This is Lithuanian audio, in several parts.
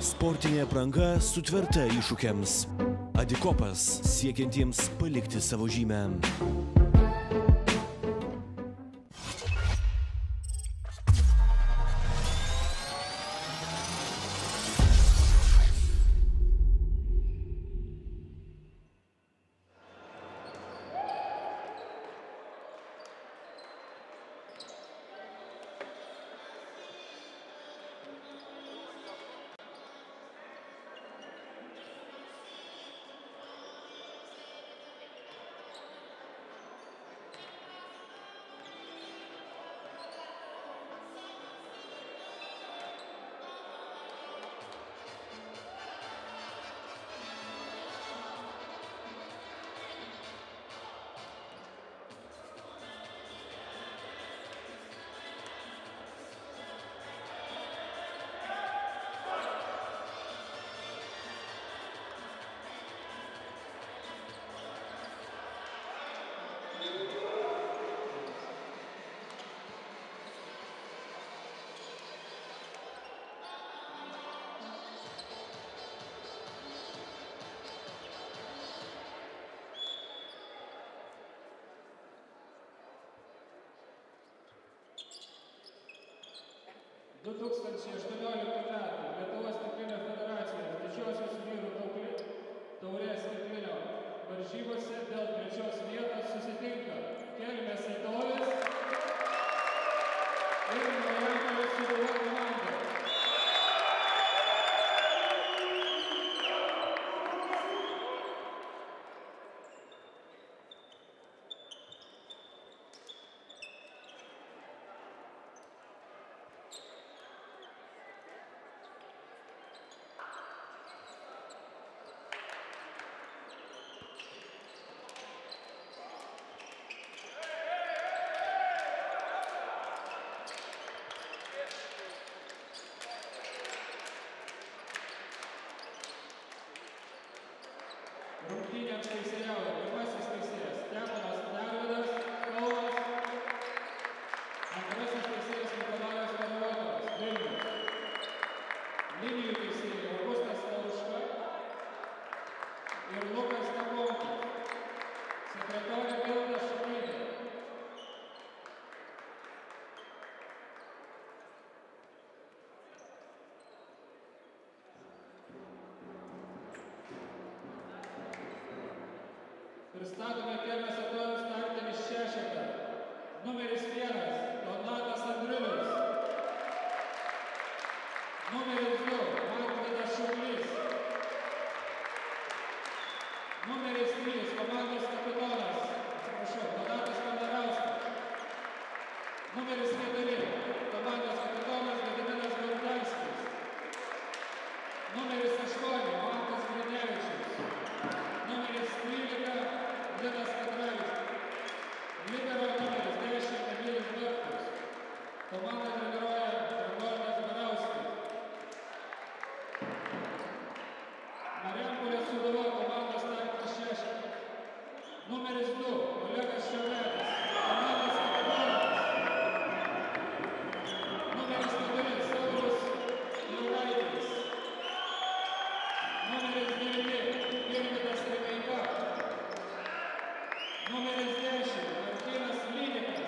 Sportinė apranga sutverta iššūkiams. Adikopas siekiantiems palikti savo žymę. Lietuvos tinklinio federacijos didžiosios vyrų taurės tinklinio varžybose dėl 3 vietos susitinka Kelmės Aitolis ir Marijampolės Sūduva komanda. Rungtynėms teisėjauja pirmasis teisėjas Steponas Darvydas, Kaunas, antrasis teisėjas Nikolajus Karavotovas, Vilnius. Linijų teisėjai Augustas Tauška ir Lukas Tabonkis, sekretorė Milda Šukytė. Pristatome Kelmės Aitolis startinį šešetą. Numeris 1 Donatas Andriulis. Numeris 2 Mažvydas Šuklys. Numeris 3 komandos kapitonas, Donatas Kandarauskas. Numeris 4 komandos kapitonas Gediminas Gurdelskis. Numeris 8 Mantas Grinevičius. Numeris 13 Linas Petravičius. Libero numeris 10 Emilis Bartkus. Komanda treniruoja Arnoldas Barauskis. Marijampolės Sūduva komandos startinis šešetas. Numeris 2 Olegas Šiovelis. Komandos kapitonas. Numeris 4 Saulius Liuraitis. Numeris 9 Girvydas Rimeika. Numeris 10 Martynas Lynikas.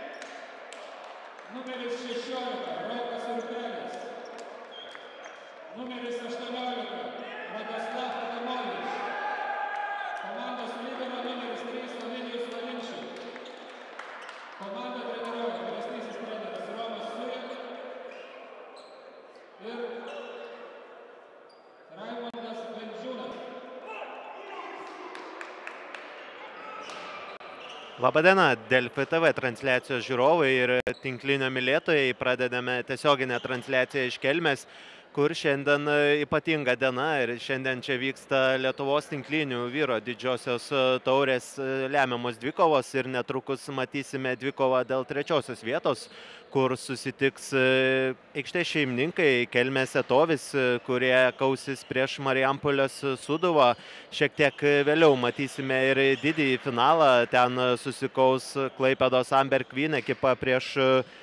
Numeris 16 Rokas Urpelis. Numeris 18 Radoslav Adamovič. Komandos lydero numeris 3 Ovidijus Valinčius. Komanda treniruoja vyresnysis treneris Romas Surek ir Raimondas Bendžiūnas. Labadiena, Delfi TV transliacijos žiūrovai ir tinklinio mylėtojai. Pradedame tiesioginę transliaciją iš Kelmės, kur šiandien ypatinga diena ir šiandien čia vyksta Lietuvos tinklinių vyro didžiosios taurės lemiamos dvikovos ir netrukus matysime dvikovą dėl 3 vietos, kur susitiks aikštės šeimininkai Kelmės Aitolis, kurie kausis prieš Marijampolės Sūduvą. Šiek tiek vėliau matysime ir didįjį finalą, ten susikaus Klaipėdos Amber Queen ekipa prieš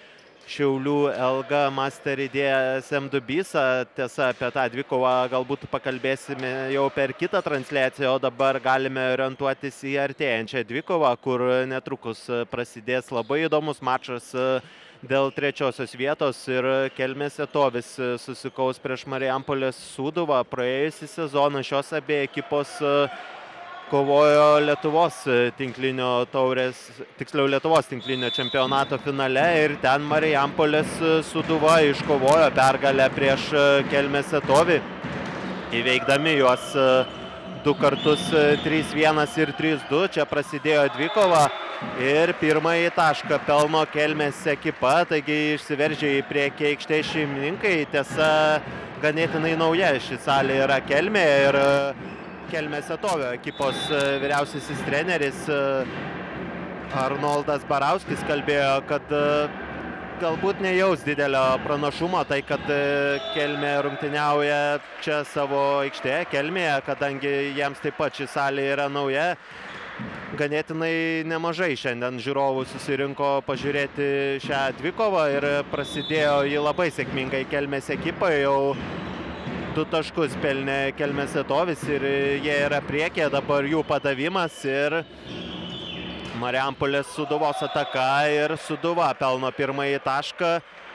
Šiaulių LG Master idėja SM2BISA. Tiesa, apie tą dvikovą galbūt pakalbėsime jau per kitą transliaciją, o dabar galime orientuotis į artėjančią dvikovą, kur netrukus prasidės labai įdomus mačas dėl trečiosios vietos ir Kelmės Vietovės susikaus prieš Marijampolės Sūduvą. Praėjusį sezoną šios abi ekipos kovojo Lietuvos tinklinio taurės, tiksliau Lietuvos tinklinio čempionato finale ir ten Marijampolės Sūduva iškovojo pergalę prieš Kelmės Vietovį, įveikdami juos 2 kartus 3-1 ir 3-2. Čia prasidėjo dvikova ir pirmąjį tašką pelno Kelmės ekipa, taigi išsiveržė į priekį aikštės šeimininkai. Tiesa, ganėtinai nauja ši salė yra Kelmė ir Kelmės Vietovio ekipos vyriausiasis treneris Arnoldas Barauskis kalbėjo, kad galbūt nejaus didelio pranašumo, tai kad Kelmė rungtyniauja čia savo aikštėje Kelmėje, kadangi jiems taip pat ši salė yra nauja. Ganėtinai nemažai šiandien žiūrovų susirinko pažiūrėti šią dvikovą ir prasidėjo ji labai sėkmingai Kelmės ekipai. Jau 2 taškus pelnė Kelmės Vietovės ir jie yra priekė, dabar jų padavimas ir Marijampolės Sūduvos ataka ir Sūduva pelno pirmąjį tašką,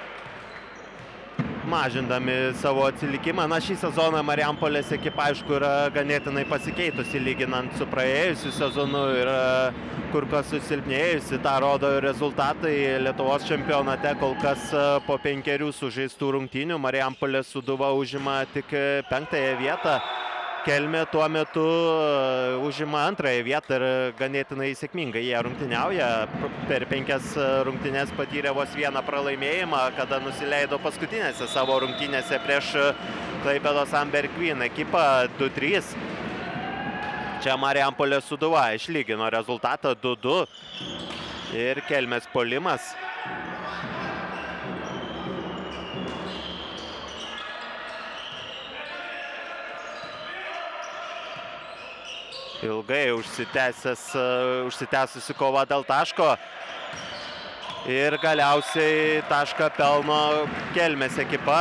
mažindami savo atsilikimą. Na, šį sezoną Marijampolės ekipa, aišku, yra ganėtinai pasikeitusi lyginant su praėjusiu sezonu ir kur kas susilpnėjusi, tą rodo rezultatai. Lietuvos čempionate kol kas po 5 sužaistų rungtynių Marijampolės Sūduva užima tik 5-ąją vietą. Kelmė tuo metu užima 2-ąją vietą ir ganėtinai sėkmingai jie rungtyniauja. Per 5 rungtynes patyrė vos 1 pralaimėjimą, kada nusileido paskutinėse savo rungtynėse prieš Klaipėdos Amber Queen ekipą 2-3. Čia Marijampolės Sūduva išlygino rezultatą 2-2 ir Kelmės puolimas. Ilgai užsitęsusi kova dėl taško ir galiausiai tašką pelno Kelmės ekipa.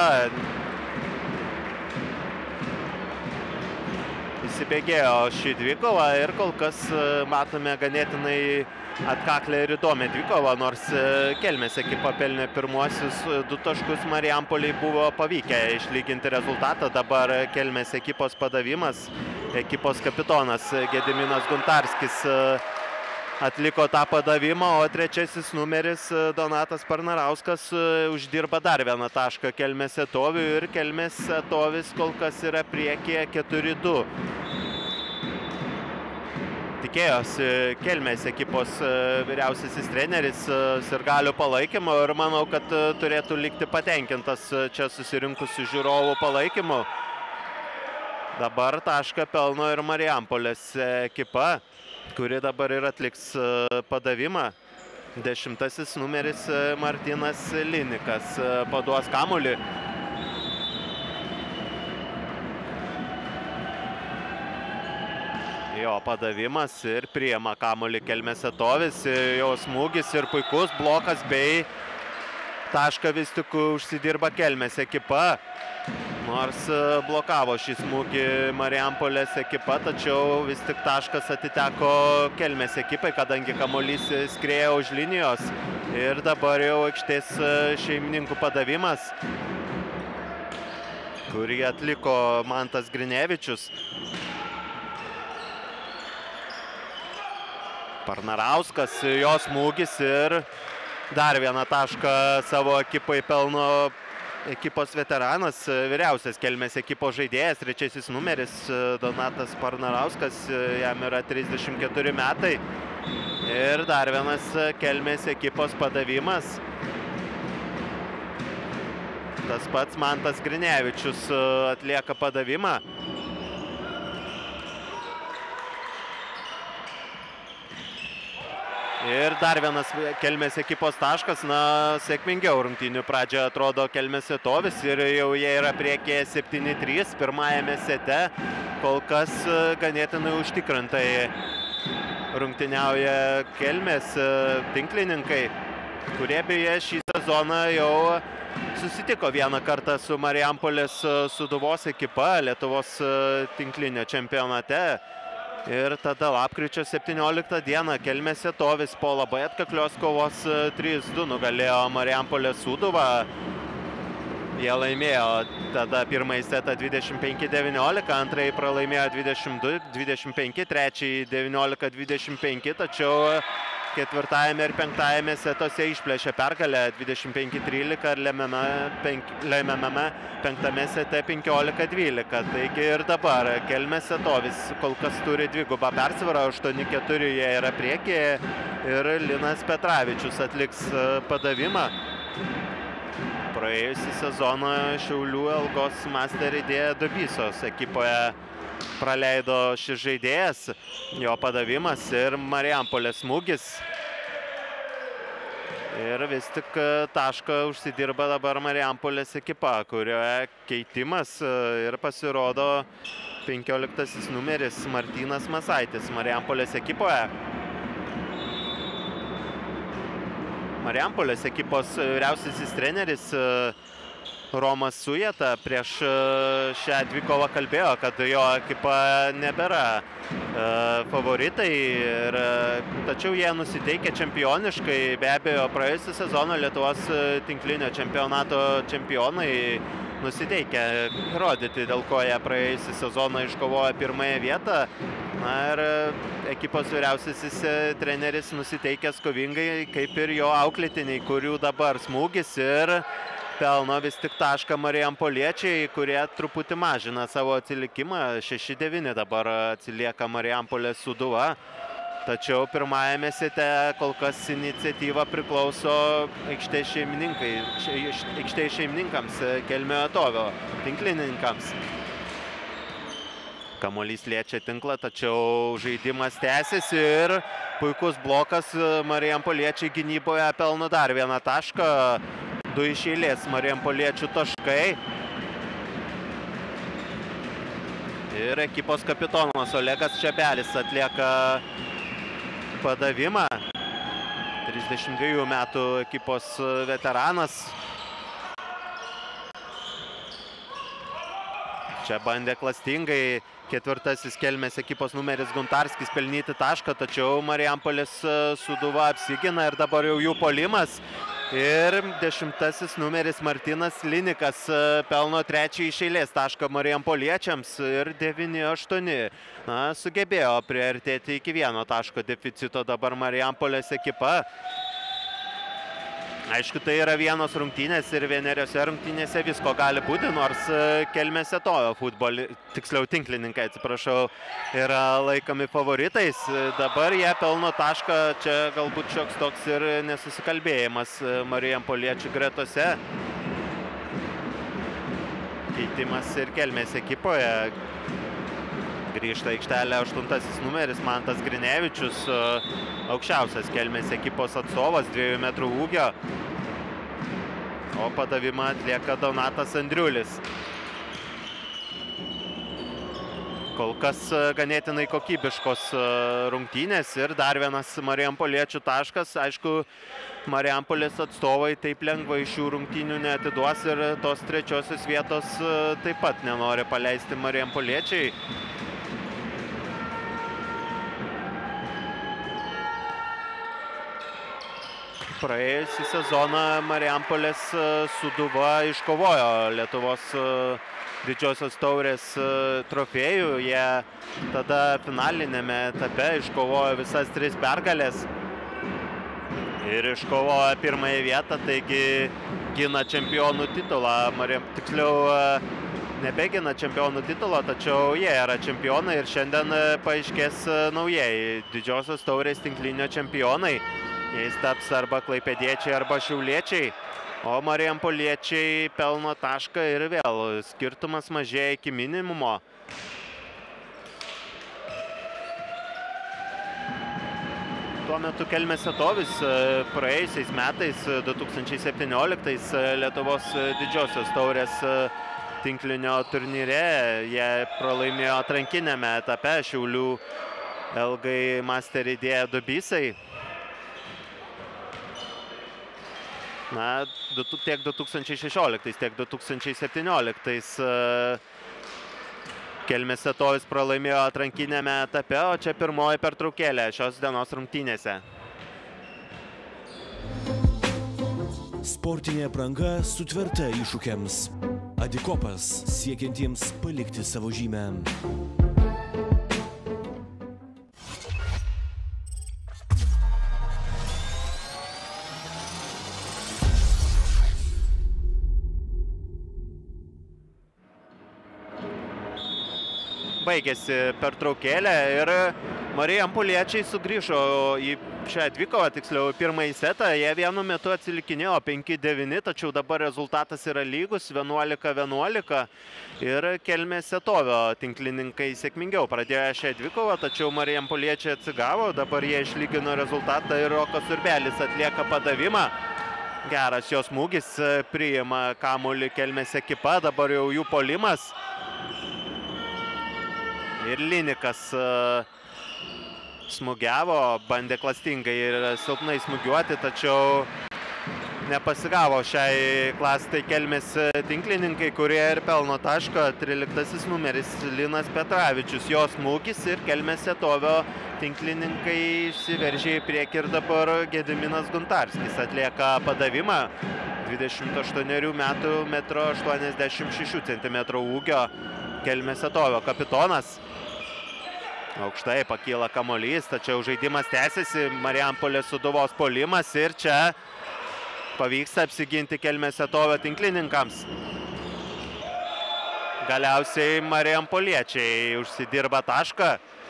Įsibėgėjo šį dvikovą ir kol kas matome ganėtinai atkaklę ir įdomią dvikovą, nors Kelmės ekipa pelnė pirmuosius 2 taškus, Marijampoliai buvo pavykę išlyginti rezultatą. Dabar Kelmės ekipos padavimas. Ekipos kapitonas Gediminas Guntarskis atliko tą padavimą, o 3 numeris Donatas Parnarauskas uždirba dar 1 tašką Kelmės Vietoviui ir Kelmės Vietovės kol kas yra priekyje 4-2. Tikėjosi Kelmės ekipos vyriausiasis treneris sirgalių palaikymo ir manau, kad turėtų likti patenkintas čia susirinkusių žiūrovų palaikymu. Dabar tašką pelno ir Marijampolės ekipa, kuri dabar ir atliks padavimą. 10 numeris Martynas Linikas paduos kamuolį. Jo padavimas ir priima kamuolį Kelmės Vietovės. Jo smūgis ir puikus blokas bei tašką vis tik užsidirba Kelmės ekipa. Nors blokavo šį smūgį Marijampolės ekipa, tačiau vis tik taškas atiteko Kelmės ekipai, kadangi kamuolys skriejo už linijos. Ir dabar jau aikštės šeimininkų padavimas, kurį atliko Mantas Grinevičius. Parnarauskas, jo smūgis ir dar 1 tašką savo ekipai pelno ekipos veteranas, vyriausias Kelmės ekipos žaidėjas, 3 numeris Donatas Parnarauskas, jam yra 34 metai. Ir dar 1 Kelmės ekipos padavimas. Tas pats Mantas Grinevičius atlieka padavimą. Ir dar 1 Kelmės ekipos taškas. Na, sėkmingiau rungtynių pradžia atrodo Kelmės Vietovės ir jau jie yra priekyje 7-3 pirmajame sete. Kol kas ganėtinai užtikrintai rungtyniauja Kelmės tinklininkai, kurie beje šį sezoną sezoną jau susitiko vieną kartą su Marijampolės Sūduvos ekipa Lietuvos tinklinio čempionate. Ir tada lapkričio 17 dieną Kelmėse Tovis po labai atkaklios kovos 3-2 nugalėjo Marijampolės Sūduvą. Jie laimėjo tada pirmąjį setą 25-19, antrąjį pralaimėjo 22-25, trečiąjį 19-25, tačiau ketvirtajame ir penktajame setuose išplėšė pergalę 25-13 ir lemiamame penktame sete 15-12. Taigi ir dabar Kelmėse Tovis kol kas turi dvigubą persvarą, 8-4 jie yra priekyje ir Linas Petravičius atliks padavimą. Praėjusį sezoną Šiaulių Elgos Master idėja Dubysos ekipoje praleido šis žaidėjas, jo padavimas ir Marijampolės smūgis. Ir vis tik tašką užsidirba dabar Marijampolės ekipa, kurioje keitimas ir pasirodo 15 numeris Martynas Masaitis Marijampolės ekipoje. Marijampolės ekipos vyriausiasis treneris Romas Sujeta prieš šią dvikovą kalbėjo, kad jo ekipa nebėra favoritai, tačiau jie nusiteikia čempioniškai. Be abejo, praėjusį sezoną Lietuvos tinklinio čempionato čempionai nusiteikia rodyti, dėl ko jie praėjusį sezoną iškovojo pirmąją vietą. Na ir ekipos vyriausiasis treneris nusiteikęs kovingai, kaip ir jo auklėtiniai, kurių dabar smūgis ir pelno vis tik tašką marijampoliečiai, kurie truputį mažina savo atsilikimą. 6-9 dabar atsilieka Marijampolės Sūduva. Tačiau pirmajame sete kol kas iniciatyva priklauso aikštės šeimininkams, Kelmėjo Tovio tinklininkams. Kamuolys liečia tinklą, tačiau žaidimas tęsiasi ir puikus blokas. Marijampoliečiai gynyboje pelno dar vieną tašką. 2 iš eilės marijampoliečių taškai. Ir ekipos kapitonas Olegas Čebelis atlieka padavimą. 32 metų ekipos veteranas. Čia bandė klastingai ketvirtasis Kelmės ekipos numeris Guntarskis pelnyti tašką, tačiau Marijampolės Sūduva apsigina ir dabar jau jų puolimas. Ir 10 numeris Martynas Linikas pelno trečią iš eilės tašką marijampoliečiams ir 9-8. Na, sugebėjo priartėti iki 1 taško deficito dabar Marijampolės ekipa. Aišku, tai yra vienos rungtynės ir vieneriose rungtynėse visko gali būti, nors Kelmėse Tovio tiksliau tinklininkai, atsiprašau, yra laikomi favoritais. Dabar jie pelno tašką, čia galbūt šioks toks ir nesusikalbėjimas marijampoliečių gretose. Keitimas ir Kelmės ekipoje. Grįžta aikštelė 8 numeris Mantas Grinevičius, aukščiausias Kelmės ekipos atstovas, 2 metrų ūgio. O padavimą atlieka Donatas Andriulis. Kol kas ganėtinai kokybiškos rungtynės ir dar vienas marijampoliečių taškas. Aišku, Marijampolės atstovai taip lengvai šių rungtynių neatiduos ir tos trečiosios vietos taip pat nenori paleisti marijampoliečiai. Praėjusį sezoną Marijampolės Sūduva iškovojo Lietuvos didžiosios taurės trofėjų. Jie tada finalinėme etape iškovojo visas 3 pergalės ir iškovojo pirmąją vietą, taigi gina čempionų titulą. Tiksliau, nebegina čempionų titulo, tačiau jie yra čempionai ir šiandien paaiškės naujieji didžiosios taurės tinklinio čempionai. Jais taps arba klaipėdiečiai, arba šiauliečiai, o marijampoliečiai pelno tašką ir vėl skirtumas mažėja iki minimumo. Tuo metu Kelmėse Tovis praėjusiais metais, 2017, Lietuvos didžiosios taurės tinklinio turnyre, jie pralaimėjo atrankinėme etape Šiaulių Elgai Master idėja Dubysai. Na, tiek 2016, tiek 2017 Kelmės Setovas pralaimėjo atrankinėme etape, o čia pirmoji pertraukėlė šios dienos rungtynėse. Sportinė apranga sutverta iššūkiams. Adikopas siekiantiems palikti savo žymę. Baigėsi pertraukėlė ir marijampoliečiai sugrįžo į šią dvikovą, tiksliau pirmąjį setą. Jie vienu metu atsilikinėjo 5-9, tačiau dabar rezultatas yra lygus 11-11 ir Kelmės Setovio tinklininkai sėkmingiau pradėjo šią dvikovą, tačiau marijampoliečiai atsigavo, dabar jie išlygino rezultatą ir Rokas Urbelis atlieka padavimą. Geras jos smūgis, priima kamuolį Kelmės ekipa, dabar jau jų puolimas. Ir Linikas smūgiavo, bandė klastingai ir silpnai smūgiuoti, tačiau nepasigavo šiai klastai Kelmės tinklininkai, kurie ir pelno tašką. 13 numeris Linas Petravičius, jo smūgis ir Kelmės Setovio tinklininkai išsiveržė į priekį ir dabar Gediminas Guntarskis atlieka padavimą. 28 metų, 1,86 cm ūgio Kelmės Setovio kapitonas. Aukštai pakyla kamuolys, tačiau žaidimas tęsiasi, Marijampolės Sūduvos puolimas ir čia pavyksta apsiginti Kelmės Setovio tinklininkams. Galiausiai marijampoliečiai užsidirba tašką.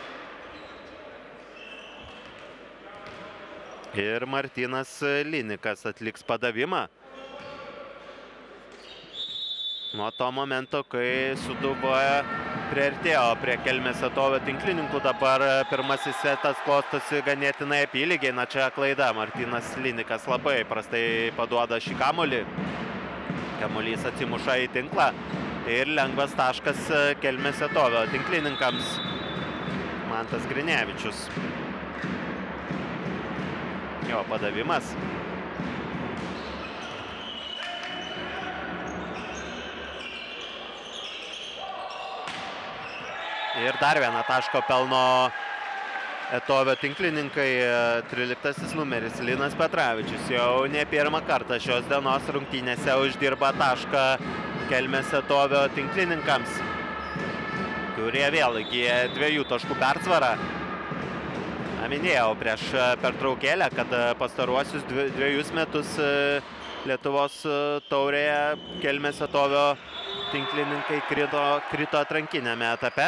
Ir Martynas Linikas atliks padavimą. Nuo to momento, kai Sūduva priartėjo prie Kelmės Setovio tinklininkų, dabar pirmasis setas klostosi ganėtinai apylygiai. Na čia klaida, Martynas Linikas labai prastai paduoda šį kamuolį. Kamuolys atsimuša į tinklą ir lengvas taškas Kelmės Setovio tinklininkams. Mantas Grinevičius. Jo padavimas. Ir dar vieną taško pelno Etovio tinklininkai, 13 numeris Linas Petravičius. Jau ne pirmą kartą šios dienos rungtynėse uždirba tašką Kelmės Setovio tinklininkams, kurie vėl įgyja 2 taškų persvarą. Minėjau prieš pertraukėlę, kad pastaruosius 2 metus Lietuvos taurėje Kelmės Setovio tinklininkai krito atrankinėme etape.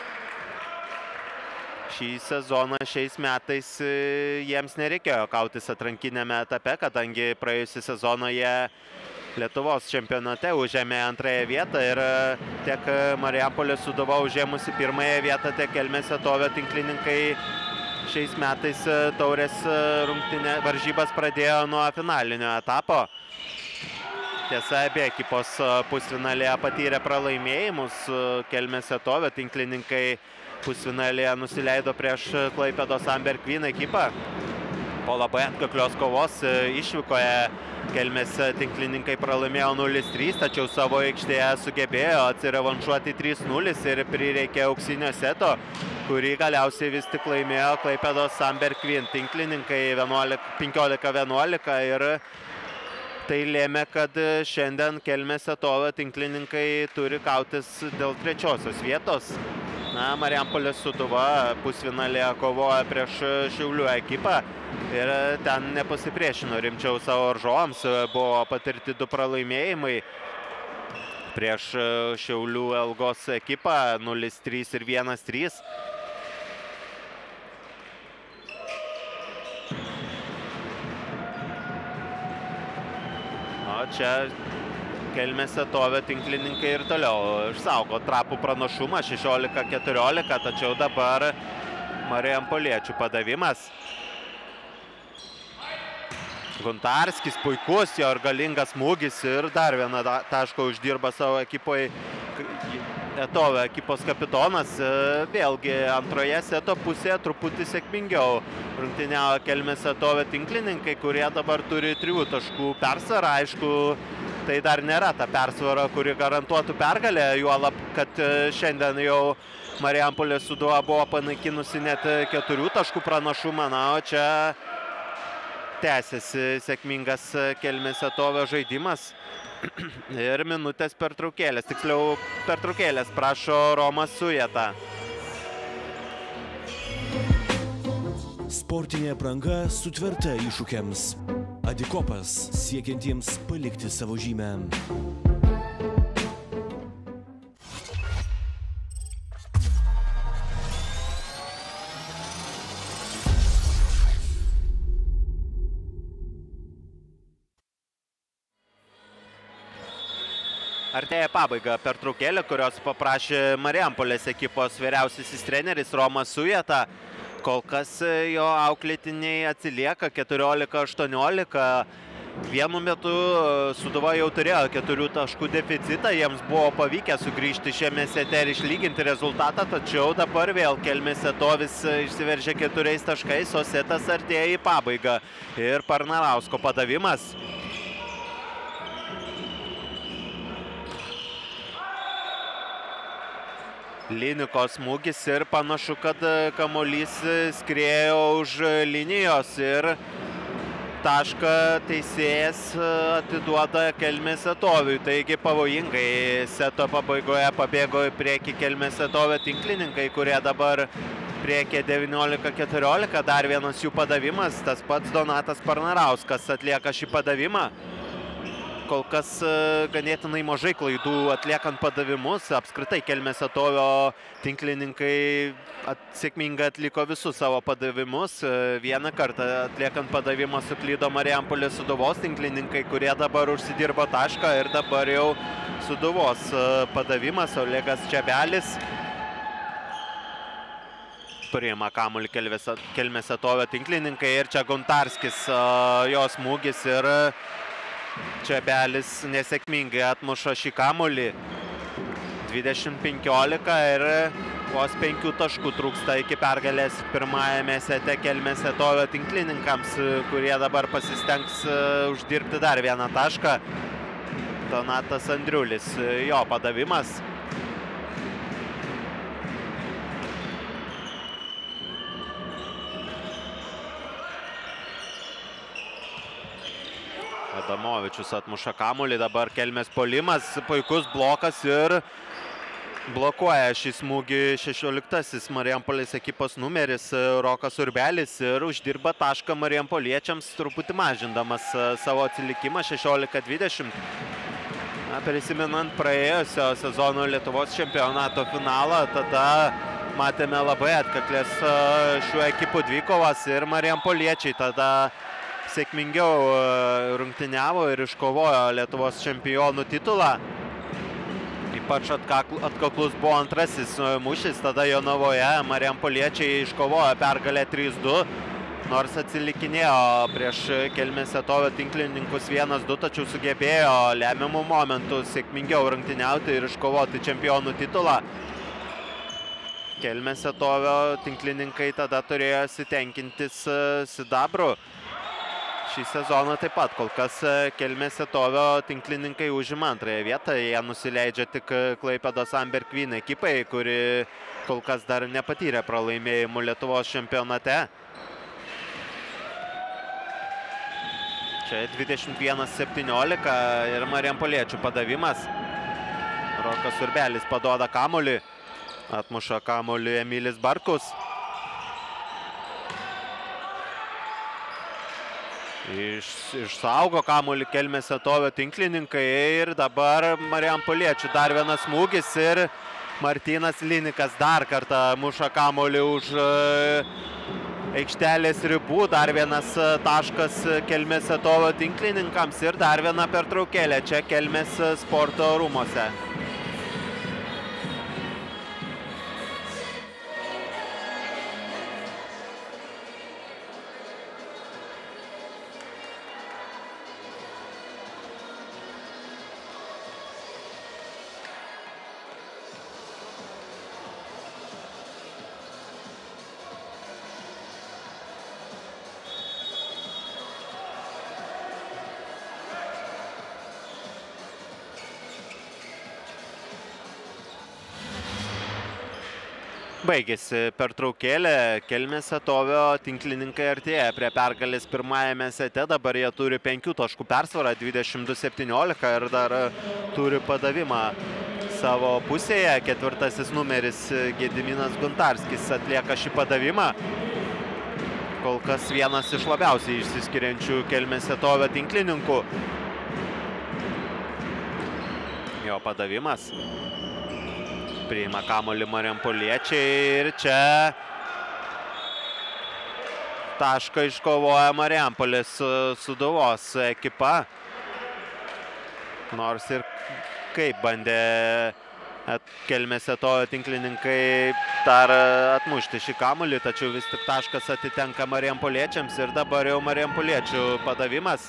Šį sezoną šiais metais jiems nereikėjo kautis atrankinėme etape, kadangi praėjusį sezoną jie Lietuvos čempionate užėmė 2 vietą ir tiek Marijampolės Sūduva užėmusi 1 vietą, tiek Kelmės Setovio tinklininkai šiais metais taurės varžybas pradėjo nuo finalinio etapo. Tiesa, abi ekipos pusfinalėje patyrė pralaimėjimus. Kelmės Setovio tinklininkai pusfinalėje nusileido prieš Klaipėdos Amber Queen ekipą. Po labai atkaklios kovos išvykoje Kelmės tinklininkai pralaimėjo 0-3, tačiau savo aikštėje sugebėjo atsirevanšuoti 3-0 ir prireikė auksinio seto, kurį galiausiai vis tik laimėjo Klaipėdos Amber Queen tinklininkai 15-11 ir tai lėmė, kad šiandien Kelmės Setovio tinklininkai turi kautis dėl 3. vietos. Na, Marijampolės Sūduva pusfinalėje kovoja prieš Šiaulių ekipą ir ten nepasipriešino rimčiau savo varžovams. Buvo patirti 2 pralaimėjimai prieš Šiaulių Elgos ekipą 0-3 ir 1-3. O čia Kelmės Setovio tinklininkai ir toliau išsaugo trapų pranašumą 16-14, tačiau dabar marijampoliečių padavimas. Guntarskis puikus, jo ir galingas smūgis ir dar vieną tašką uždirba savo ekipoje Etovė ekipos kapitonas. Vėlgi antroje seto pusėje truputį sėkmingiau rungtyniavo Kelmės Etovė tinklininkai, kurie dabar turi 3 taškų persvarą. Aišku, tai dar nėra ta persvara, kuri garantuotų pergalę, juolab, kad šiandien jau Marijampolės Sūduva buvo panaikinusi net 4 taškų pranašumą, na, o čia tęsiasi sėkmingas Kelmės Etovė žaidimas. Ir minutės pertraukėlės, tiksliau pertraukėlės prašo Romas Sujeta. Sportinė apranga sutverta iššūkiams. Adikopas siekiantiems palikti savo žymę. Artėja pabaiga pertraukėlė, kurios paprašė Marijampolės ekipos vyriausiasis treneris Romas Sujeta. Kol kas jo auklėtiniai atsilieka 14-18. Vienu metu Sūduva jau turėjo 4 taškų deficitą, jiems buvo pavykę sugrįžti šiame sete ir išlyginti rezultatą, tačiau dabar vėl Kelmės Etovis išsiveržė 4 taškais, o setas artėja į pabaigą. Ir Parnarausko padavimas. Liniko smūgis ir panašu, kad kamuolys skriejo už linijos ir tašką teisėjas atiduoda Kelmės Etoviui. Taigi pavojingai seto pabaigoje pabėgo į priekį Kelmės Etovio tinklininkai, kurie dabar priekė 19-14. Dar vienas jų padavimas, tas pats Donatas Parnarauskas atlieka šį padavimą. Kol kas ganėtinai mažai klaidų atliekant padavimus. Apskritai Kelmės Etovio tinklininkai sėkmingai atliko visus savo padavimus. Vieną kartą atliekant padavimą suklydo Marijampolės Sūduvos tinklininkai, kurie dabar užsidirbo tašką ir dabar jau Sūduvos padavimas. Olegas Čebelis priima kamuolį Kelmės Etovio tinklininkai ir čia Guntarskis, jo smūgis ir Čebelis nesėkmingai atmuša šį kamuolį. 20-15 ir vos 5 taškų trūksta iki pergalės pirmajame sete Kelmės Etovio tinklininkams, kurie dabar pasistengs uždirbti dar vieną tašką. Donatas Andriulis, jo padavimas. Adamovičius atmuša kamuolį, dabar Kelmės puolimas, puikus blokas ir blokuoja šį smūgį 16-asis Marijampolės ekipos numeris Rokas Urbelis ir uždirba tašką marijampoliečiams, truputį mažindamas savo atsilikimą 16-20. Prisimenant praėjusio sezono Lietuvos čempionato finalą, tada matėme labai atkaklės šių ekipų dvikovas ir marijampoliečiai tada sėkmingiau rungtyniavo ir iškovojo Lietuvos čempionų titulą. Ypač atkaklus buvo antrasis mūšis, tada Jonavoje marijampoliečiai iškovojo pergalę 3-2, nors atsilikinėjo prieš Kelmės Etovio tinklininkus 1-2, tačiau sugebėjo lemiamų momentų sėkmingiau rungtyniauti ir iškovoti čempionų titulą. Kelmės Etovio tinklininkai tada turėjo tenkintis sidabru. Šį sezoną taip pat kol kas Kelmės Etovio tinklininkai užima antrąją vietą. Jie nusileidžia tik Klaipėdos Amber Queen ekipai, kuri kol kas dar nepatyrė pralaimėjimų Lietuvos čempionate. Čia 21-17 ir marijampoliečių padavimas. Rokas Urbelis paduoda kamuolį. Atmuša kamuolį Emilis Bartkus. Išsaugo kamuolį Kelmės Etovio tinklininkai ir dabar marijampoliečių dar vienas smūgis ir Martynas Linikas dar kartą muša kamuolį už aikštelės ribų. Dar vienas taškas Kelmės Etovio tinklininkams ir dar viena pertraukėlė čia Kelmės sporto rūmose. baigėsi pertraukėlė, Kelmės Atovio tinklininkai artėja prie pergalės pirmajame sete, dabar jie turi 5 taškų persvarą, 22-17 ir dar turi padavimą savo pusėje. Ketvirtasis numeris Gediminas Guntarskis atlieka šį padavimą. Kol kas vienas iš labiausiai išsiskiriančių Kelmės Atovio tinklininkų. Jo padavimas. Priima kamuolį marijampoliečiai ir čia tašką iškovoja Marijampolės Sūduvos ekipa. Nors ir kaip bandė Kelmės Atovio tinklininkai dar atmušti šį kamuolį, tačiau vis tik taškas atitenka marijampoliečiams ir dabar jau marijampoliečių padavimas.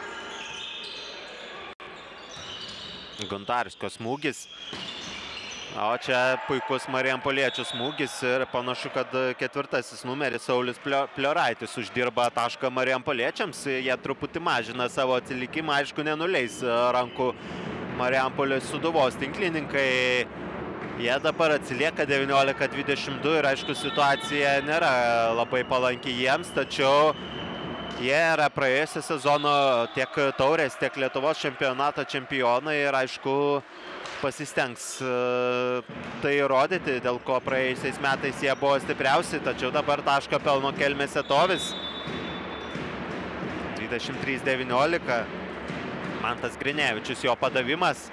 Guntarskio smūgis. O čia puikus marijampoliečių smūgis ir panašu, kad ketvirtasis numeris Saulius Plioraitis uždirba tašką marijampoliečiams. Jie truputį mažina savo atsilikimą, aišku, nenuleis rankų Marijampolės Sūduvos tinklininkai. Jie dabar atsilieka 19-22 ir aišku, situacija nėra labai palanki jiems, tačiau jie yra praėjusio sezono tiek taurės, tiek Lietuvos čempionato čempionai ir aišku, pasistengs tai įrodyti, dėl ko praėjusiais metais jie buvo stipriausi, tačiau dabar tašką pelno Kelmės Atovis. 23-19. Mantas Grinevičius, jo padavimas.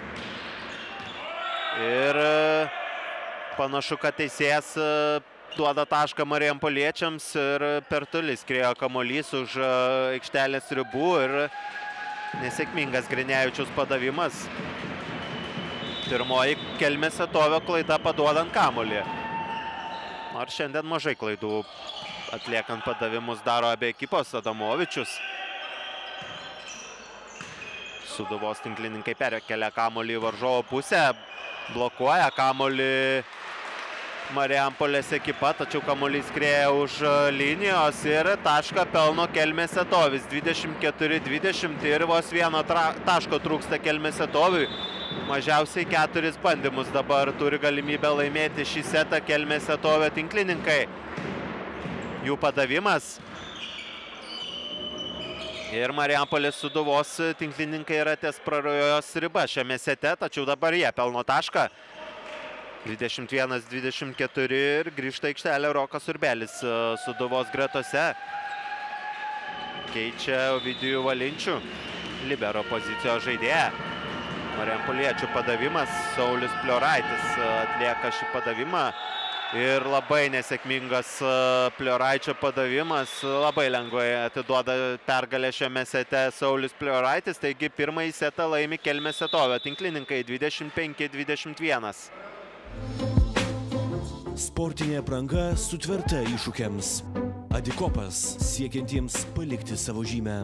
Ir panašu, kad teisėjas duoda tašką marijampoliečiams ir per toli skriejo kamuolys už aikštelės ribų ir nesėkmingas Grinevičiaus padavimas. Pirmoji Kelmės Atovio klaida paduodant kamuolį. Nors šiandien mažai klaidų atliekant padavimus daro abi ekipos. Adamovičius. Sūduvos tinklininkai perkelia kamuolį į varžovo pusę, blokuoja kamuolį Marijampolės ekipa, tačiau kamuolys skrieja už linijos ir tašką pelno Kelmės Atovis. 24-20 ir vos vieno taško trūksta Kelmės Atoviui. Mažiausiai 4 bandymus dabar turi galimybę laimėti šį setą Kelmės Atovio tinklininkai. Jų padavimas. Ir Marijampolės Sūduvos tinklininkai yra ties prarajos riba šiame sete, tačiau dabar jie pelno tašką. 21-24 ir grįžta aikštelė Rokas Urbelis Sūduvos gretose. Keičia Ovidijų Valinčių, libero pozicijos žaidėją. Marijampoliečių padavimas, Saulius Plioraitis atlieka šį padavimą. Ir labai nesėkmingas Plioraičio padavimas, labai lengvai atiduoda pergalę šiame sete Saulius Plioraitis, taigi pirmąjį setą laimi Kelmės Atovio tinklininkai 25-21. Sportinė apranga sutverta iššūkiams. Adikopas siekiantiems palikti savo žymę.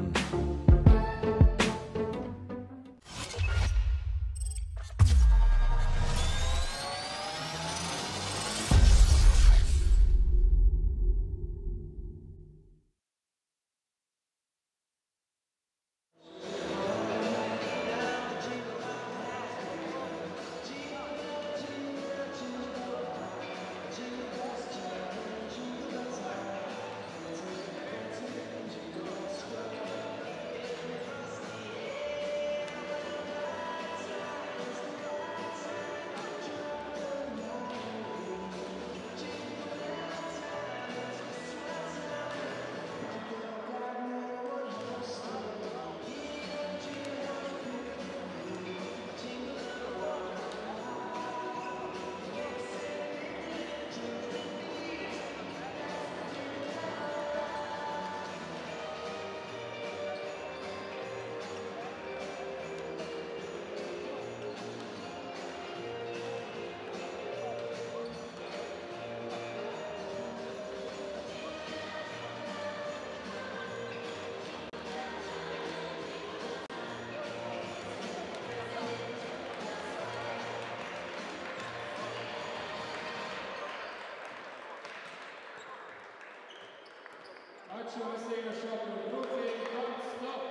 Ačiū Raseinių šokių grupei, Don't Stop.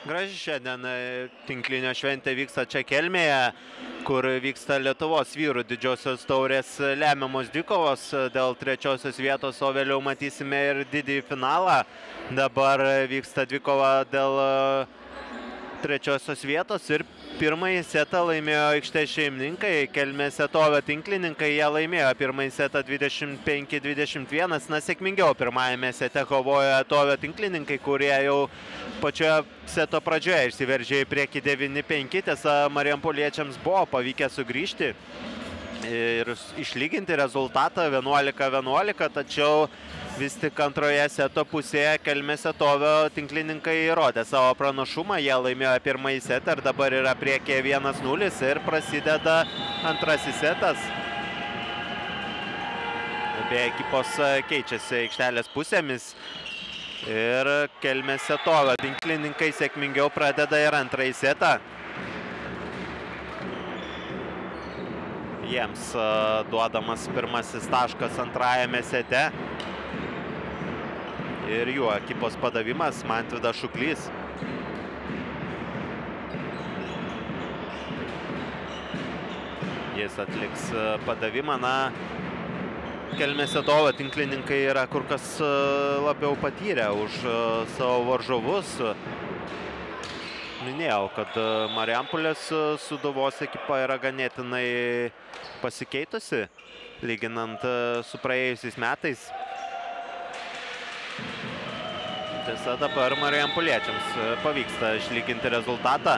Graži šiandien tinklinio šventė vyksta čia Kelmėje, kur vyksta Lietuvos vyrų didžiosios taurės lemiamos dvikovos dėl 3. vietos, o vėliau matysime ir didįjį finalą. Dabar vyksta dvikova dėl 3. vietos ir pirmąjį setą laimėjo aikštės šeimininkai, Kelmės Etovio tinklininkai, jie laimėjo pirmąjį setą 25-21, sėkmingiau pirmajame sete kovojo Etovio tinklininkai, kurie jau pačioje seto pradžioje išsiveržė į priekį 9-5, tiesa marijampoliečiams buvo pavykę sugrįžti ir išlyginti rezultatą 11-11, tačiau vis tik antroje seto pusėje Kelmės Etovio tinklininkai įrodė savo pranašumą, jie laimėjo pirmąjį setą ir dabar yra priekyje 1-0 ir prasideda antrasis setas. Abi ekipos keičiasi aikštelės pusėmis ir Kelmės Etovio tinklininkai sėkmingiau pradeda ir antrąjį setą. Jiems duodamas pirmasis taškas antrajame sete. Ir jų ekipos padavimas Mantvydas Šuklys. Jis atliks padavimą. Kelmės Etovio tinklininkai yra kur kas labiau patyrę už savo varžovus. Minėjau, kad Marijampolės Sūduvos ekipa yra ganėtinai pasikeitusi, lyginant su praėjusiais metais. Tiesa, dabar marijampoliečiams pavyksta išlyginti rezultatą.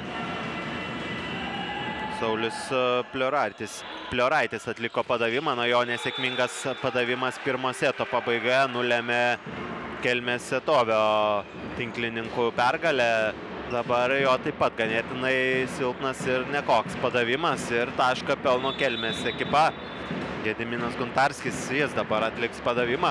Saulius Plioraitis atliko padavimą, jo nesėkmingas padavimas pirmo seto pabaigoje nulėmė Kelmės Etovio tinklininkų pergalę. Dabar jo taip pat ganėtinai silpnas ir nekoks padavimas ir tašką pelno Kelmės ekipa. Gediminas Guntarskis, jis dabar atliks padavimą.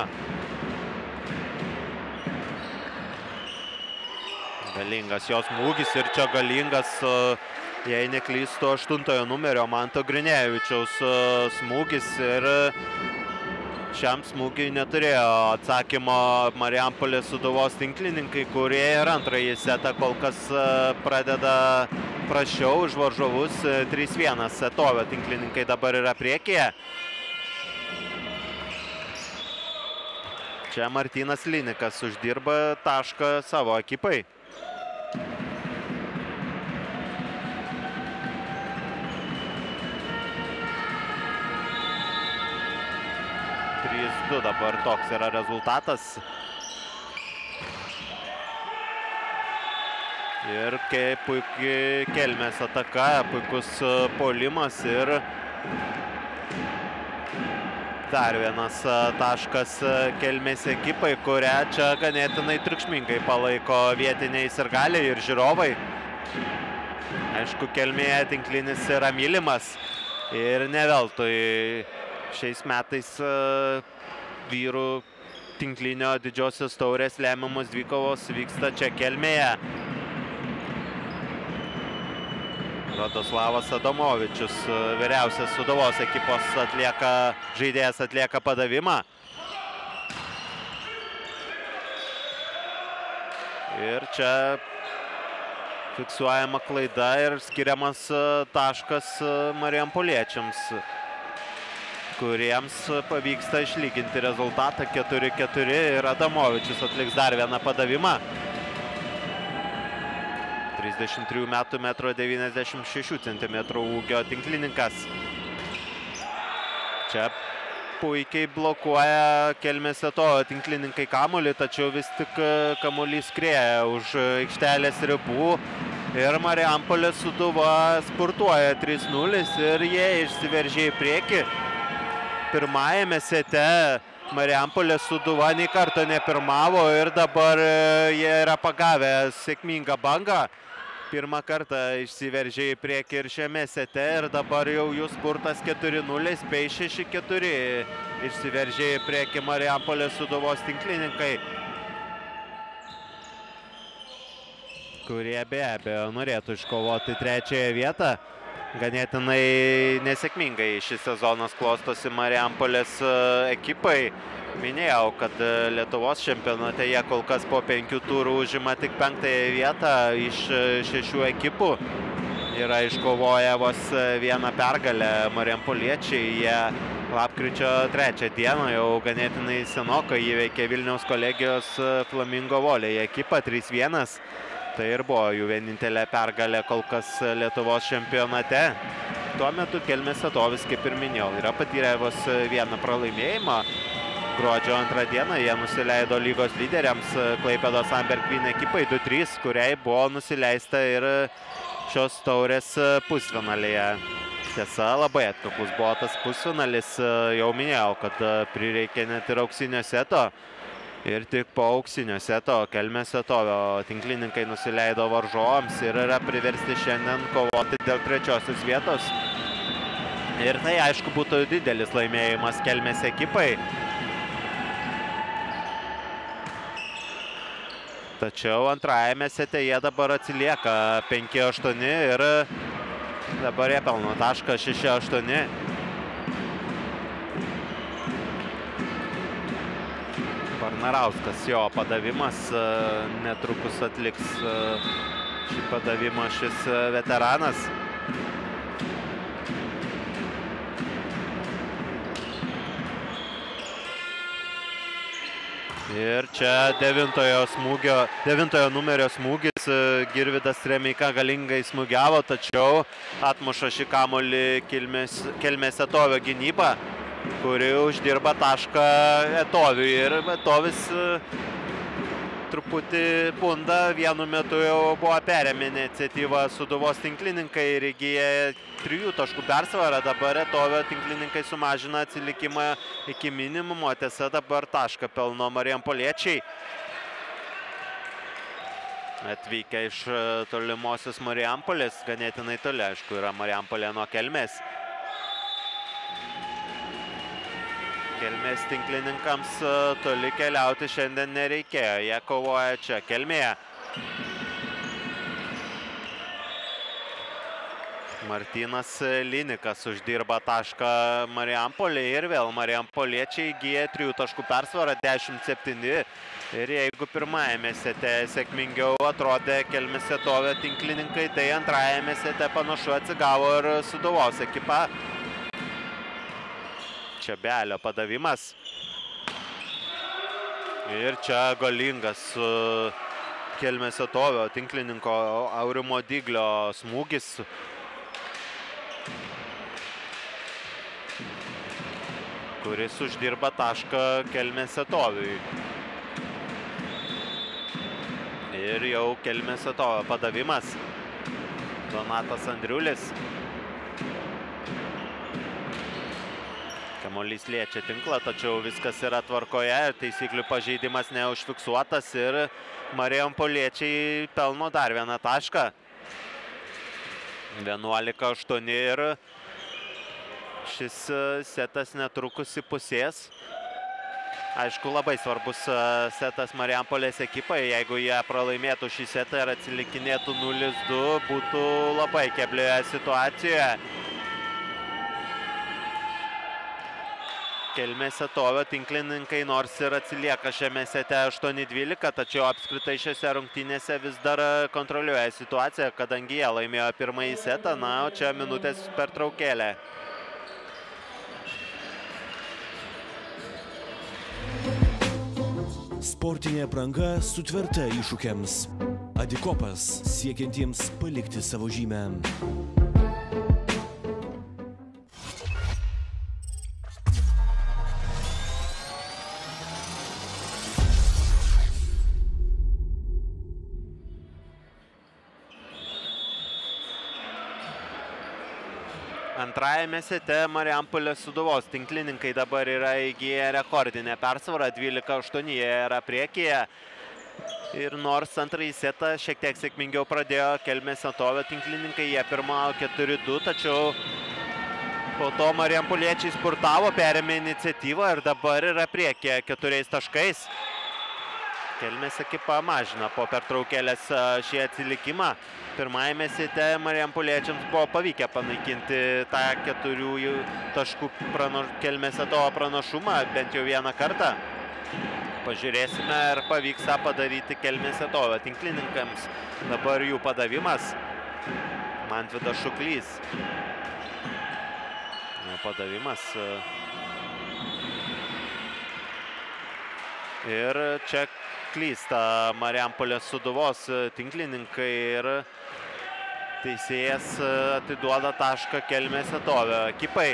Galingas jos smūgis ir čia galingas, jei neklystu, 8 numerio Manto Grinevičiaus smūgis ir šiam smūgiui neturėjo atsakymo Marijampolės Sūduvos tinklininkai, kurie ir antrąjį setą kol kas pradeda prasčiau už varžovus 3-1. Etovio tinklininkai dabar yra priekyje. Čia Martynas Linikas uždirba tašką savo ekipai. 3-2 dabar toks yra rezultatas. Ir puikiai Kelmės ataka, puikus puolimas ir dar vienas taškas Kelmės ekipai, kurią čia ganėtinai triukšmingai palaiko vietiniai sirgaliai ir žiūrovai. Aišku, Kelmėje tinklinis yra mylimas ir ne veltui šiais metais vyrų tinklinio didžiosios taurės lemiamos dvikovos vyksta čia Kelmėje. Radoslavas Adomovičius, vyriausias Sūduvos ekipos žaidėjas atlieka padavimą. Ir čia fiksuojama klaida ir skiriamas taškas marijampoliečiams, kuriems pavyksta išlyginti rezultatą 4-4 ir Adamovičius atliks dar vieną padavimą. 33 metų, 1,96 cm ūgio tinklininkas. Čia puikiai blokuoja Kelmės Etovio tinklininkai kamuolį, tačiau vis tik kamuolys skrieja už aikštelės ribų. Ir Marijampolės Sūduva spurtuoja 3-0 ir jie išsiveržė į priekį. Pirmajame sete Marijampolės Sūduva nei karto nepirmavo ir dabar jie yra pagavę sėkmingą bangą. Pirmą kartą išsiveržė į priekį ir šiame sete ir dabar jau jų spurtas 4-0 bei 6-4 išsiveržė į priekį Marijampolės Sūduvos tinklininkai, kurie be abejo norėtų iškovoti trečiąją vietą. Ganėtinai nesėkmingai šis sezonas klostosi Marijampolės ekipai. Minėjau, kad Lietuvos čempionate jie kol kas po 5 turų užima tik 5-ąją vietą iš 6 ekipų. Yra iškovoję vos vieną pergalę marijampoliečiai. Jie lapkričio 3 dieną jau ganėtinai senokai įveikė Vilniaus kolegijos Flamingo Volley ekipą 3-1. Tai ir buvo jų vienintelė pergalė kol kas Lietuvos čempionate. Tuo metu Kelmės Satovis, kaip ir minėjau, yra patyrę vos vieną pralaimėjimą. Gruodžio 2 dieną jie nusileido lygos lyderiams Klaipėdos Amber Queen ekipai 2-3, kuriai buvo nusileista ir šios taurės pusfinalyje. Tiesa, labai atkaklus buvo tas pusfinalis, jau minėjau, kad prireikė net ir auksinio seto. Ir tik po auksinio seto Kelmės Satovio tinklininkai nusileido varžovams ir yra priversti šiandien kovoti dėl 3-osios vietos. Ir tai, aišku, būtų didelis laimėjimas Kelmės ekipai. Tačiau antrajame sete jie dabar atsilieka 5-8 ir dabar jie pelno tašką 6-8. Barnarauskas, jo padavimas, netrukus atliks šį padavimą šis veteranas. Ir čia 9-ojo numerio smūgis. Girvydas Remeika galingai smūgiavo, tačiau atmuša šį kamuolį Kelmės Satovio gynyba, kuri uždirba tašką Etoviui. Ir Etovis truputį bunda, vienu metu jau buvo perėmę iniciatyvą Sūduvos tinklininkai ir įgyja 3 taškų persvarą. Dabar Etovio tinklininkai sumažina atsilikimą iki minimumo. Tiesa, dabar tašką pelno marijampoliečiai. Atvykę iš tolimosios Marijampolės, ganėtinai toli, aišku, yra Marijampolė nuo Kelmės. Kelmės tinklininkams toli keliauti šiandien nereikėjo. Jie kovoja čia Kelmėje. Martynas Linikas uždirba tašką Marijampolė ir vėl marijampoliečiai įgyja 3 taškų persvarą 10-7. Ir jeigu pirmajame sete sėkmingiau atrodė Kelmės Satovio tinklininkai, tai antrajame sete panašu atsigavo ir Sūduvos ekipa. Čia Belio padavimas. Ir čia galingas Kelmės Satovio tinklininko Aurimo Dyglio smūgis. Kuris uždirba tašką Kelmės Satoviui. Ir jau Kelmės Satovio padavimas. Donatas Andriulis. Kamuolys liečia tinklą, tačiau viskas yra tvarkoje. Taisyklių pažeidimas neužfiksuotas ir marijampoliečiai pelno dar vieną tašką. 11-8 ir šis setas netrukus įpusės. Aišku, labai svarbus setas Marijampolės ekipai. Jeigu jie pralaimėtų šį setą ir atsilikinėtų 0-2, būtų labai keblioje situacijoje. Kelmės Satovio tinklininkai nors ir atsilieka šiame sete 8-12, tačiau apskritai šiose rungtynėse vis dar kontroliuoja situaciją, kadangi jie laimėjo pirmąjį setą, na, o čia minutės pertraukėlė. Sportinė apranga sutverta iššūkiams. Adikopas siekiantiems palikti savo žymę. Antrajame sete Marijampolės Sūduvos tinklininkai dabar yra įgyję rekordinę persvarą, 12-8 jie yra priekyje. Ir nors antrąjį setą šiek tiek sėkmingiau pradėjo Kelmės Satovio tinklininkai, jie pirmavo 4-2, tačiau po to marijampoliečiai spurtavo, perėmė iniciatyvą ir dabar yra priekyje 4 taškais. Kelmės ekipa mažina po pertraukėlės šį atsilikimą. Pirmajame sete marijampoliečiams buvo pavykę panaikinti tą 4 taškų Kelmės Etovo pranašumą bent jau vieną kartą. Pažiūrėsime, ar pavyks tą padaryti Kelmės Etovo tinklininkams. Dabar jų padavimas. Mantvydas Šuklys. Padavimas. Ir čia klysta Marijampolės Sūduvos tinklininkai ir teisėjas atiduoda tašką Kelmės Etovo ekipai,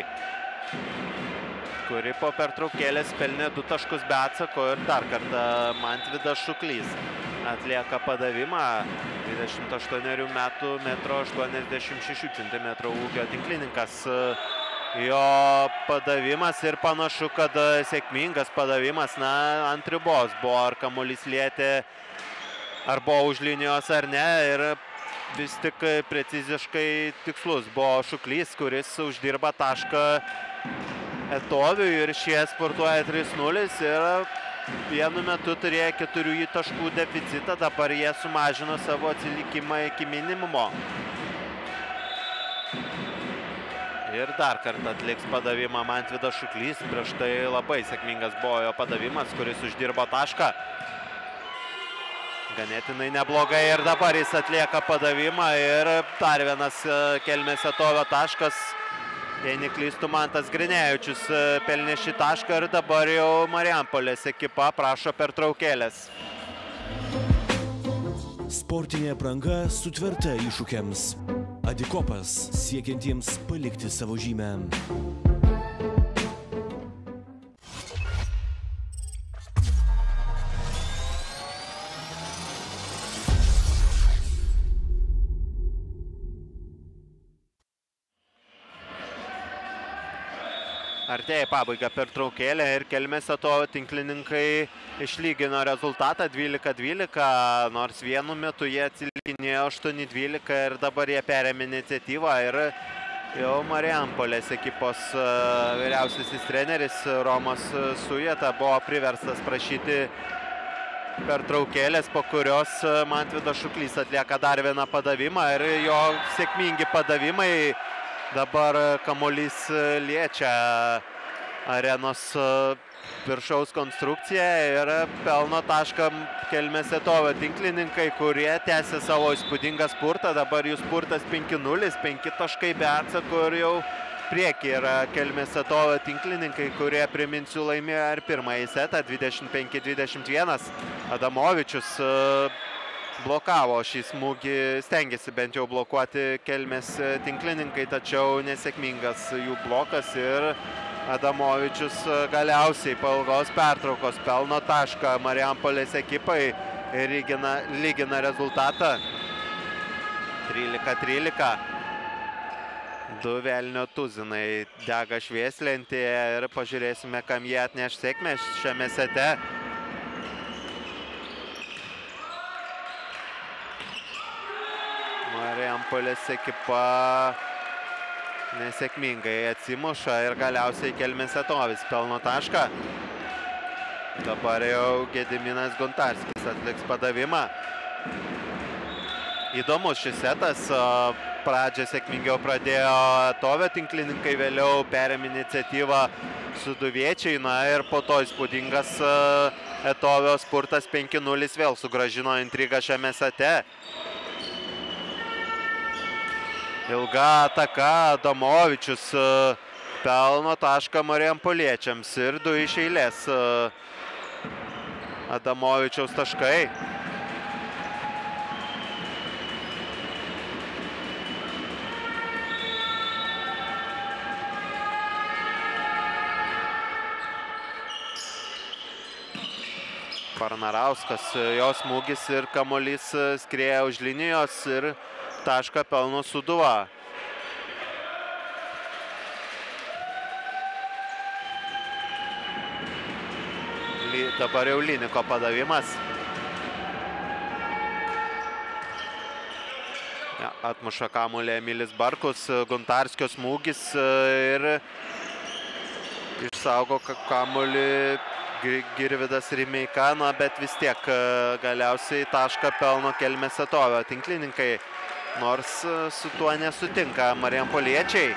kuri po pertraukėlės pelnė 2 taškus be atsako ir dar kartą Mantvydas Šuklys atlieka padavimą. 28 metų, 1,86 cm ūgio tinklininkas. Jo padavimas ir panašu, kad sėkmingas padavimas, ant ribos buvo, ar kamuolys lietė, ar buvo už linijos ar ne, ir vis tik preciziškai tikslus buvo Šuklys, kuris uždirba tašką Etoviui ir šie sportuoja 3-0 ir vienu metu turėjo 4 taškų deficitą, dabar jie sumažino savo atsilikimą iki minimumo. Ir dar kartą atliks padavimą Mantvydas Šuklys. Prieš tai labai sėkmingas buvo jo padavimas, kuris uždirbo tašką. Ganėtinai neblogai ir dabar jis atlieka padavimą ir dar vienas Kelmės Etovo taškas. Jei neklystu, Mantas Grinevičius pelnė šį tašką ir dabar jau Marijampolės ekipa prašo pertraukėlės. Sportinė apranga sutverta iššūkiams. Adikopas siekiantiems palikti savo žymę. Artėja pabaiga pertraukėlė ir Kelmės Etovo tinklininkai išlygino rezultatą 12-12, nors vienu metu jie atsilikinėjo 8-12 ir dabar jie perėmė iniciatyvą ir jau Marijampolės ekipos vyriausiasis treneris Romas Sujeta buvo priverstas prašyti pertraukėlės, po kurios Mantvydas Šuklys atlieka dar vieną padavimą ir jo sėkmingi padavimai. Dabar kamuolys liečia arenos viršaus konstrukciją ir pelno tašką Kelmės Etovo tinklininkai, kurie tęsia savo įspūdingą spurtą. Dabar jų spurtas 5-0, 5 taškai be atsako ir jau priekį yra Kelmės Etovo tinklininkai, kurie, priminsiu, laimėjo ir pirmąjį setą 25-21. Adamovičius blokavo šį smūgį, stengiasi bent jau blokuoti Kelmės tinklininkai, tačiau nesėkmingas jų blokas ir Adamovičius galiausiai po ilgos pertraukos pelno tašką Marijampolės ekipai ir lygina rezultatą 13-13. 2 velnio tuzinai dega švieslentėje ir pažiūrėsime, kam jie atneš sėkmę šiame sete. Marijampolės ekipa nesėkmingai atsimuša ir galiausiai Kelmės Etovis pelno tašką. Dabar jau Gediminas Guntarskis atliks padavimą. Įdomus šis setas. Pradžią sėkmingiau pradėjo Etovio tinklininkai, vėliau perėmė iniciatyvą sūduviečiai. Ir po to įspūdingas Etovio spurtas 5-0 vėl sugrąžino intrigą šiame sete. Ilga ataka, Adamovičius pelno tašką marijampoliečiams ir 2 iš eilės Adamovičiaus taškai. Parnarauskas, jos smūgis ir kamuolys skrieja už linijos ir tašką pelno Sūduva. Dabar jau Liniko padavimas. Atmuša kamuolį Emilis Barkus, Guntarskio smūgis ir išsaugo kamuolį Girvydas Rimeika, bet vis tiek galiausiai tašką pelno Kelmės Vietovė tinklininkai, nors su tuo nesutinka marijampoliečiai.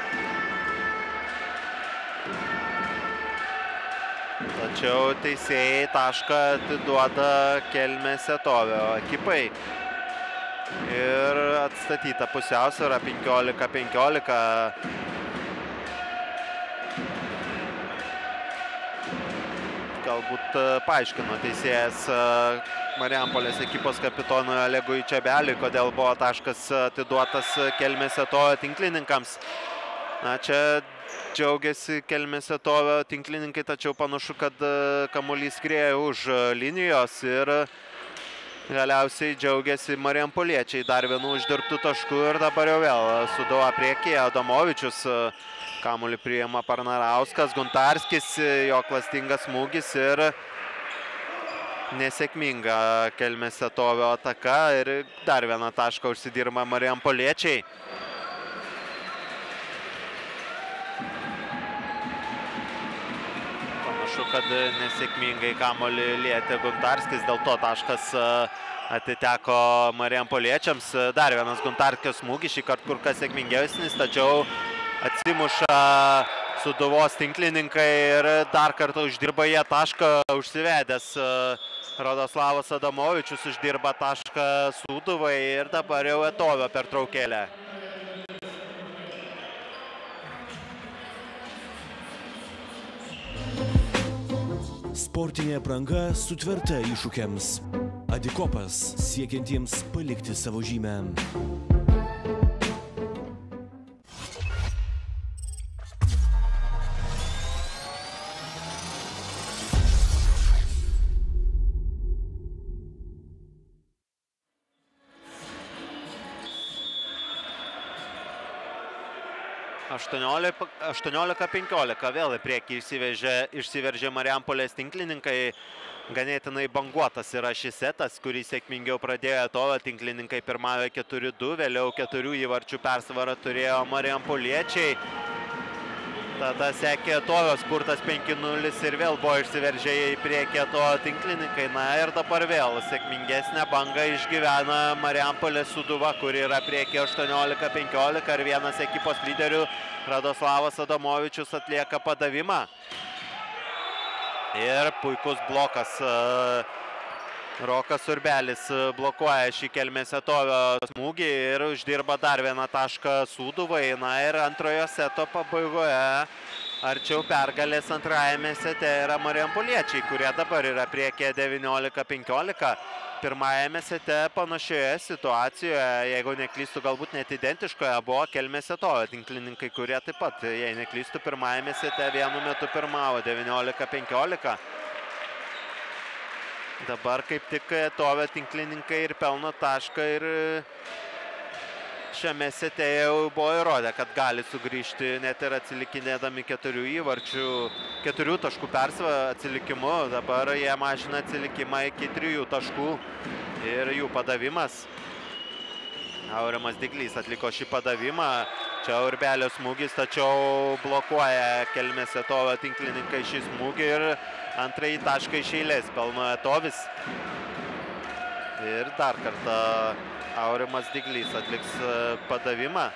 Tačiau teisėjai tašką atiduoda Kelmės Vietovė ekipai. Ir atstatyta pusiausvyrą 15-15. Galbūt paaiškino teisėjas Marijampolės ekipos kapitonui Olegui Čebeliui, kodėl buvo taškas atiduotas Kelmės Vietovė tinklininkams. Na, čia džiaugiasi Kelmės Vietovė tinklininkai, tačiau panašu, kad kamuolys skrieja už linijos ir galiausiai džiaugiasi marijampoliečiai dar vienu uždirbtų taškų ir dabar jau vėl Sūduva priekyje. Adamovičius kamuolį priima Parnarauskas, Guntarskis, jo klastingas smūgis ir nesėkminga Kelmės Vietovė ataka ir dar vieną tašką užsidirba marijampoliečiai. Panašu, kad nesėkmingai kamuolį lietė Guntarskis, dėl to taškas atiteko marijampoliečiams. Dar vienas Guntarskio smūgis, šį kartą kur kas sėkmingesnis, tačiau atsimuša Sūduvos tinklininkai ir dar kartą uždirba jie tašką, užsivedęs Radoslavas Adamovičius uždirba tašką Sūduvai ir dabar jau Vietovė pertraukėlė. Sportinė apranga sutverta iššūkiams. Adikopas siekiantiems palikti savo žymę. – 18-15, vėl į priekį išsiveržė Marijampolės tinklininkai. Ganėtinai banguotas yra šis setas, kurį sėkmingiau pradėjo Vietovė. Tinklininkai pirmavo 4-2, vėliau 4 įvarčių persvarą turėjo marijampoliečiai. Tada sekė Vietovės spurtas 5-0 ir vėl buvo išsiveržę į priekį Vietovė tinklininkai. Na ir dabar vėl sėkmingesnę bangą išgyvena Marijampolės Sūduva, kuri yra priekį 18-15 ir vienas ekipos lyderių Radoslavas Adamovičius atlieka padavimą. Ir puikus blokas. Rokas Urbelis blokuoja šį Kelmės Vietovio smūgį ir uždirba dar vieną tašką Sūduvai. Na ir antrojo seto pabaigoje arčiau pergalės antrajame sete yra marijampoliečiai, kurie dabar yra priekyje 19-15. Pirmajame sete panašioje situacijoje, jeigu neklystu, galbūt net identiškoje, buvo Kelmės Vietovė tinklininkai, kurie taip pat, jei neklystu, pirmajame sete vienu metu pirmavo 19-15. Dabar kaip tik Vietovė tinklininkai ir pelno tašką ir šiame sete jau buvo įrodę, kad gali sugrįžti net ir atsilikinėdami 4 taškų persvarą atsilikimu. Dabar jie mažina atsilikimą iki 3 taškų ir jų padavimas. Aurimas Diglys atliko šį padavimą. Čia Urbelio smūgis, tačiau blokuoja Kelmės Vietovė tinklininkai šį smūgį ir antrąjį tašką iš eilės pelno Vietovės. Ir dar kartą Aurimas Diglys atliks padavimą.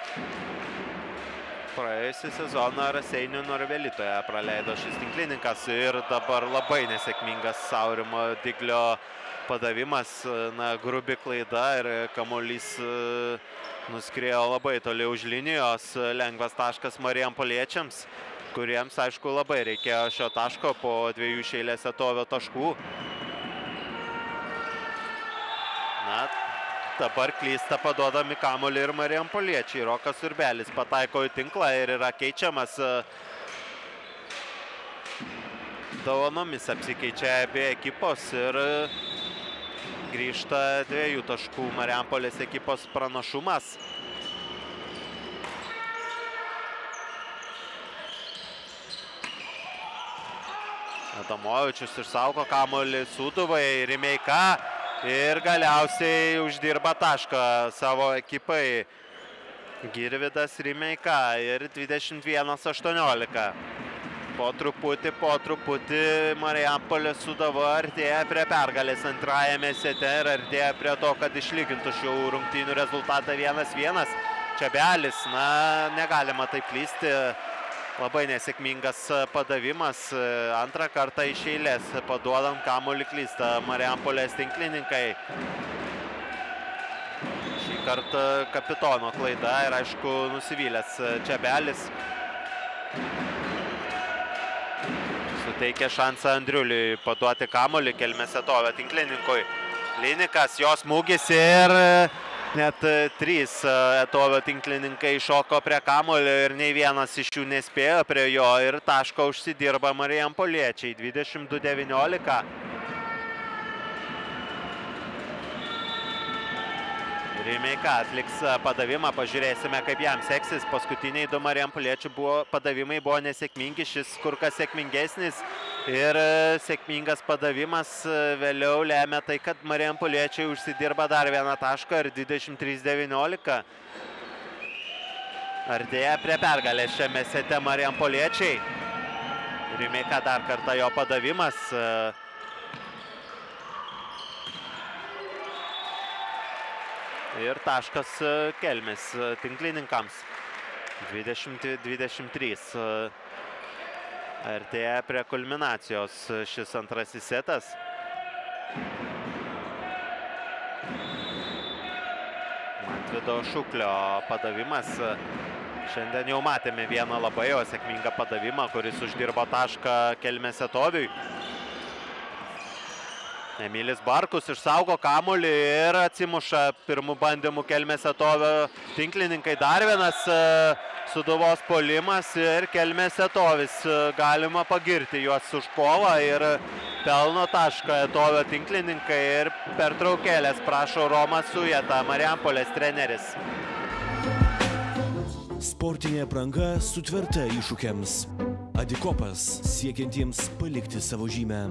Praėjusį sezoną Raseinių Norvelitoje praleido šis tinklininkas ir dabar labai nesėkmingas Aurimo Diglio padavimas. Na, grubi klaida ir kamuolys nuskriejo labai toli už linijos. Lengvas taškas marijampoliečiams, kuriems, aišku, labai reikėjo šio taško po 2 iš eilės Vietovio taškų. Na, dabar klysta paduodami kamuolį ir marijampoliečiai. Rokas Urbelis pataiko į tinklą ir yra keičiamas. Dovanomis apsikeičia abi ekipos ir grįžta 2 taškų Marijampolės ekipos pranašumas. Adamovičius išsaugo kamuolį Sūduvai, Rimeika ir galiausiai uždirba tašką savo ekipai. Girvydas Rimeika ir 21-18. Po truputį Marijampolės Sūduva artėja prie pergalės antrajame sete ir artėja prie to, kad išlygintų šių rungtynių rezultatą 1-1. Čebelis, negalima taip klysti. Labai nesėkmingas padavimas. Antrą kartą iš eilės paduodant kamuolį klysta Marijampolės tinklininkai. Šį kartą kapitono klaida ir aišku nusivylęs Čebelis. Suteikia šansą Andriuliui paduoti kamuolį Kelmės Etovio tinklininkui. Linikas, jos smūgis ir net 3 Etovio tinklininkai šoko prie kamuolio ir nei vienas iš jų nespėjo prie jo ir taško užsidirba Marijampoliečiai 22-19. Rimeika atliks padavimą, pažiūrėsime, kaip jam seksis. Paskutiniai 2 Marijampoliečių padavimai buvo nesėkmingi, šis kur kas sėkmingesnis. Ir sėkmingas padavimas vėliau lemia tai, kad Marijampoliečiai užsidirba dar vieną tašką ir 23-19. Artėja prie pergalės šiame sete Marijampoliečiai. Rimeika dar kartą jo padavimas. Ir taškas Kelmės tinklininkams. 20-23. Artėja prie kulminacijos šis antrasis setas. Mantvido Šuklio padavimas. Šiandien jau matėme vieną labai sėkmingą padavimą, kuris uždirbo tašką Kelmės Etoviui. Emilis Barkus išsaugo kamuolį ir atsimuša pirmų bandymų Kelmės Etovio tinklininkai. Dar vienas Sūduvos puolimas ir Kelmės Etovis. Galima pagirti juos už kovą ir pelno tašką Etovio tinklininkai ir pertraukėlės prašo Romas Sujeta, Marijampolės treneris. Sportinė apranga sutverta iššūkiams. Adikopas siekiantiems palikti savo žymę.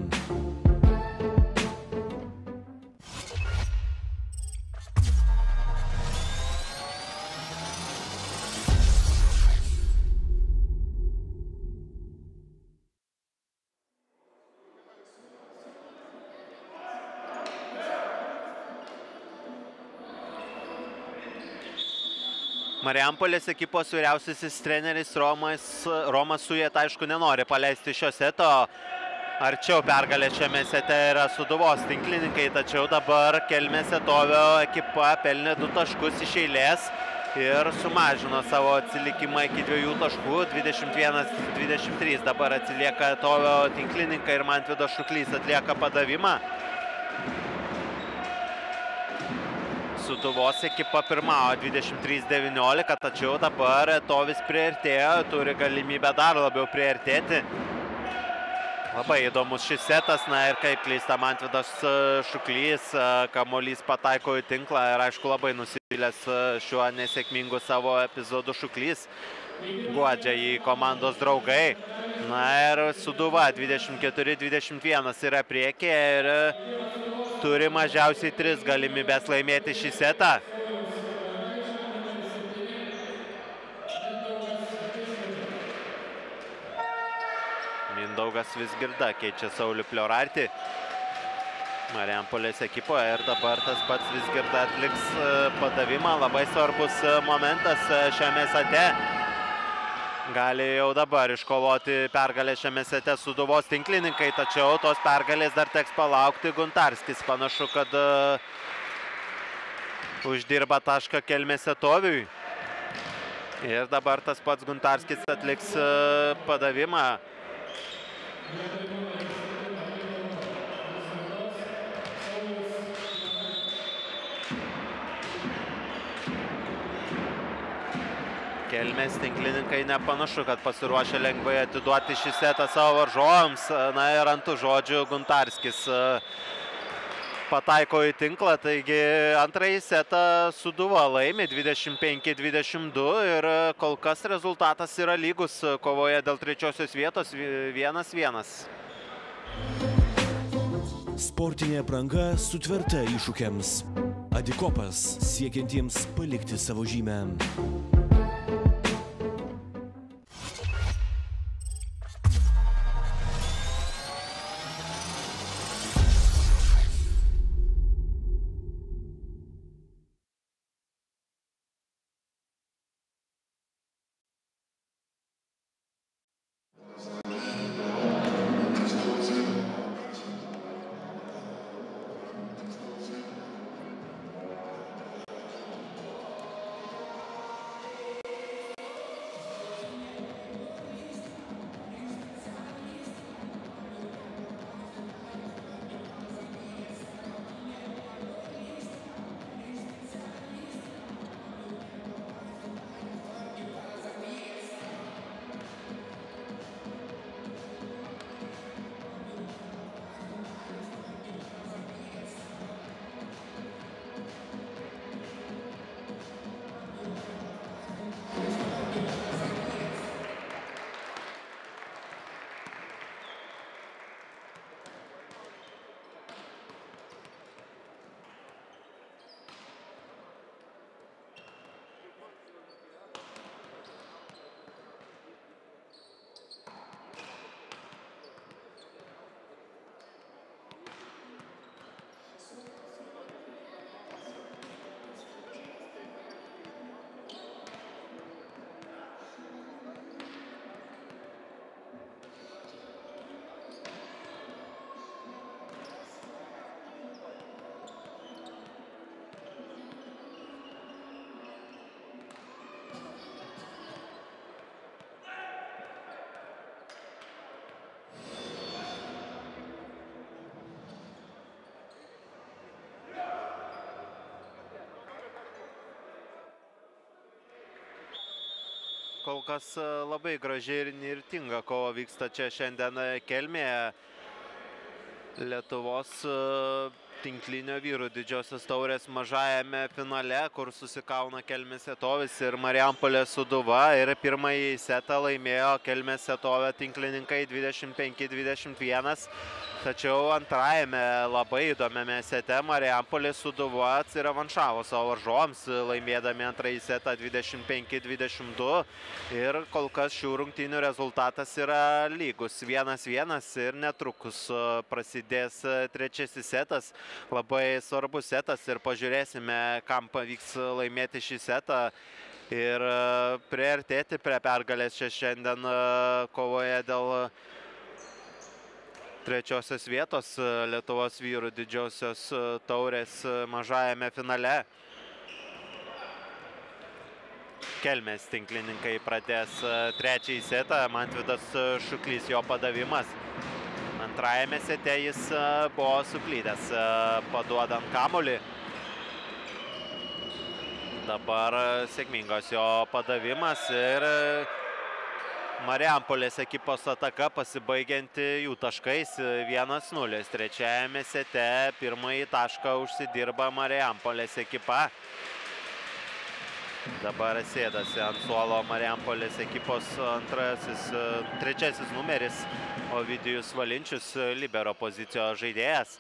Marijampolės ekipos vyriausiasis treneris Romas Sujeta, aišku, nenori paleisti šio seto. Arčiau pergalė šiame sete yra Sūduvos tinklininkai, tačiau dabar Kelmės Etovio ekipa pelnė 2 taškus iš eilės ir sumažino savo atsilikimą iki 2 taškų. 21-23 dabar atsilieka Etovio tinklininkai ir Mantvidas Šuklys atlieka padavimą. Sūduvos ekipa pirmavo 23-19, tačiau dabar Etovis priartėjo, turi galimybę dar labiau priartėti. Labai įdomus šis setas, ir kaip klysta Mantvidas Šuklys, kamuolys pataiko į tinklą ir aišku labai nusivylęs šiuo nesėkmingu savo epizodu Šuklys. Guodžia jį komandos draugai. Ir Sūduva 24-21 yra priekyje ir turi mažiausiai 3 galimybės laimėti šį setą. Mindaugas Vizgirda keičia Saulių Pliorartį Marijampolės ekipoje ir dabar tas pats Vizgirda atliks padavimą. Labai svarbus momentas šiame sete. Gali jau dabar iškovoti pergalę šiame sete Sūduvos tinklininkai, tačiau tos pergalės dar teks palaukti. Guntarskis panašu, kad uždirba tašką Kelmės Etoviui. Ir dabar tas pats Guntarskis atliks padavimą. Kelmės tinklininkai nepanašu, kad pasiruošė lengvai atiduoti šį setą savo varžovams. Ir ant tų žodžių Guntarskis pataiko į tinklą, taigi antrąjį setą Sūduva laimi 25-22 ir kol kas rezultatas yra lygus kovoje dėl 3-osios vietos 1-1. Sportinė apranga sutverta iššūkiams. Adikopas siekiantiems palikti savo žymę. kol kas labai graži ir nirtinga kova vyksta čia šiandien Kelmėje. Lietuvos tinklinio vyrų didžiosios taurės mažajame finale, kur susikauna Kelmės Vietovės ir Marijampolės Sūduva. Ir pirmąjį setą laimėjo Kelmės Vietovė tinklininkai 25-21. Tačiau antrajame labai įdomiame sete Marijampolės Sūduva atsirevanšavo savo varžovams, laimėdami antrąjį setą 25-22. Ir kol kas šių rungtynių rezultatas yra lygus 1-1 ir netrukus prasidės trečiasis setas. Labai svarbus setas ir pažiūrėsime, kam pavyks laimėti šį setą ir priartėti prie pergalės čia šiandien kovoje dėl trečiosios vietos Lietuvos vyrų didžiosios taurės mažajame finale. Kelmės tinklininkai pradės trečiąjį setą, Mantvydas Šuklys jo padavimas. Antrajame sete jis buvo suklydęs paduodant kamuolį. Dabar sėkmingas jo padavimas ir Marijampolės ekipos ataka pasibaigianti jų taškais 1-0. Trečiajame sete pirmąjį tašką užsidirba Marijampolės ekipa. Dabar sėdasi ant suolo Marijampolės ekipos trečiasis numeris Ovidijus Valinčius, libero pozicijos žaidėjas.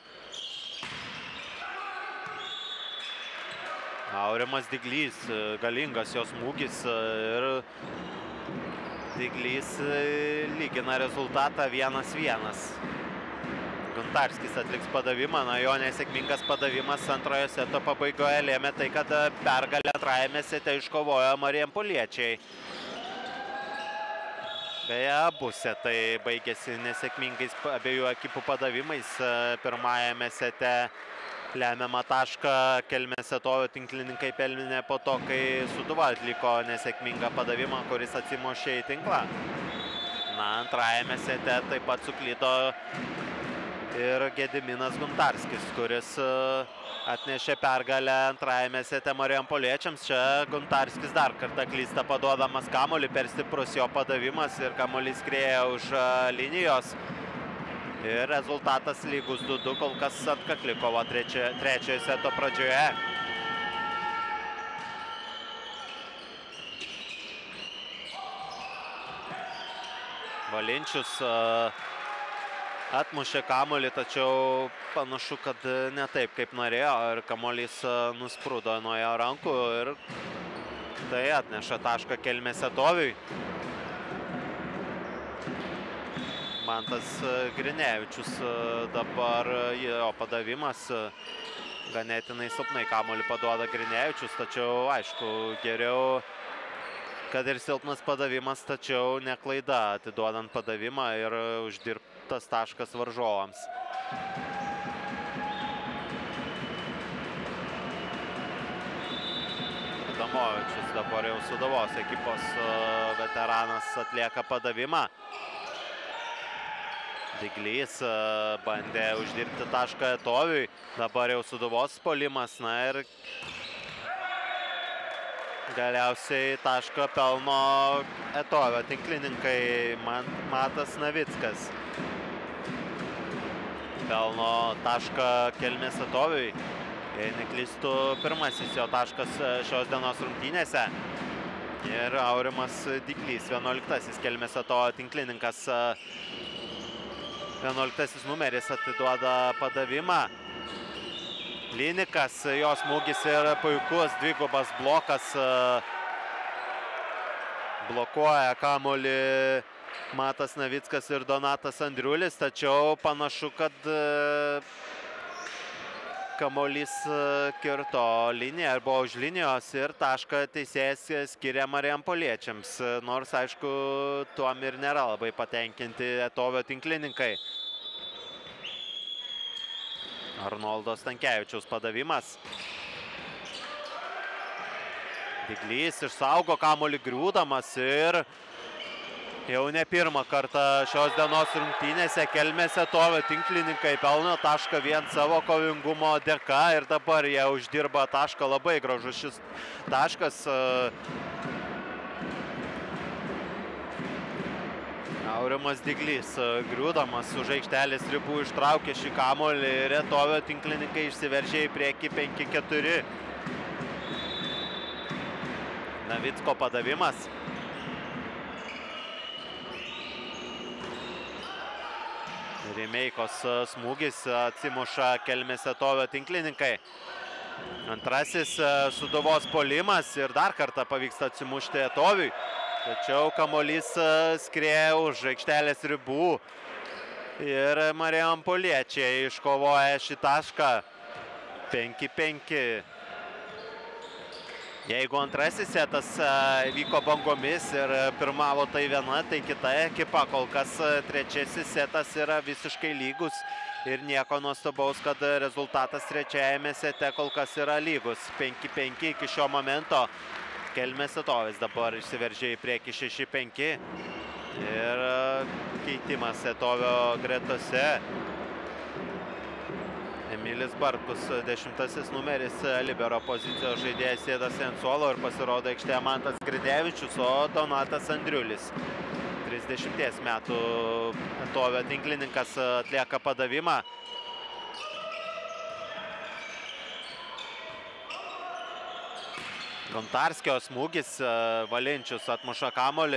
Aurimas Diglys, galingas jos smūgis ir Diglys lygina rezultatą 1-1. Guntarskis atliks padavimą, jo nesėkmingas padavimas antrojo seto pabaigoje lėmė tai, kad pergalę antrajame sete iškovojo marijampoliečiai. Beje, abu setai baigėsi nesėkmingais abiejų ekipų padavimais. Pirmajame sete lemiamą tašką Kelmės Vietovė tinklininkai pelnė po to, kai Sūduva atliko nesėkmingą padavimą, kuris atsimušė į tinklą. Antrajame sete taip pat suklydo ir Gediminas Guntarskis, kuris atnešė pergalę antrajame sete marijampoliečiams. Čia Guntarskis dar kartą klysta paduodamas kamuolį, per stiprus jo padavimas ir kamuolys skrieja už linijos. Ir rezultatas lygus 2-2, kol kas atkakli kova trečiojo seto pradžioje. Valinčius atmušė kamuolį, tačiau panašu, kad ne taip, kaip norėjo, ir kamuolys nusprūdo nuo jo rankų ir tai atneša tašką Kelmės Vietoviui. Mantas Grinevičius dabar jo padavimas, ganėtinai silpnai kamuolį paduoda Grinevičius, tačiau aišku, geriau, kad ir silpnas padavimas, tačiau ne klaida atiduodant padavimą ir uždirbtas taškas varžovams. Adamovičius dabar jau Sūduvos ekipos veteranas atlieka padavimą. Diglys bandė uždirbti tašką Vietoviui, dabar jau Sūduvos puolimas, ir galiausiai tašką pelno Vietovio tinklininkai. Matas Navickas pelno tašką Kelmės Vietoviui. Jei neklystu, pirmasis jo taškas šios dienos rungtynėse. Ir Aurimas Diglys, 11-asis Kelmės Vietovio tinklininkas. 11-asis numeris atiduoda padavimą. Linikas, jos smūgis yra puikus, dvigubas blokas. Blokuoja kamuolį Matas Navickas ir Donatas Andriulis, tačiau panašu, kad kamuolys kirto liniją arba už linijos ir tašką teisėjas skiria marijampoliečiams. Nors, aišku, tuom ir nėra labai patenkinti Vietovio tinklininkai. Arnoldo Stankevičiaus padavimas. Diglys išsaugo kamuolį griūdamas ir jau ne pirmą kartą šios dienos rungtynėse Kelmės Vietovio tinklininkai pelno tašką vien savo kovingumo dėka ir dabar jie uždirba tašką. Labai gražus šis taškas. Aurimas Diglys, griūdamas už aikštelės ribų, ištraukė šį kamuolį ir Retovio tinklininkai išsiveržė į priekį 5-4. Navicko padavimas. Rimeikos smūgis, atsimuša Kelmės Retovio tinklininkai. Antrasis Sūduvos puolimas ir dar kartą pavyksta atsimušti Retoviui. Tačiau kamuolys skrieja už aikštelės ribų ir Marijampoliečiai iškovoja šį tašką 5-5. Jeigu antrasis setas vyko bangomis ir pirmavo tai viena, tai kita ekipa, kol kas trečiasis setas yra visiškai lygus ir nieko nuostabaus, kad rezultatas trečiajame sete kol kas yra lygus. 5-5 iki šio momento. Kelmės Retovis dabar išsiveržė į priekį 6-5 ir keitimas Retovio gretose. Emilis Bartkus, 10 numeris, libero pozicijos žaidėjas sėdasi ant suolo ir pasirodo aikštėje Mantas Grinevičius, o Donatas Andriulis. 30 metų Retovio tinklininkas atlieka padavimą. Gontarskio smūgis, Valinčius atmuša kamuolį.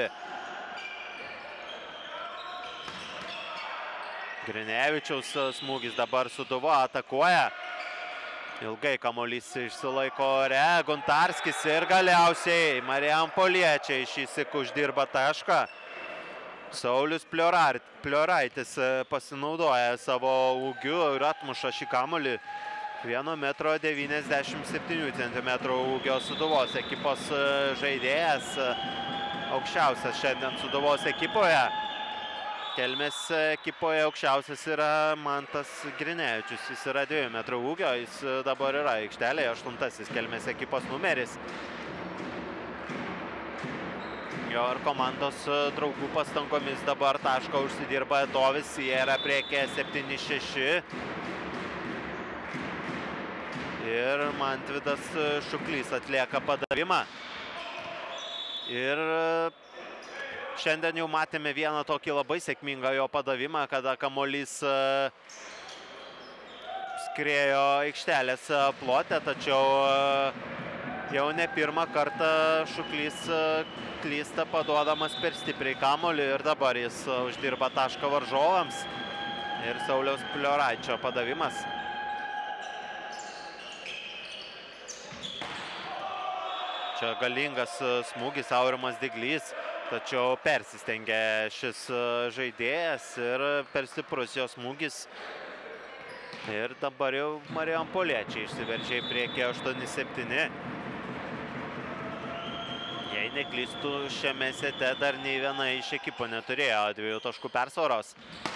Grinevičiaus smūgis, dabar Sūduva atakuoja. Ilgai kamuolys išsilaiko ore, Gontarskis ir galiausiai Marijampoliečiai šįsyk uždirba tašką. Saulius Plioraitis pasinaudoja savo ūgiu ir atmuša šį kamuolį. 1,97 m ūgio Sūduvos ekipos žaidėjas, aukščiausias šiandien Sūduvos ekipoje. Kelmės ekipoje aukščiausias yra Mantas Grinevičius, jis yra 2 m ūgio, jis dabar yra aikštelėje, 8 Kelmės ekipos numeris. Jo ir komandos draugų pastangomis dabar tašką užsidirba Retovis, jie yra priekė 7-6. Ir Mantvidas Šuklys atlieka padavimą. Ir šiandien jau matėme vieną tokį labai sėkmingą jo padavimą, kada kamuolys skriejo aikštelės plote, tačiau jau ne pirmą kartą Šuklys klysta paduodamas per stipriai kamuolį ir dabar jis uždirba tašką varžovams. Ir Sauliaus Plioraičio padavimas. Čia galingas smūgis, Aurimas Diglys, tačiau persistengė šis žaidėjas ir per stiprus jo smūgis. Ir dabar jau Marijampoliečiai išsiveržė į priekį 8-7. Jei neklystų, šiame sete dar nei viena iš ekipų neturėjo 2 taškų persvaros.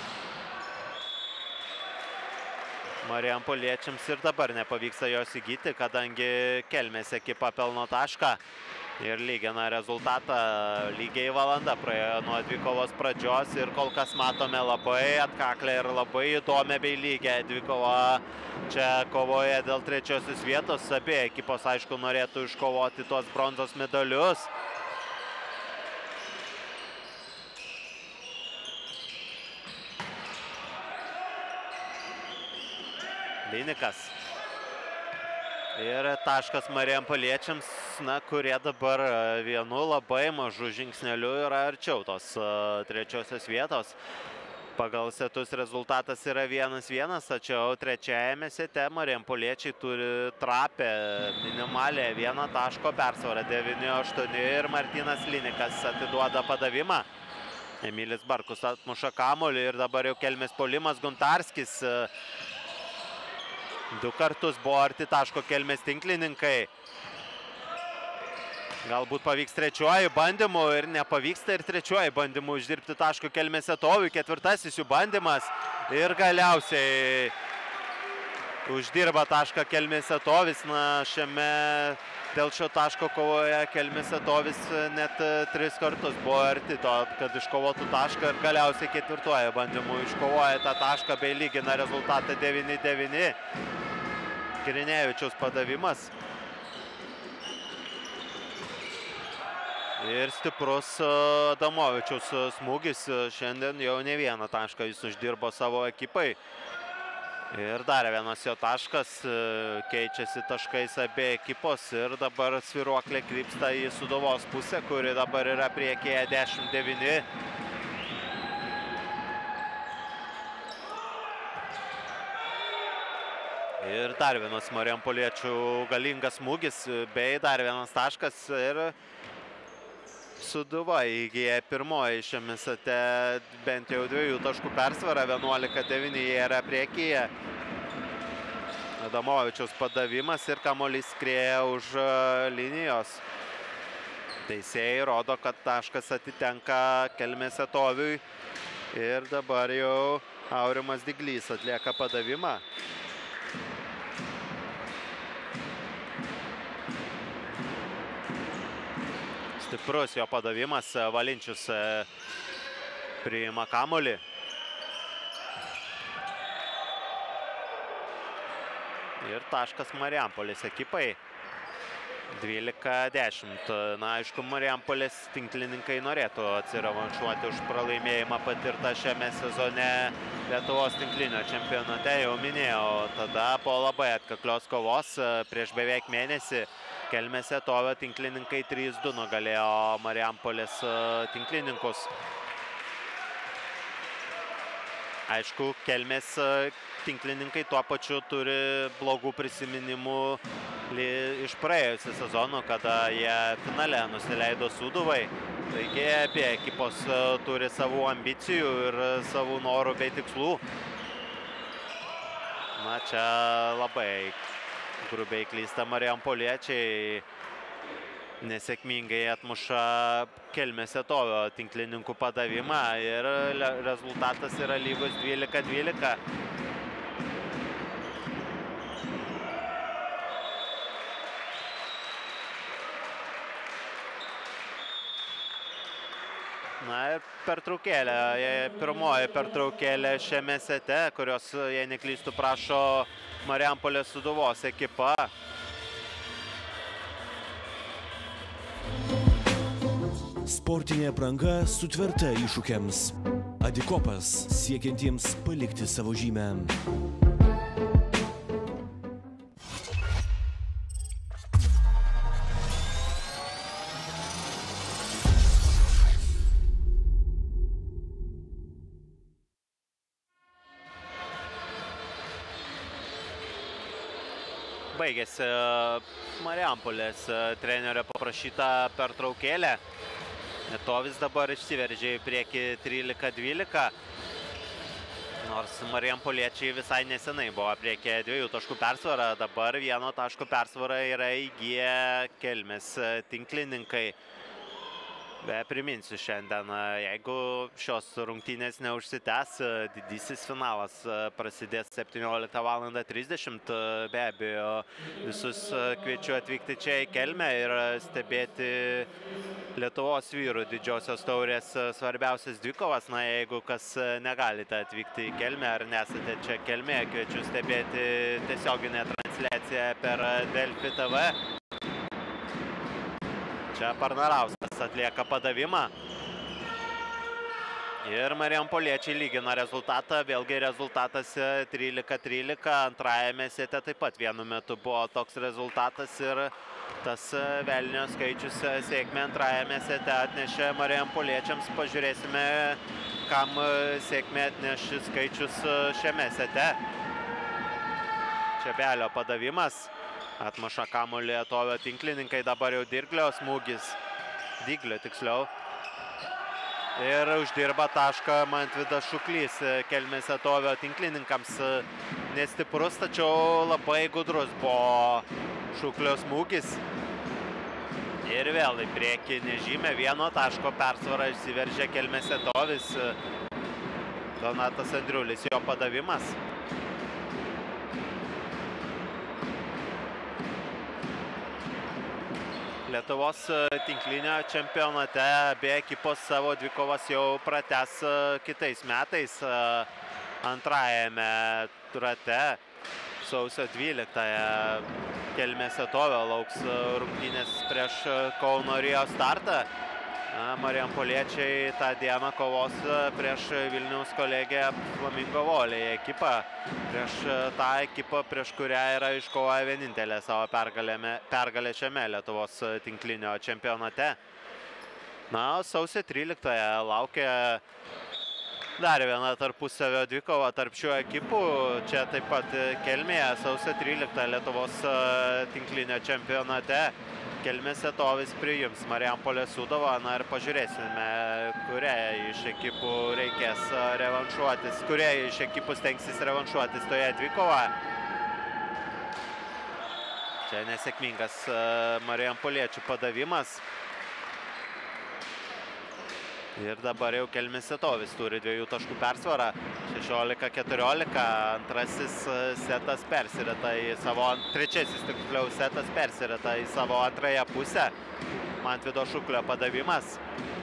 Marijampoliečiams ir dabar nepavyksta jos įgyti, kadangi Kelmės ekipa pelno tašką ir lygina rezultatą. Lygiai valanda praėjo nuo dvikovos pradžios ir kol kas matome labai atkaklę ir labai įdomią bei lygę dvikovą. Čia kovoja dėl trečiosios vietos, abi ekipos aišku norėtų iškovoti tuos bronzos medalius. Linikas. Ir taškas Marijampoliečiams, kurie dabar vienu labai mažu žingsneliu yra arčiau tos trečiosios vietos. Pagal setus rezultatas yra 1-1, tačiau trečiajame sete Marijampoliečiai turi trapę minimalę 1 taško persvarą 9-8 ir Martynas Linikas atiduoda padavimą. Emilis Bartkus atmuša kamuolį ir dabar jau Kelmės puolimas. Gontarskis 2 kartus buvo arti taško Kelmės tinklininkai. Galbūt pavyks trečiuoju bandymu ir nepavyksta ir trečiuoju bandymu uždirbti taško Kelmės Retoviui. 4. jų bandymas ir galiausiai uždirba tašką Kelmės Retovis. Šiame dėl šio taško kovoje Kelmės Retovis net 3 kartus buvo arti to, kad iškovotų tašką ir galiausiai 4. bandymu iškovoja tą tašką bei lygina rezultatą 9-9. Grinevičiaus padavimas. Ir stiprus Adamovičiaus smūgis. Šiandien jau ne vieną tašką jis uždirbo savo ekipai. Ir dar vienas jo taškas. Keičiasi taškais abi ekipos. Ir dabar svyruoklė krypsta į Sūduvos pusę, kuri dabar yra priekyje 10-9. Ir dar vienas marijampoliečių galingas smūgis, bei dar vienas taškas. Ir Sūduva įgyja pirmoji šiame sete bent jau 2 taškų persvarą, 11-9 jie yra priekyje. Adamovičiaus padavimas ir kamuolys skrieja už linijos. Teisėjai rodo, kad taškas atitenka Kelmės Atoviui. Ir dabar jau Aurimas Diglys atlieka padavimą. Stiprus jo padavimas, Valinčius priima kamuolį. Ir taškas Marijampolės ekipai. 12-10. Na, aišku, Marijampolės tinklininkai norėtų atsirevanšuoti už pralaimėjimą patirtą šiame sezone Lietuvos tinklinio čempionate. Jau minėjau, tada po labai atkaklios kovos prieš beveik mėnesį Kelmės Atovio tinklininkai 3-2 nugalėjo Marijampolės tinklininkus. Aišku, Kelmės tinklininkai tuo pačiu turi blogų prisiminimų iš praėjusių sezonų, kada jie finale nusileido Sūduvai. Taigi apie ekipos turi savų ambicijų ir savų norų bei tikslų. Na, čia labai grubiai klysta marijampoliečiai. Nesėkmingai atmuša Kelmės Atovio tinklininkų padavimą ir rezultatas yra lygus 12-12. Na ir pertraukėlė, pirmoji pertraukėlė šiame sete, kurios, jei neklystų, prašo Marijampolės Sūduvos ekipa. Sportinė apranga sutverta iššūkiams. Adikopas siekiantiems palikti savo žymę. Baigėsi Marijampolės trenerio paprašyta pertraukėlė. Atovis dabar išsiveržė į priekį 13-12. Nors marijampoliečiai visai nesenai buvo priekyje 2 taškų persvarą. Dabar 1 taško persvarą yra įgiję Kelmės tinklininkai. Priminsiu šiandien, jeigu šios rungtynės neužsitęs, didysis finalas prasidės 17:30. Be abejo, visus kviečiu atvykti čia į Kelmę ir stebėti Lietuvos vyrų didžiosios taurės svarbiausias dvikovas. Na, jeigu kas negalite atvykti į Kelmę ar nesate čia Kelmėje, kviečiu stebėti tiesioginę transliaciją per Delfi TV. Čia Parnarauskas atlieka padavimą. Ir marijampoliečiai lygina rezultatą. Vėlgi rezultatas 13-13. Antrajame sete taip pat vienu metu buvo toks rezultatas. Ir tas velnio skaičius sėkmę antrajame sete atnešė marijampoliečiams. Pažiūrėsime, kam sėkmę atneš skaičius šiame sete. Čebelio padavimas. Atmuša kamuolį Atovio tinklininkai, dabar jau Dirglio smūgis. Diglio tiksliau. Ir uždirba tašką Mantvydas Šuklys. Kelmės Atovio tinklininkams nestiprus, tačiau labai gudrus buvo Šuklio smūgis. Ir vėl į priekį nežymė 1 taško persvarą išsiveržė Kelmės Atovis. Donatas Andriulis, jo padavimas. Lietuvos tinklinio čempionate abi ekipos savo dvikovas jau pratęs kitais metais. Antrajame rate sausio 12-ąją Kelmės Atovio lauks rungtynės prieš Kauno Rio Startą. Marijampoliečiai tą dieną kovos prieš Vilniaus kolegiją Flamingo Volley ekipą. Prieš tą ekipą, prieš kurią yra iškovoję vienintelę savo pergalę šiame Lietuvos tinklinio čempionate. Na, sausio 13 laukia dar viena tarpusavio dvikova tarp šių ekipų. Čia taip pat Kelmėje sausio 13 Lietuvos tinklinio čempionate. Kelmės Etovis priims Marijampolės Sūduvą. Na ir pažiūrėsime, kuriai iš ekipų reikės revanšuotis, kuriai iš ekipų stengsis revanšuotis toje dvikovoje. Čia nesėkmingas Marijampoliečių padavimas. Ir dabar jau Kelmės Etovis turi 2 taškų persvarą. 16-14. Antrasis setas persirita į savo, trečiasis tiksliau setas persirita į savo antrąją pusę. Mantvydo Šuklio padavimas.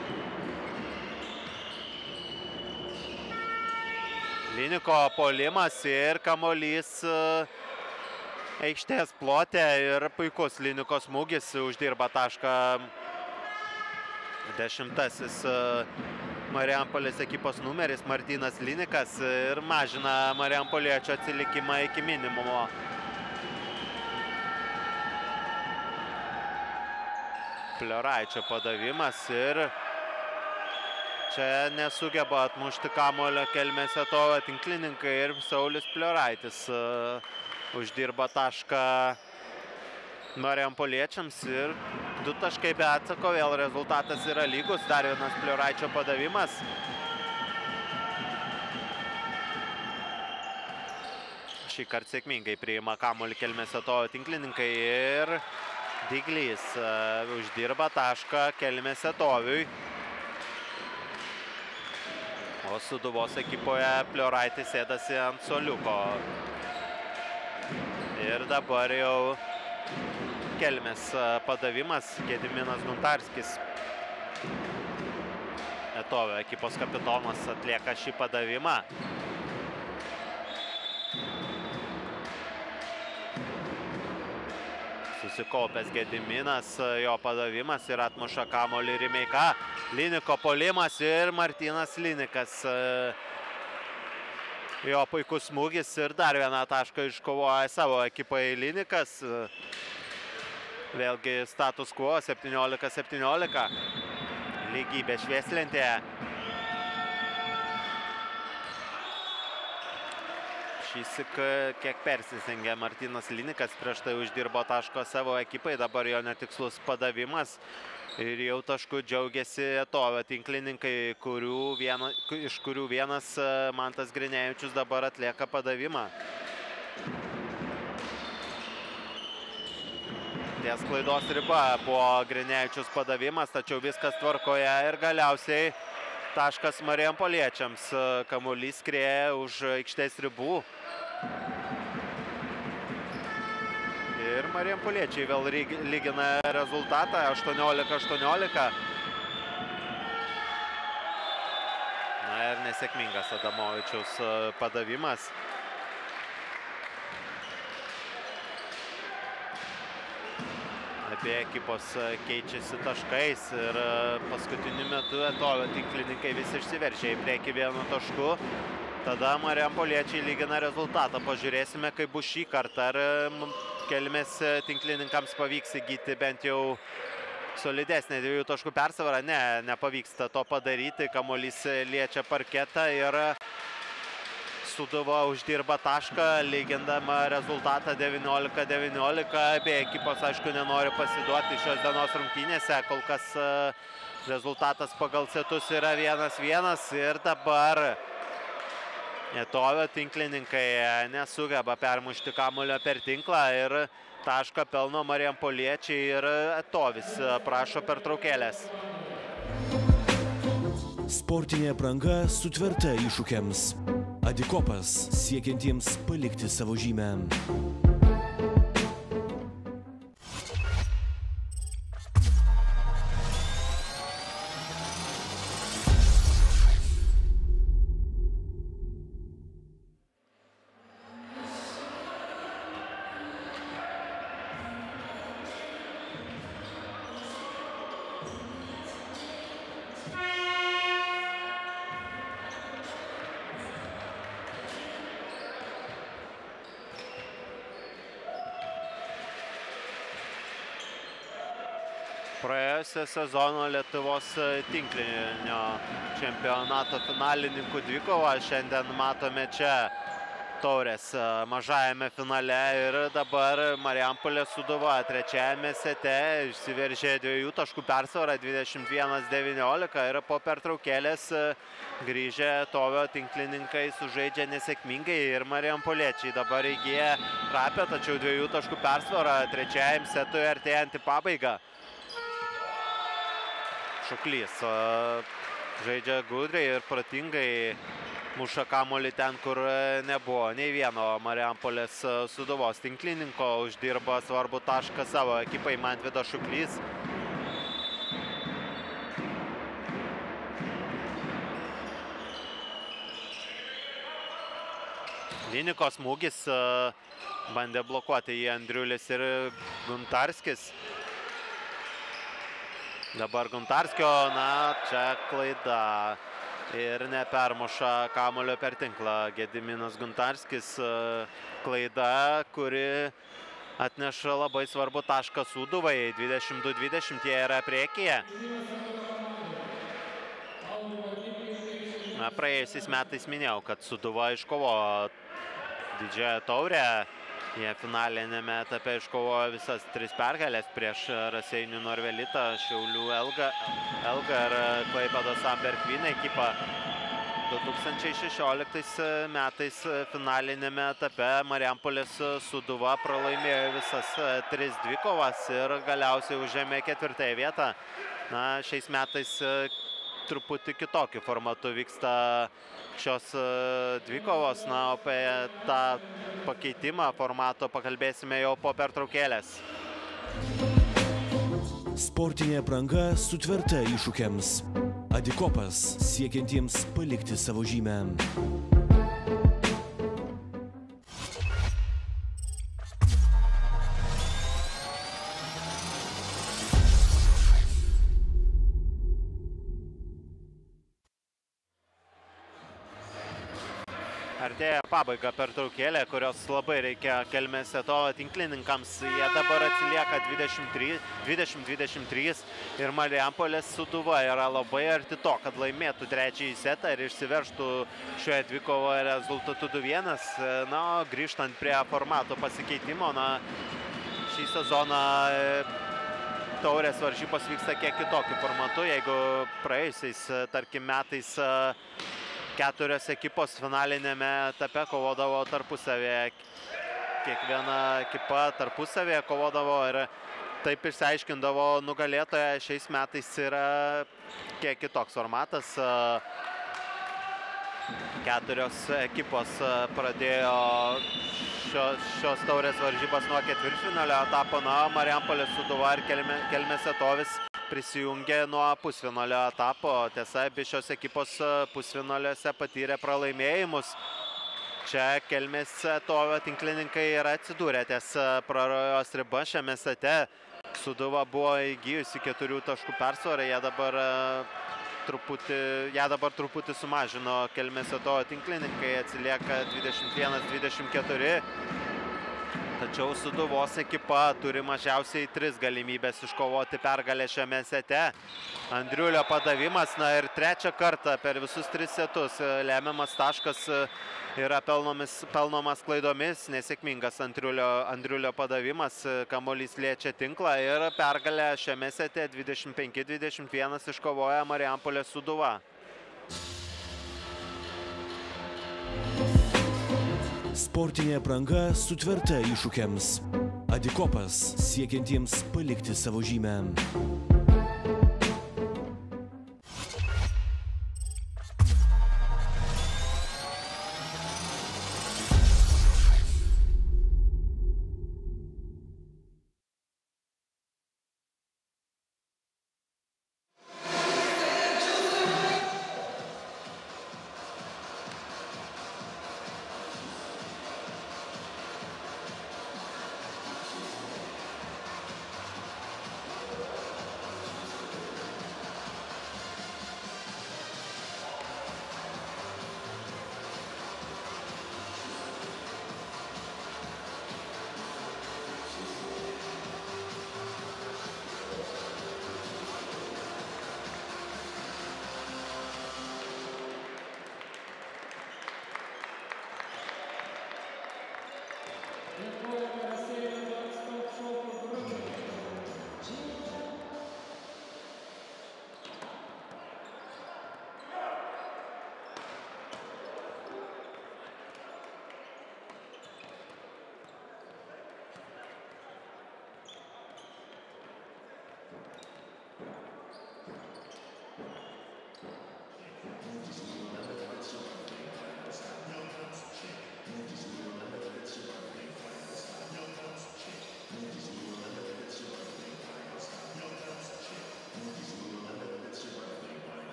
Liniko puolimas ir kamuolys aikštės plote ir puikus Liniko smūgis uždirba tašką 10-asis Marijampolės ekipos numeris Martynas Linikas ir mažina Marijampoliečio atsilikimą iki minimumo. Plioraičio padavimas ir čia nesugeba atmušti kamuolio Kelmės Etovo tinklininkai ir Saulius Plioraitis uždirba tašką Marijampoliečiams ir 2 taškai be atsako, vėl rezultatas yra lygus, dar vienas Plioraičio padavimas. Šį kartą sėkmingai priima kamuolį Kelmės Etovo tinklininkai ir Diglys uždirba tašką Kelmės Etoviui. O Sūduvos ekipoje Plioraitis sėdasi ant suoliuko. Ir dabar jau Kelmės padavimas, Gediminas Guntarskis. Etovio ekipos kapitonas atlieka šį padavimą. Susikaupęs Gediminas, jo padavimas ir atmuša kamuolį Rimeika. Liniko puolimas ir Martynas Linikas. Jo puikus smūgis ir dar vieną tašką iškovoja savo ekipai Linikas. Vėlgi status quo 17-17. Lygybė švieslentėje. Šįsyk kiek persistengė Martynas Linikas, prieš tai uždirbo taško savo ekipai, dabar jo netikslus padavimas. Ir jau taškų džiaugiasi Etovio tinklininkai, iš kurių vienas Mantas Grinevičius dabar atlieka padavimą. Ties klaidos riba buvo Grinevičius padavimas, tačiau viskas tvarkoje ir galiausiai taškas Marijampoliečiams. Kamuolys skrieja už aikštės ribų. Ir Marijampoliečiai vėl lygina rezultatą 18-18. Na ir nesėkmingas Adamovičiaus padavimas. Abie ekipos keičiasi taškais ir paskutiniu metu Etovio tinklininkai vis išsiveržė į priekį 1 tašku. Tada Marijampoliečiai lygina rezultatą. Pažiūrėsime, kaip bus šį kartą. Ar Kelmės tinklininkams pavyks įgyti bent jau solidesnę 2 taškų persvarą? Ne, nepavyksta to padaryti. Kamuolys liečia parketą ir Sūduva uždirba tašką, lygindama rezultatą 19-19. Abie ekipos, aišku, nenori pasiduoti šios dienos rungtynėse. Kol kas rezultatas pagal setus yra 1-1 ir dabar Etovio tinklininkai nesugeba permušti kamuolio per tinklą ir tašką pelno Marijampoliečiai ir Etovis prašo pertraukėlės. Sportinė apranga sutverta iššūkiams. Adikopas siekiantiems palikti savo žymę. praėjusio sezono Lietuvos tinklinio čempionato finalininkų dvikovą. Šiandien matome čia taurės mažajame finale ir dabar Marijampolės Sūduva trečiajame sete išsiveržė 2 taškų persvarą 21-19 ir po pertraukėlės grįžę Tovio tinklininkai sužaidžia nesėkmingai ir marijampoliečiai dabar įgyja trapę, tačiau 2 taškų persvarą trečiajam setui artėjant į pabaigą. Šuklys žaidžia gudriai ir protingai, muša kamuolį ten, kur nebuvo nei vieno Marijampolės Sūduvos tinklininko, uždirba svarbų tašką savo ekipai Mantvydas Šuklys. Liniko smūgis, bandė blokuoti jį Andriulis ir Guntarskis. Dabar Guntarskio, čia klaida. Ir nepermuša kamuolio per tinklą Gediminas Guntarskis. Klaida, kuri atneša labai svarbu tašką Sūduvai. 22-20 jie yra priekyje. Praėjusiais metais minėjau, kad Sūduva iškovojo didžiąją taurę. Jie finalinėme etape iškovojo visas 3 pergalės prieš Raseinių Norvelitą, Šiaulių Elgą ir Klaipėdos Amber Queen ekipą. 2016 metais finalinėme etape Marijampolės Sūduva pralaimėjo visas 3 dvikovas ir galiausiai užėmė 4. vietą. Šiais metais truputį kitokiu formatu vyksta šios dvikovos, o apie tą pakeitimą formato pakalbėsime jau po pertraukėlės. Sportinė apranga sutverta iššūkiams. Adikopas siekiantiems palikti savo žymę. Artėja pabaiga pertraukėlė, kurios labai reikia Kelmės Etovo tinklininkams. Jie dabar atsilieka 20-23 ir Marijampolės Sūduva yra labai arti to, kad laimėtų trečiąjį setą ir išsiveržtų šioje dvikovoje rezultatu 2-1. Grįžtant prie formato pasikeitimo, šį sezoną taurės varžybos vyksta kiek kitokiu formatu. Jeigu praėjusiais, tarkim, metais 4 ekipos finalinėme etape kovodavo tarpusavėje. Kiekviena ekipa tarpusavėje kovodavo ir taip išsiaiškindavo nugalėtoją. Šiais metais yra kiek kitoks formatas. 4 ekipos pradėjo šios taurės varžybos nuo ketvirtfinalio etapo. Marijampolės Sūduva ir Kelmės Etovis prisijungė nuo pusfinalio etapo. Tiesa, abi šios ekipos pusfinaliuose patyrė pralaimėjimus. Čia Kelmės Etovio tinklininkai yra atsidūrę ties prarajos riba šiame sete. Sūduva buvo įgijusi 4 taškų persvarą. Ją dabar truputį sumažino Kelmės Etovo tinklininkai, atsilieka 21-24. Tačiau Sūduvos ekipa turi mažiausiai 3 galimybės iškovoti pergalę šiame sete. Andriulio padavimas, ir 3 kartą per visus 3 setus lemiamas taškas yra pelnomas klaidomis. Nesėkmingas Andriulio padavimas, kamuolys liečia tinklą ir pergalę šiame sete 25-21 iškovoja Marijampolės Sūduva. Sportinė apranga sutverta iššūkiams. Adikopas siekiantiems palikti savo žymę.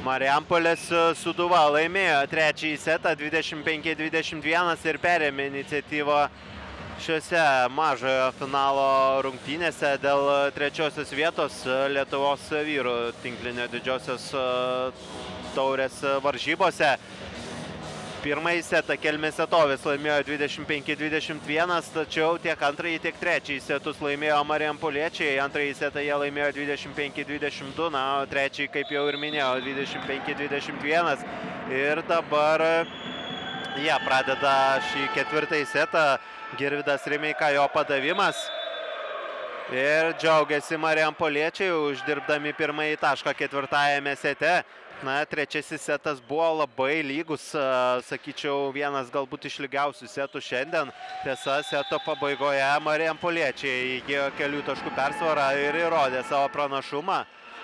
Marijampolės Sūduva laimėjo trečiąjį setą 25-21 ir perėmė iniciatyvą šiuose mažojo finalo rungtynėse dėl trečiosios vietos Lietuvos vyrų tinklinio didžiosios taurės varžybose. Pirmąjį setą Kelmės Vietovės laimėjo 25-21, tačiau tiek antrąjį, tiek trečiąjį setus laimėjo marijampoliečiai. Antrąjį setą jie laimėjo 25-22, na, o trečiąjį, kaip jau ir minėjau, 25-21. Ir dabar jie pradeda šį ketvirtąjį setą. Girvydas Rimeika, jo padavimas. Ir džiaugiasi marijampoliečiai uždirbdami pirmąjį tašką ketvirtajame sete. Na, trečiasis setas buvo labai lygus, sakyčiau, vienas galbūt iš lygiausių setų šiandien. Tiesa, seto pabaigoje marijampoliečiai įgijo kelių taškų persvarą ir įrodė savo pranašumą.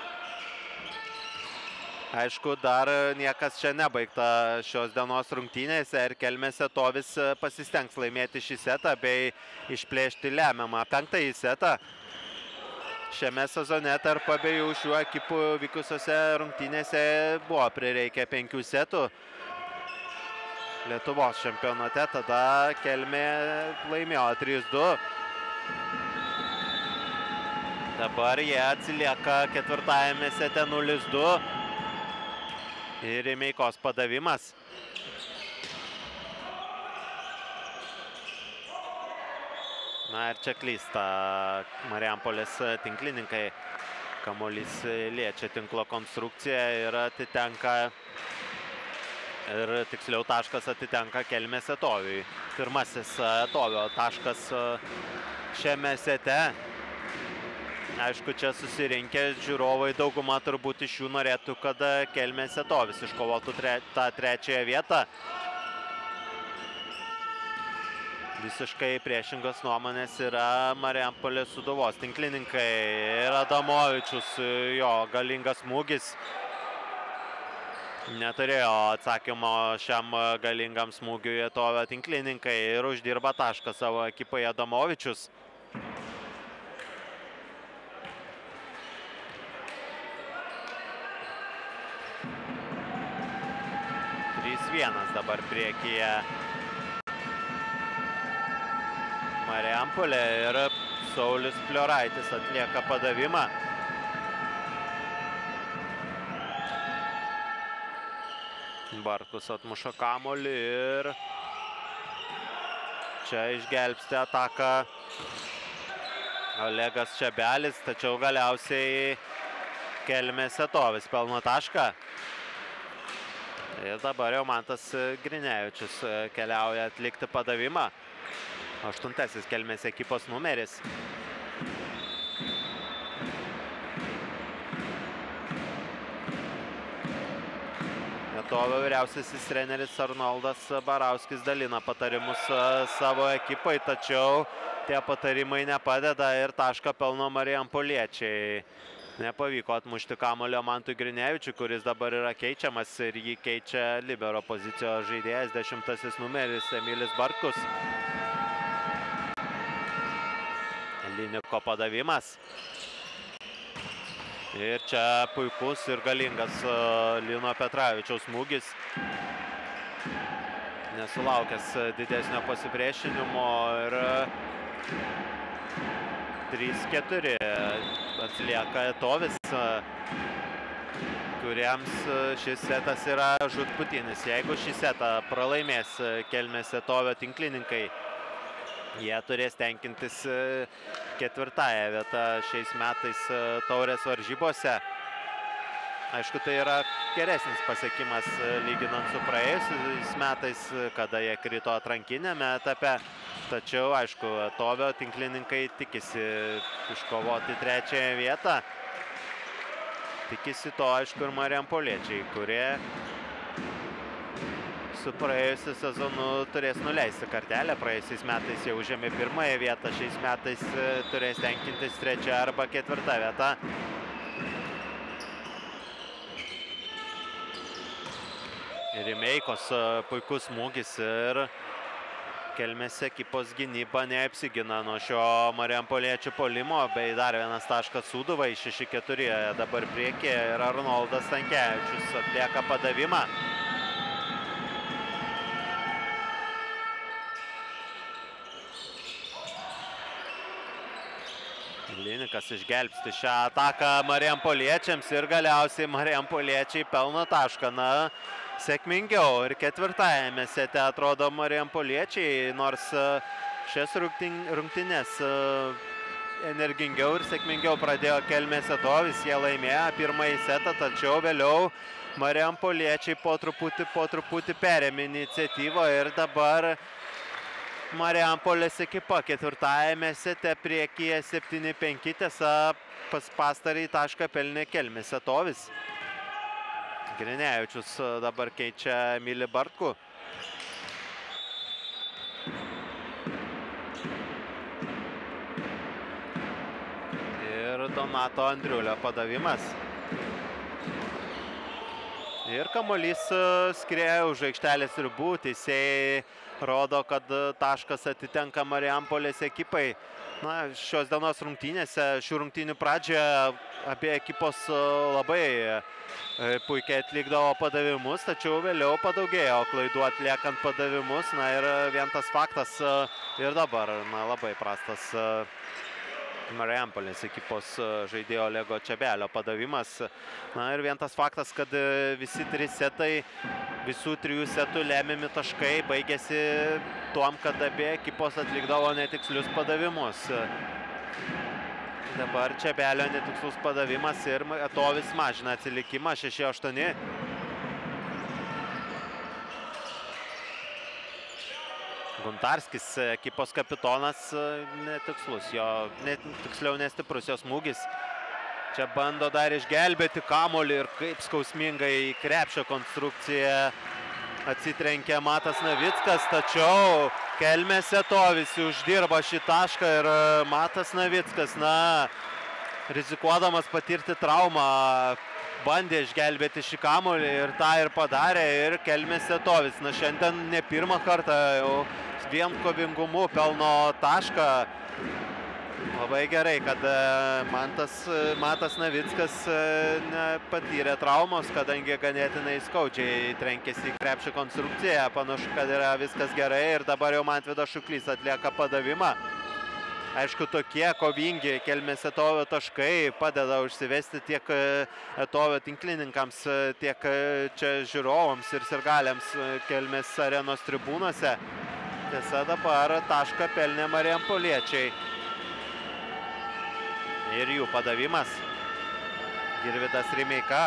Aišku, dar niekas čia nebaigta šios dienos rungtynėse ir Kelmės Vietovės pasistengs laimėti šį setą bei išplėšti lemiamą penktąjį setą. Šiame sezone tarp abiejų šių ekipų vykusiose rungtynėse buvo prireikę 5 setų. Lietuvos čempionate tada Kelmė laimėjo 3-2. Dabar jie atsilieka ketvirtajame sete 0-2. Ir Rimeikos padavimas. Na ir čia klysta Marijampolės tinklininkai. Kamuolys liečia tinklo konstrukciją ir atitenka, ir tiksliau taškas atitenka Kelmės Vietoviui. Pirmasis Vietovio taškas šiame sete. Aišku, čia susirinkę žiūrovai, dauguma turbūt iš jų norėtų, kad Kelmės Vietovis iškovotų tą trečiąją vietą. Visiškai priešingos nuomonės yra Marijampolės Sūduvos tinklininkai. Ir Adamovičius, jo galingas smūgis. Neturėjo atsakymo šiam galingam smūgiui Vietovio tinklininkai ir uždirba tašką savo ekipai Adamovičius. Dabar priekyje Marijampolė ir Saulius Plioraitis atlieka padavimą. Bartkus atmuša kamuolį ir čia išgelbsti ataką Olegas Čebelis, tačiau galiausiai Kelmės Vietovis pelno tašką. Ir dabar jau Mantas Grinevičius keliauja atlikti padavimą. 8. Kelmės ekipos numeris. Vietovio vyriausiasis treneris Arnoldas Barauskis dalina patarimus savo ekipai, tačiau tie patarimai nepadeda ir tašką pelno marijampoliečiai. Nepavyko atmušti kamuolio Mantui Grinevičiui, kuris dabar yra keičiamas ir jį keičia libero pozicijos žaidėjas 10. numeris Emilis Bartkus. Liniko padavimas. Ir čia puikus ir galingas Lino Petravičiaus smūgis. Nesulaukęs didesnio pasipriešinimo ir 3-4 atsilieka Vietovės, kuriems šis setas yra žūtbūtinis. Jeigu šį setą pralaimės Kelmės Vietovio tinklininkai, jie turės tenkintis 4. vietą šiais metais taurės varžybose. Aišku, tai yra geresnis pasiekimas lyginant su praėjusiais metais, kada jie krito atrankinėme etape. Tačiau, aišku, Vietovio tinklininkai tikisi iškovoti 3. vietą. Tikisi to, aišku, ir marijampoliečiai, kurie su praėjusiu sezonu turės nuleisti kartelę. Praėjusiais metais jau užėmė 1. vietą, šiais metais turės tenkintis 3. arba 4. vietą. Rimeikos puikus smūgis ir Kelmės ekipos gynyba neapsigina nuo šio marijampoliečių puolimo, bei dar vienas taškas Sūduvai, 6-4 dabar priekį ir Arnoldas Stankevičius atlieka padavimą. Linikas išgelbsti šią ataką marijampoliečiams ir galiausiai marijampoliečiai pelno tašką. Na, sėkmingiau ir ketvirtajame sete atrodo marijampoliečiai, nors šias rungtynes energingiau ir sėkmingiau pradėjo Kelmės Setovis. Jie laimėjo pirmąjį setą, tačiau vėliau marijampoliečiai po truputį perėmė iniciatyvą ir dabar Marijampolės ekipa ketvirtajame sete priekyje 7-5, tiesa pas pastarąjį tašką pelnė Kelmės Setovis. Grinevičius dabar keičia Emilį Bartkų. Ir Donato Andriulio padavimas. Ir kamuolys skrieja už aikštelės ribų, teisėjai rodo, kad taškas atitenka Marijampolės ekipai. Na, šios dienos rungtynėse, šių rungtynių pradžioje abie ekipos labai puikiai atlikdavo padavimus, tačiau vėliau padaugėjo klaidų atliekant padavimus. Na ir vien tas faktas ir dabar labai prastas Marijampolės ekipos žaidėjo Olego Čebelio padavimas. Na ir vien tas faktas, kad visi visų trijų setų lemiami taškai baigėsi tuom, kad abie ekipos atlikdavo netikslius padavimus. Dabar Čebelio netikslus padavimas ir Atovis mažina atsilikimą 6-8. Guntarskis, ekipos kapitonas, netikslus, tiksliau nestiprus jo smūgis. Čia bando dar išgelbėti kamuolį ir kaip skausmingai į krepšio konstrukciją atsitrenkė Matas Navickas, tačiau Kelmės Setovis uždirba šį tašką ir Matas Navickas, rizikuodamas patirti traumą, bandė išgelbėti šį kamuolį ir tą ir padarė ir Kelmės Setovis. Na, šiandien ne pirmą kartą jau vien kovingumu pelno tašką. Labai gerai, kad Matas Navickas nepatyrė traumos, kadangi ganėtinai skaudžiai trenkėsi į krepšio konstrukciją. Panašu, kad yra viskas gerai ir dabar jau Mantvydas Šuklys atlieka padavimą. Aišku, tokie kovingi Kelmės Etovio taškai padeda užsivesti tiek Etovio tinklininkams, tiek čia žiūrovams ir sirgaliams Kelmės arenos tribūnose. Tiesa, dabar tašką pelnė marijampoliečiai. Ir jų padavimas. Girvydas Rimeika.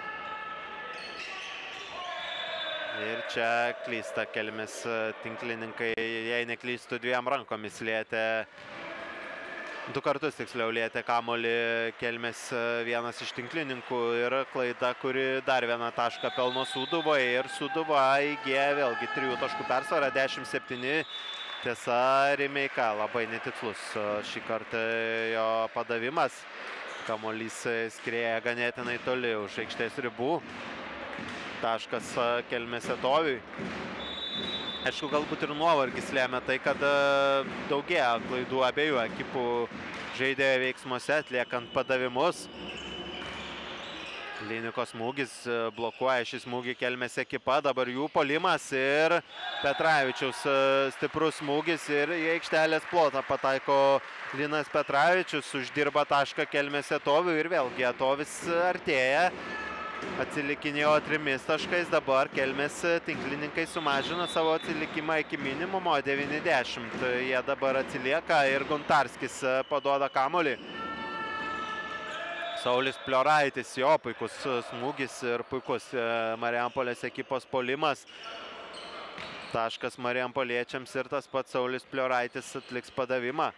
Ir čia klysta Kelmės tinklininkai, jei neklystų, dviem rankomis lietė. 2 kartus tiksliau lietė kamuolį Kelmės vienas iš tinklininkų ir klaida, kuri dar vieną tašką pelno Sūduvai. Ir Sūduva įgėjo vėlgi 3 taškų persvarą, 10-7. Tiesa, Rimeika labai netikslus šį kartą jo padavimas. Kamuolys skrieja ganėtinai toli už aikštės ribų. Taškas Kelmės Setoviui. Aišku, galbūt ir nuovargis lėmė tai, kad daugėja klaidų abiejų ekipų žaidėjų veiksmuose atliekant padavimus. Linikos smūgis blokuoja šį smūgį Kelmės ekipa, dabar jų puolimas ir Petravičiaus stiprus smūgis ir į aikštelės plotą pataiko Linas Petravičius, uždirba tašką Kelmės Etoviui ir vėlgi Etovis artėja. Atsilikinėjo 3 taškais, dabar Kelmės tinklininkai sumažino savo atsilikimą iki minimumo 90. Jie dabar atsilieka ir Guntarskis paduoda kamuolį. Saulis Plioraitis, jo puikus smūgis ir puikus Marijampolės ekipos puolimas. Taškas marijampoliečiams ir tas pats Saulis Plioraitis atliks padavimą.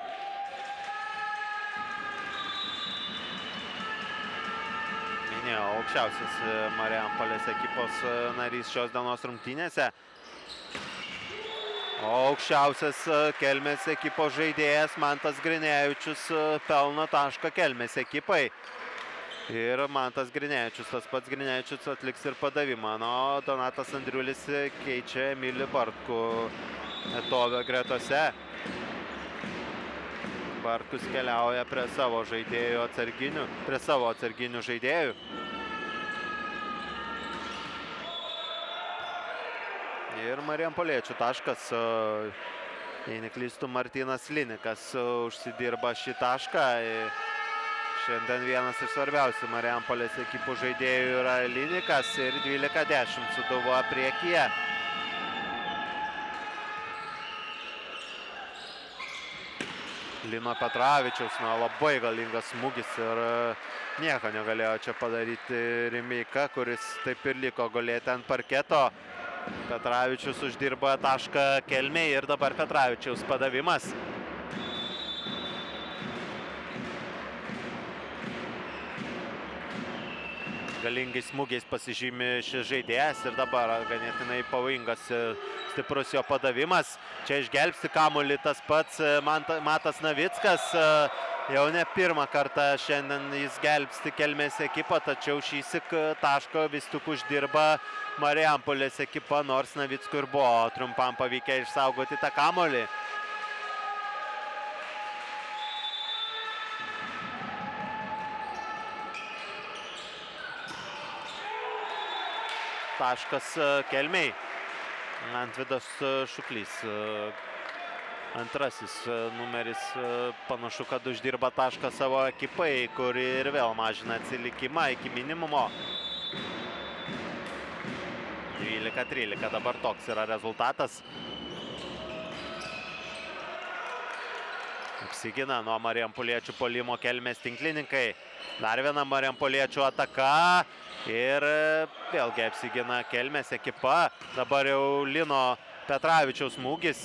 Aukščiausias Marijampolės ekipos narys šios dienos rungtynėse. O aukščiausias Kelmės ekipos žaidėjas Mantas Grinevičius pelno tašką Kelmės ekipai. Ir Mantas Grinevičius, tas pats Grinevičius atliks ir padavimą. O Donatas Andriulis keičia Emilį Bartkų Etovio gretose. Bartkus keliauja prie savo atsarginių žaidėjų. Ir marijampoliečių taškas. Jei neklystu, Martynas Linikas užsidirba šį tašką. Šiandien vienas iš svarbiausių Marijampolės ekipų žaidėjų yra Linikas ir 12-10 Sūduva priekyje. Lino Petravičiaus, labai galingas smūgis ir nieko negalėjo čia padaryti Rimeika, kuris taip ir liko gulėti ant parketo. Petravičius uždirba tašką Kelmei ir dabar Petravičiaus padavimas. Galingais smūgiais pasižymi šis žaidėjas ir dabar ganėtinai pavojingas stiprus jo padavimas. Čia išgelbsti kamuolį tas pats Matas Navickas. Jau ne pirmą kartą šiandien jis gelbsti Kelmės ekipą, tačiau šįsyk taško vis tik uždirba Marijampolės ekipa, nors Navickui ir buvo trumpam pavykę išsaugoti tą kamuolį. Taškas Kelmei. Antvydas Šuklys. Antrasis numeris panašu, kad uždirba tašką savo ekipai, kuri ir vėl mažina atsilikimą iki minimumo. 12-13 dabar toks yra rezultatas. Apsigina nuo marijampoliečių puolimo Kelmės tinklininkai. Dar viena marijampoliečių ataka. Ir vėlgi apsigina Kelmės ekipa. Dabar jau Lino Petravičiaus smūgis.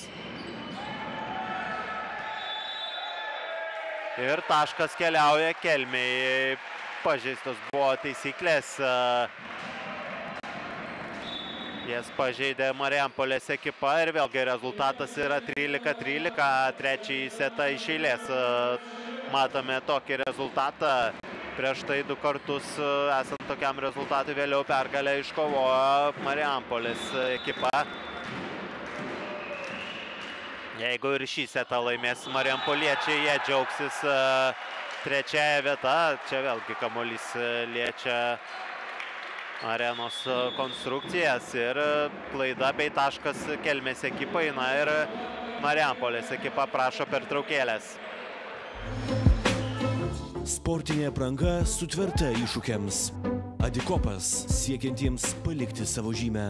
Ir taškas keliauja Kelmei. Pažeistos buvo taisyklės. Jas pažeidė Marijampolės ekipa ir vėlgi rezultatas yra 13-13. Trečiąjį setą iš eilės matome tokį rezultatą. Prieš tai 2 kartus esant tokiam rezultatui vėliau pergalę iškovojo Marijampolės ekipa. Jeigu ir šį setą laimės marijampoliečiai, jie džiaugsis trečiąją vietą. Čia vėlgi kamuolys liečia arenos konstrukcijas ir klaida bei taškas Kelmės ekipai. Na ir Marijampolės ekipa prašo pertraukėlės. Sportinė apranga sutverta iššūkiams. Adikopas siekiantiems palikti savo žymę.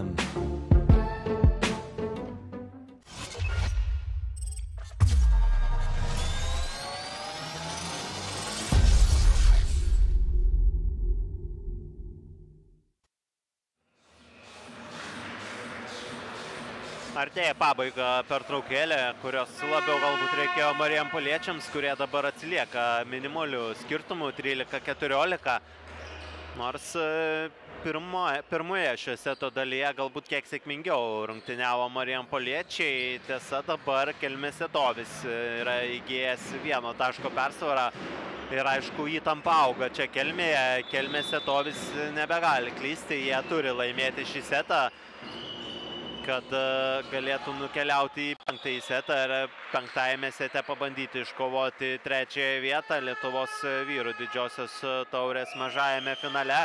Artėja pabaiga pertraukėlė, kurios labiau galbūt reikėjo marijampoliečiams, kurie dabar atsilieka minimalių skirtumų 13-14. Nors pirmoje šio seto dalyje galbūt kiek sėkmingiau rungtyniavo marijampoliečiai. Tiesa, dabar Kelmės Etovis yra įgijęs 1 taško persvarą. Ir aišku, įtampa auga čia Kelmėje. Kelmės Etovis nebegali klysti, jie turi laimėti šį setą, kad galėtų nukeliauti į 5-ąjį setą ir 5-ajame sete pabandyti iškovoti 3-ąją vietą Lietuvos vyrų didžiosios taurės mažajame finale.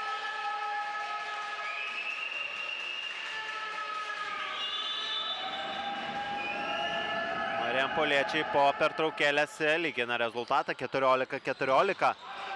Marijampoliečiai po pertraukėlės lygina rezultatą 14-14.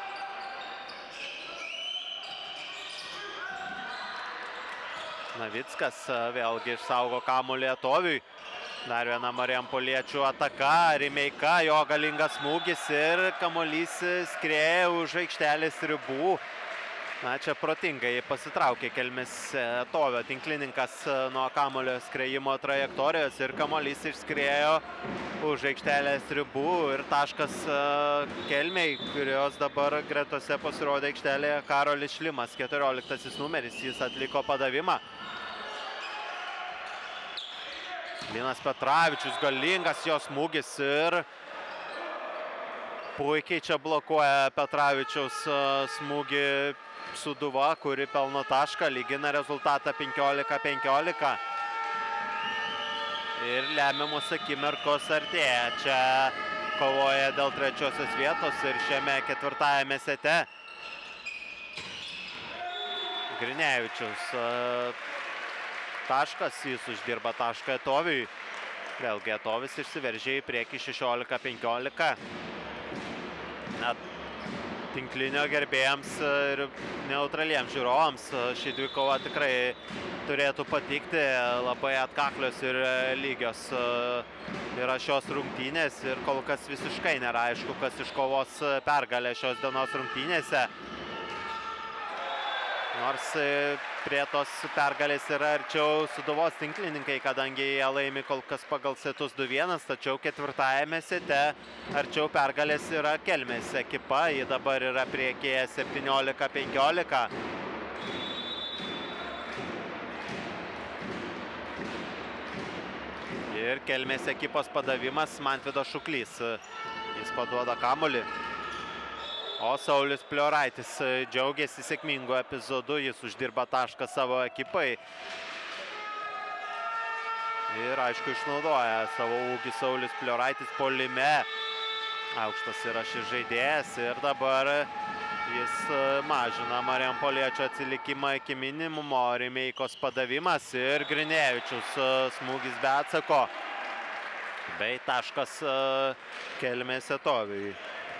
Navickas vėlgi išsaugo kamuolį Etoviui. Dar viena marijampoliečių ataka. Rimeika, jo galingas smūgis ir kamuolys skrieja už aikštelės ribų. Na, čia protingai pasitraukė Kelmės Etovio tinklininkas nuo kamuolio skriejimo trajektorijos ir kamuolys išskriejo už aikštelės ribų ir taškas Kelmei, kurios dabar gretose pasirodė aikštelėje Karolis Šlimas, 14 numeris, jis atliko padavimą. Linas Petravičius, galingas jo smūgis ir puikiai čia blokuoja Petravičiaus smūgį Sūduva, kuri pelno tašką, lygina rezultatą 15-15. Ir lemiamos akimirkos artėja. Čia kovoja dėl trečiosios vietos ir šiame ketvirtajame sete Grinevičius taškas, jis uždirba tašką Etoviui. Vėlgi Etovis išsiveržė į priekį 16-15. Net tinklinio gerbėjams ir neutraliems žiūrovams ši dvikova tikrai turėtų patikti. Labai atkaklios ir lygios yra šios rungtynės ir kol kas visiškai nėra aišku, kas iškovos pergalę šios dienos rungtynėse. Nors prie tos pergalės yra arčiau Sūduvos tinklininkai, kadangi jie laimi kol kas pagal setus 2-1, tačiau ketvirtajame sete arčiau pergalės yra Kelmės ekipa, ji dabar yra priekyje 17-15. Ir Kelmės ekipos padavimas Mantvydas Šuklys, jis paduoda kamuolį. O Saulius Plioraitis džiaugiasi sėkmingu epizodu, jis uždirba tašką savo ekipai. Ir aišku išnaudoja savo ūgį Saulius Plioraitis puolime. Aukštas yra šis žaidėjas ir dabar jis mažina Marijampoliečio atsilikimą iki minimumo. Rimeikos padavimas ir Grinevičius smūgis be atsako. Bei taškas Kelmės Etoviui.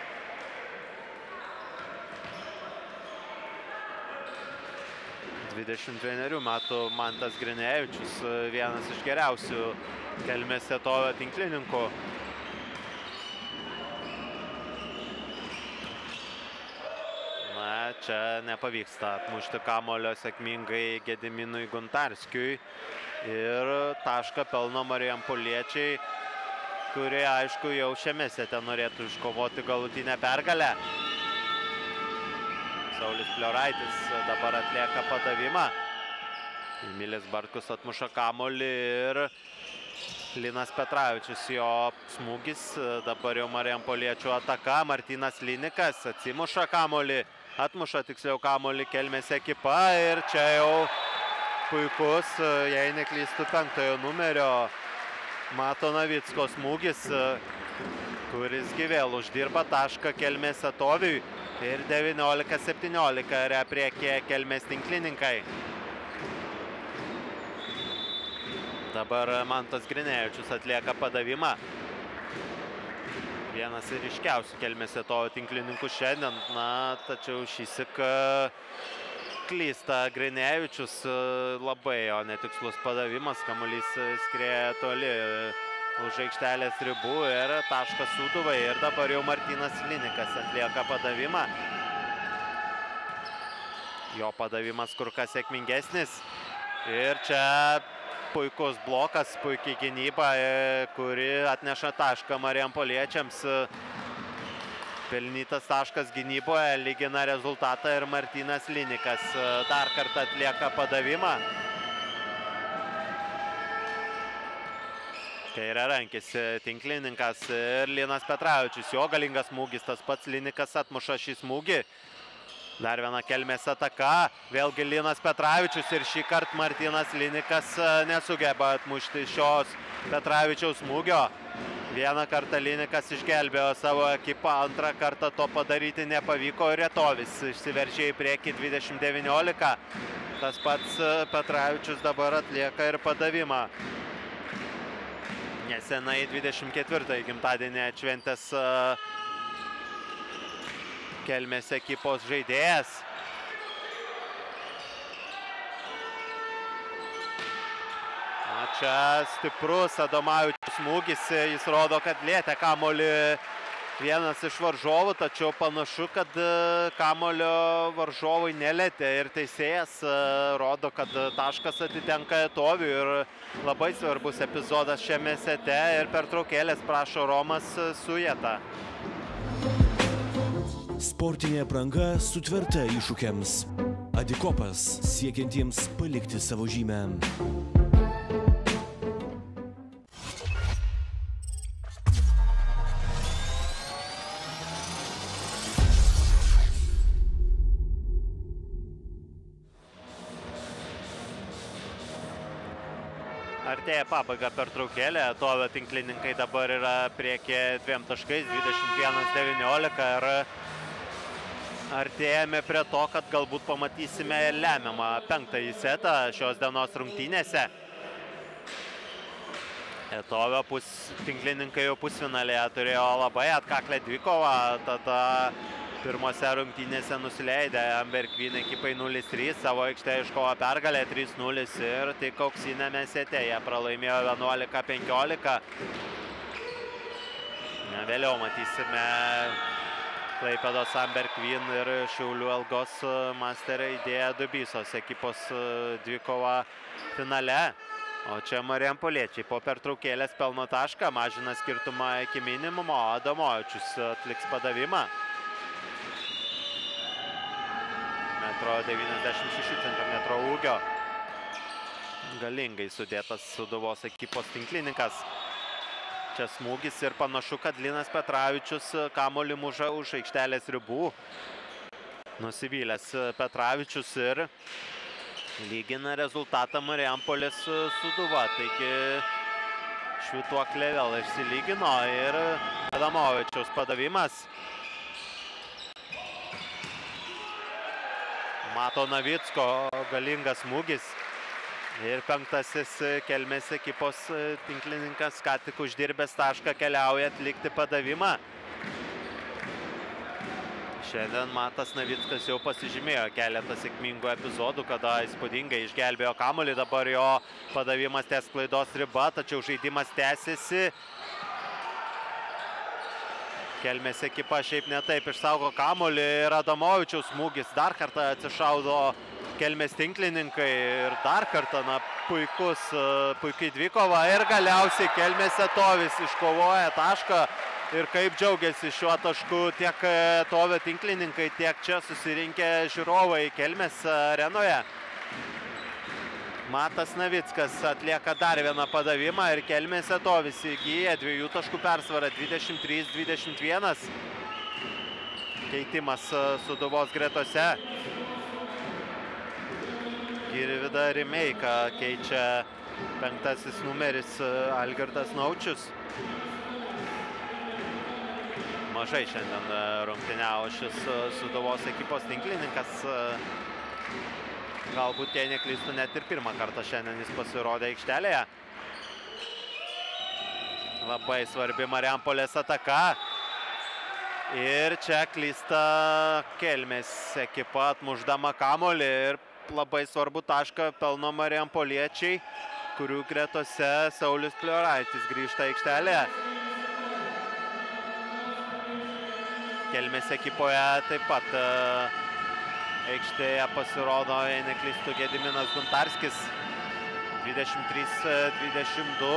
22 metų Mantas Grinevičius, vienas iš geriausių Kelmės Etovio tinklininkų. Na, čia nepavyksta atmušti kamuolio sėkmingai Gediminui Guntarskiui. Ir tašką pelno Marijampoliečiai, kurie, aišku, jau šiame sete norėtų iškovoti galutinę pergalę. Saulius Plioraitis dabar atlieka padavimą. Emilis Bartkus atmuša kamuolį ir Linas Petravičius, jo smūgis. Dabar jau Marijampoliečių ataka. Martynas Linikas atsimuša kamuolį, atmuša tiksliau kamuolį Kelmės ekipa. Ir čia jau puikus, jei neklystu, 5 numerio Mato Navicko smūgis, kuris vėl uždirba tašką Kelmės Etoviui. Ir 19-17 yra priekyje Kelmės tinklininkai. Dabar Mantas Grinevičius atlieka padavimą. Vienas ir ryškiausių Kelmės Etovio tinklininkų šiandien. Na, tačiau šįsyk klysta Grinevičius. Labai jo netikslus padavimas. Kamuolys skrieja toli už aikštelės ribų ir taškas Sūduvai. Ir dabar jau Martynas Linikas atlieka padavimą. Jo padavimas kur kas sėkmingesnis. Ir čia puikus blokas, puikiai gynyba, kuri atneša tašką Marijampoliečiams. Pelnytas taškas gynyboje lygina rezultatą ir Martynas Linikas dar kartą atlieka padavimą. Kairė rankis tinklininkas ir Linas Petravičius. Jo galingas smūgis, tas pats Linikas atmuša šį smūgį. Dar viena Kelmės ataka. Vėlgi Linas Petravičius ir šį kartą Martynas Linikas nesugeba atmušti šios Petravičiaus smūgio. Vieną kartą Linikas išgelbėjo savo ekipą, antrą kartą to padaryti nepavyko ir Etovis išsiveržė į priekį 20-19. Tas pats Petravičius dabar atlieka ir padavimą. Nesenai 24 gimtadienį atšventęs Kelmės ekipos žaidėjas. Na, čia stiprus Adomavičiaus smūgis, jis rodo, kad lietė kamuolį vienas iš varžovų, tačiau panašu, kad kamuolio varžovai nelietė ir teisėjas rodo, kad taškas atitenka Etoviui ir labai svarbus epizodas šiame sete ir pertraukėlės prašo Romas Sujeta. Sportinė apranga sutverta iššūkiams. Adikopas siekiantiems palikti savo žymę. Artėja pabaiga pertraukėlė, Tovio tinklininkai dabar yra priekyje 2 taškais, 21-19 ir artėjame prie to, kad galbūt pamatysime lemiamą 5. setą šios dienos rungtynėse. Tovio tinklininkai jau pusfinalėje turėjo labai atkaklę dvikovą, tada pirmose rungtynėse nusileidė Amber Queen ekipai 0-3, savo aikštėje iškovo pergalę 3-0 ir tik auksinėme sete jie pralaimėjo 11-15. Vėliau matysime Klaipėdos Amber Queen ir Šiaulių Algos Master idėja Dubysos ekipos dvikovą finale. O čia Marijampoliečiai po pertraukėlės pelno tašką, mažina skirtumą iki minimumo, Adamovičius atliks padavimą. 1,96 cm ūgio. Galingai sudėtas Sūduvos ekipos tinklininkas. Čia smūgis ir panašu, kad Linas Petravičius kamuolį muša už aikštelės ribų. Nusivylęs Petravičius ir lygina rezultatą Marijampolės Sūduva. Taigi švytuoklė vėl išsilygino ir Adamovičiaus padavimas. Mato Navicko galingas smūgis ir 5. Kelmės ekipos tinklininkas ką tik uždirbęs tašką keliauja atlikti padavimą. Šiandien Matas Navickas jau pasižymėjo keletą sėkmingų epizodų, kada įspūdingai išgelbėjo kamuolį, dabar jo padavimas ties klaidos riba, tačiau žaidimas tęsiasi. Kelmės ekipa šiaip ne taip išsaugo kamuolį ir Adamovičiaus smūgis. Dar kartą atsišaudo Kelmės tinklininkai ir dar kartą puikiai dvikova ir galiausiai Kelmės Tovis iškovoja tašką ir kaip džiaugiasi šiuo tašku tiek Tovio tinklininkai, tiek čia susirinkę žiūrovai Kelmės arenoje. Matas Navickas atlieka dar vieną padavimą ir Kelmės Tovis įgyja 2 taškų persvarą 23-21. Keitimas Sūduvos gretose. Girvydą Rimeiką keičia 5. numeris Algirdas Naučius. Mažai šiandien rungtyniavo šis Sūduvos ekipos tinklininkas. Galbūt, jei neklystų, net ir pirmą kartą šiandien jis pasirodė aikštelėje. Labai svarbi Marijampolės ataka. Ir čia klysta Kelmės ekipa atmušdama kamuolį ir labai svarbu tašką pelno Marijampoliečiai, kurių gretose Saulius Plioraitis grįžta aikštelėje. Kelmės ekipoje taip pat aikštėje pasirodo, jei neklystų, Gediminas Guntarskis, 23-22.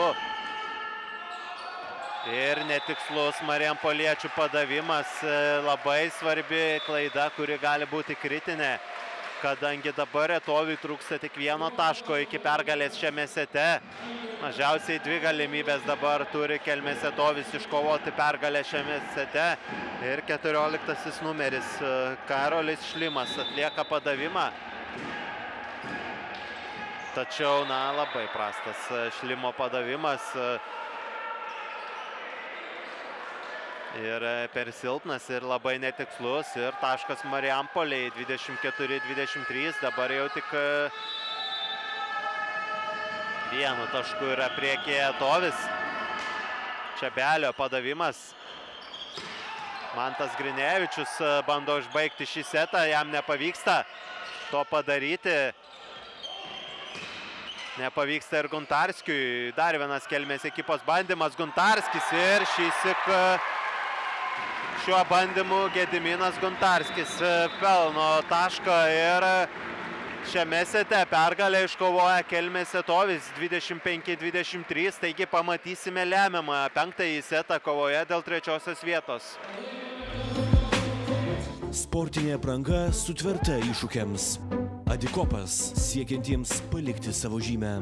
Ir netikslus Marijampoliečių padavimas, labai svarbi klaida, kuri gali būti kritinė, kadangi dabar Toviui trūksta tik 1 taško iki pergalės šiame sete. Mažiausiai 2 galimybės dabar turi Kelmės Tovis iškovoti pergalę šiame sete. Ir 14. numeris Karolis Šlimas atlieka padavimą. Tačiau, labai prastas Šlimo padavimas. Ir per silpnas ir labai netikslus. Ir taškas Marijampoliai 24-23. Dabar jau tik 1 tašku yra priekyje Tovis. Čebelio padavimas. Mantas Grinevičius bando užbaigti šį setą, jam nepavyksta to padaryti. Nepavyksta ir Guntarskiui. Dar vienas Kelmės ekipos bandymas. Guntarskis ir šįsyk šiuo bandymu Gediminas Guntarskis pelno tašką ir šiame sete pergalę iškovoja Kelmės Tovis 25-23, taigi pamatysime lemiamą 5. setą kovoje dėl 3. vietos. Sportinė apranga sutverta iššūkiams. Adikopas siekiantiems palikti savo žymę.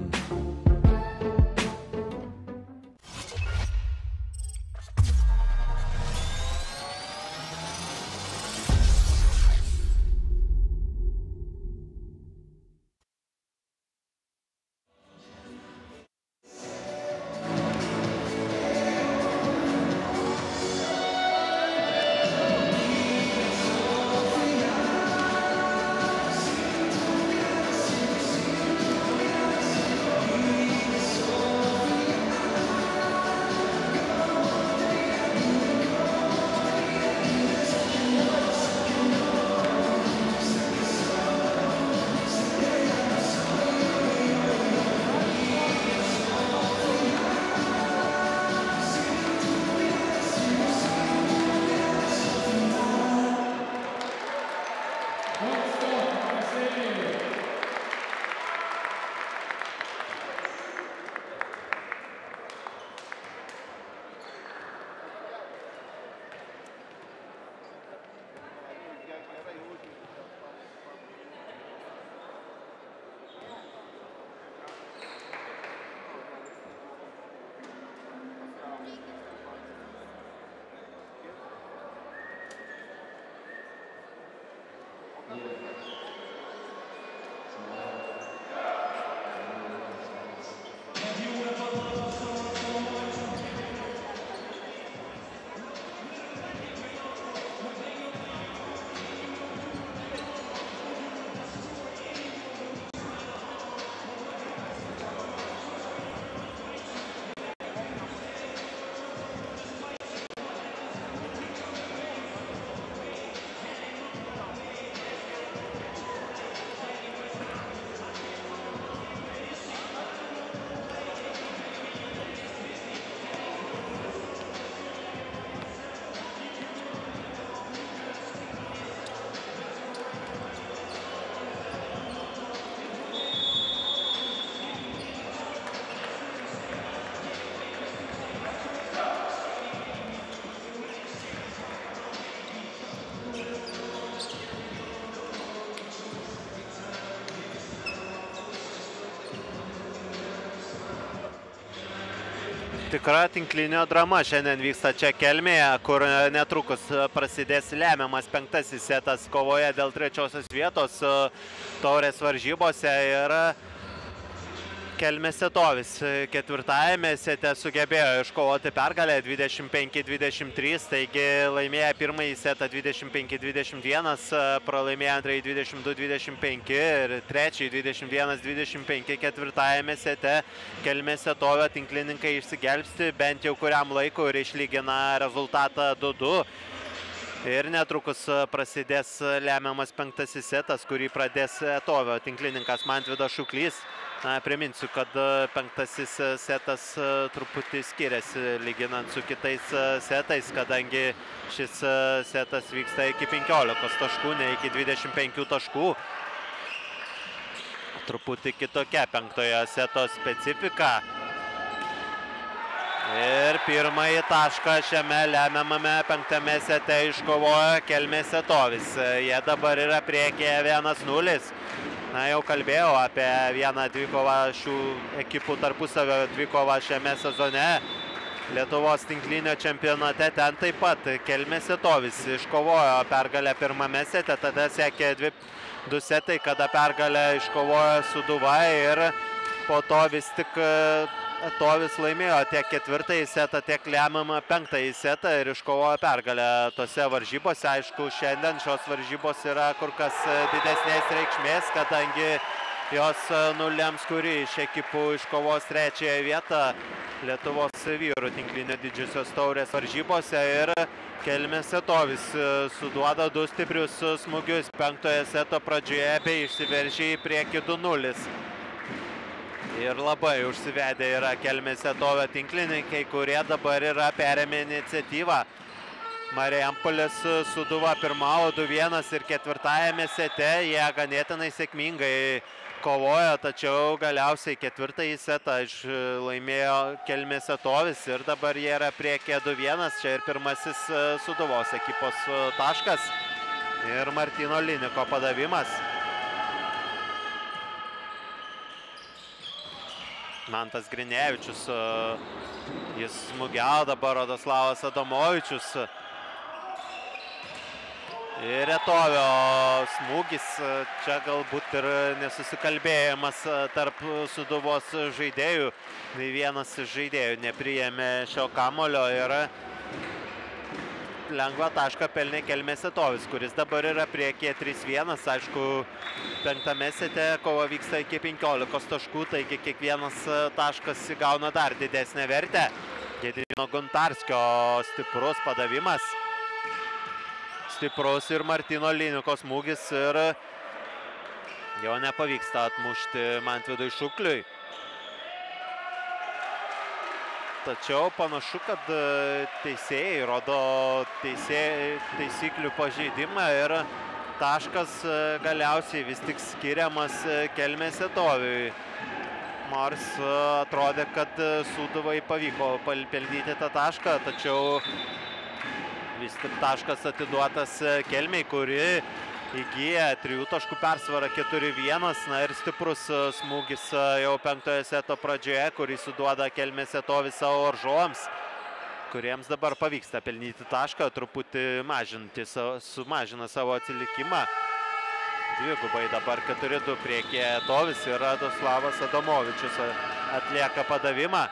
Tikra tinklinio drama šiandien vyksta čia Kelmėje, kur netrukus prasidės lemiamas 5. setas kovoje dėl 3. vietos taurės varžybose ir Kelmės Setovis 4. sete sugebėjo iškovoti pergalę 25-23, taigi laimėjo 1. setą 25-21, pralaimėjo 2. 22-25 ir 3. 21-25 4. sete Kelmės Setovio tinklininkai išsigelbsti bent jau kuriam laiku ir išlygina rezultatą 2-2. Ir netrukus prasidės lemiamas 5. setas, kurį pradės Setovio tinklininkas Mantvydas Šuklys. Priminsiu, kad 5. setas truputį skiriasi lyginant su kitais setais, kadangi šis setas vyksta iki 15 taškų, ne iki 25 taškų. Truputį kitokia 5. seto specifika. Ir pirmąjį tašką šiame lemiamame 5. sete iškovojo Kelmės Setovis. Jie dabar yra priekyje 1-0. Jau kalbėjau apie vieną dvikovą šių ekipų tarpusavio dvikovą šiame sezone. Lietuvos tinklinio čempionate ten taip pat Kelmės Setovis iškovojo pergalę 1. sete, tada sekė 2 setai, kada pergalę iškovojo Sūduva ir po to vis tik Setovis laimėjo tiek 4. setą, tiek lemiamą 5. setą ir iškovojo pergalę tose varžybose. Aišku, šiandien šios varžybos yra kur kas didesnės reikšmės, kadangi jos nulems, kuri iš ekipų iškovos 3. vietą Lietuvos vyrų tinklinio didžiosios taurės varžybose. Ir Kelmės Setovis suduoda 2 stiprius smūgius 5. seto pradžioje bei išsiveržė į priekį 2-0. Ir labai užsivedę yra Kelmės Setovio tinklininkai, kurie dabar yra perėmę iniciatyvą. Marijampolės Sūduva pirmavo 2-1 ir 4. sete jie ganėtinai sėkmingai kovojo, tačiau galiausiai 4. setą laimėjo Kelmės Setovis ir dabar jie yra priekyje 2-1. Čia ir pirmasis Sūduvos ekipos taškas ir Martyno Liniko padavimas. Mantas Grinevičius, jis smūgiavo, dabar Radoslavas Adamovičius. Ir Retovio smūgis, čia galbūt ir nesusikalbėjimas tarp Sūduvos žaidėjų. Nei vienas žaidėjų nepriėmė šio kamulio ir lengvą tašką pelnė Kelmės Setovis, kuris dabar yra priekyje 3-1. Aišku, 5. sete kova vyksta iki 15 taškų, taigi kiekvienas taškas įgauna dar didesnę vertę. Gedimino Guntarskio stiprus padavimas. Stiprus ir Martyno Liniko smūgis ir jo nepavyksta atmušti Mantvydui Šukliui. Tačiau panašu, kad teisėjai rodo taisyklių pažeidimą ir taškas galiausiai vis tik skiriamas Kelmės Sietoviui. Nors atrodė, kad Sūduvai pavyko pelnyti tą tašką, tačiau vis tik taškas atiduotas Kelmei, kuri įgyja 3 taškų persvarą 4-1. Na ir stiprus smūgis jau 5-ojo seto pradžioje, kurį suduoda Kelmės Sietovis savo varžovams, kuriems dabar pavyksta pelnyti tašką, truputį sumažina savo atsilikimą. Dvigubai dabar 4-2 priekyje Tovis ir Radoslavas Adamovičius atlieka padavimą.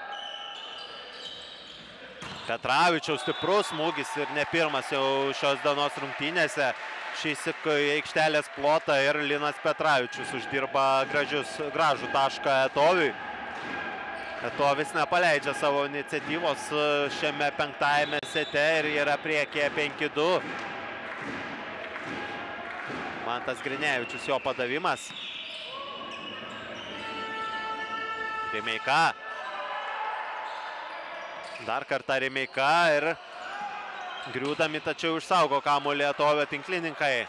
Petravičiaus stiprus smūgis ir ne pirmas jau šios dienos rungtynėse. Šįsyk į aikštelės plotą ir Linas Petravičius uždirba gražų tašką Toviui. Tovis nepaleidžia savo iniciatyvos šiame 5-ajame sete ir yra priekyje 5-2. Mantas Grinevičius, jo padavimas. Rimeika. Dar kartą Rimeika ir griūdami tačiau išsaugo kamuolį Tovio tinklininkai.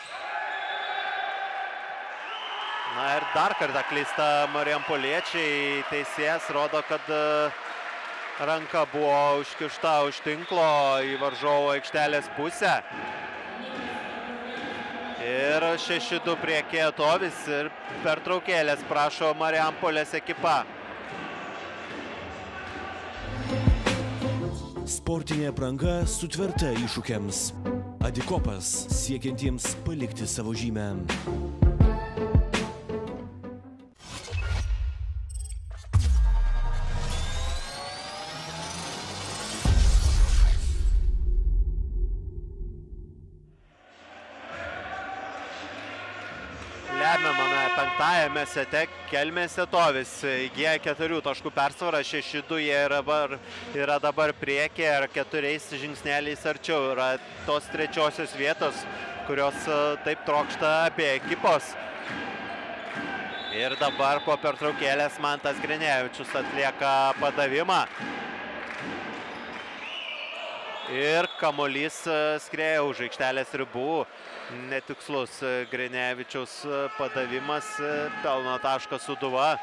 Na ir dar kartą klysta marijampoliečiai. Teisėjas rodo, kad ranka buvo užkišta už tinklo į varžovo aikštelės pusę. Ir 6-2 priekyje Tovis ir pertraukėlės prašo Marijampolės ekipa. Sportinė apranga sutverta iššūkiams. Adikopas siekiantiems palikti savo žymę. Lemiamame 5-ajame sete Kelmės Sietovis įgyja 4 taškų persvarą, 6-2 jie yra dabar priekyje ir 4 žingsneliais arčiau. Yra tos 3-osios vietos, kurios taip trokšta apie ekipos. Ir dabar po pertraukėlės Mantas Grinevičius atlieka padavimą. Ir kamuolys skrieja už aikštelės ribų. Netikslus Grinevičiaus padavimas, pelno tašką Sūduva.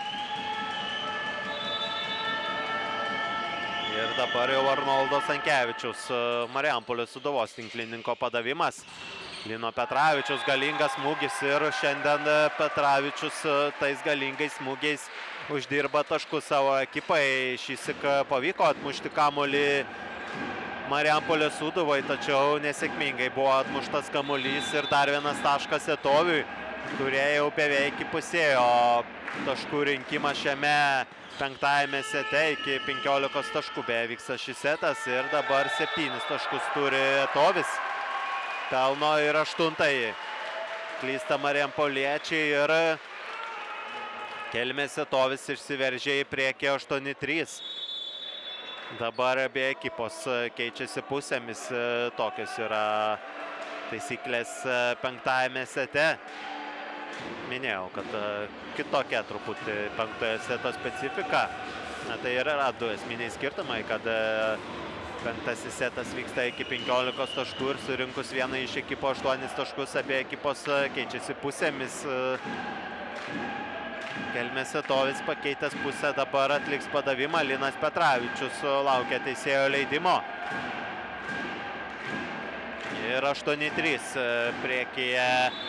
Ir dabar jau Arnoldo Stankevičiaus, Marijampolės Sūduvos tinklininko padavimas. Lino Petravičiaus galingas smūgis ir šiandien Petravičius tais galingais smūgiais uždirba taškus savo ekipai. Šįsyk pavyko atmušti kamuolį Marijampolės Sūduvai, tačiau nesėkmingai buvo atmuštas kamuolys ir dar vienas taškas Sietoviui, kurie jau beveik įpusėjo taškų rinkimą šiame 5-ajame sete. Iki 15 taškų beje vyksta šis setas ir dabar 7 taškus turi Tovis. Pelno ir 8-ąjį. Klysta marijampoliečiai ir Kelmės Sietovis išsiveržė į priekį 8-3. Dabar abie ekipos keičiasi pusėmis, tokios yra taisyklės 5-ajame sete. Minėjau, kad kitokia truputį 5-ojo seto specifika. Na, tai yra 2 esminiai skirtumai, kad 5-asis setas vyksta iki 15 taškų ir surinkus vieną iš ekipo 8 taškus, abie ekipos keičiasi pusėmis. Kelmės Sietovis pakeitęs pusę dabar atliks padavimą. Linas Petravičius laukia teisėjo leidimo. Ir 8-3 priekyje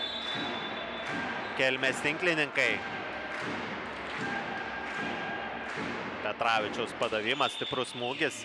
Kelmės tinklininkai. Petravičiaus padavimas, stiprus smūgis.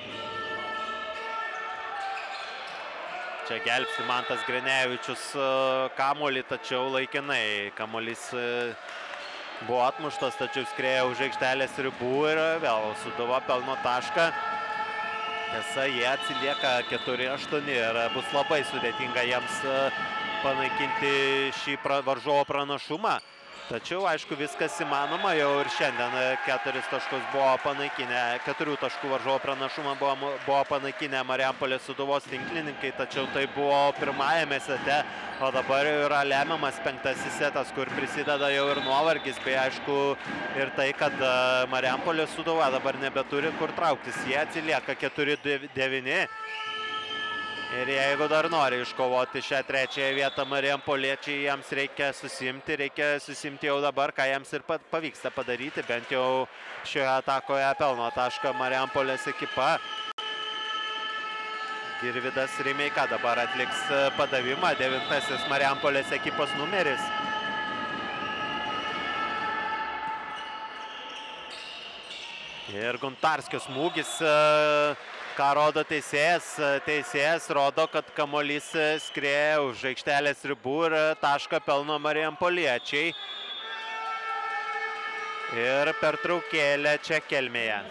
Čia gelbsti Mantas Grinevičius kamuolį, tačiau laikinai. Kamuolys buvo atmuštas, tačiau skrieja už aikštelės ribų ir vėl Sūduva pelno tašką. Tiesa, jie atsilieka 4-8 ir bus labai sudėtinga jiems panaikinti šį varžovo pranašumą. Tačiau, aišku, viskas įmanoma, jau ir šiandien 4 taškus buvo panaikinę, 4 taškų varžovo pranašumą buvo panaikinę Marijampolės Sūduvos tinklininkai, tačiau tai buvo 1-ajame sete, o dabar jau yra lemiamas 5-asis setas, kur prisideda jau ir nuovargis, bei aišku ir tai, kad Marijampolės Sūduva dabar nebeturi kur trauktis, jie atsilieka 4-9. Ir jeigu dar nori iškovoti šią trečiąją vietą marijampoliečiai, jiems reikia susimti jau dabar, ką jiems ir pavyksta padaryti, bent jau šioje atakoje pelno tašką Marijampolės ekipa. Girvydas Rimeika dabar atliks padavimą, 9 Marijampolės ekipos numeris. Ir Guntarskio smūgis, ką rodo teisėjas. Teisėjas rodo, kad kamuolys skrieja už aikštelės ribų ir tašką pelno marijampoliečiai. Ir pertraukėlė čia Kelmėje.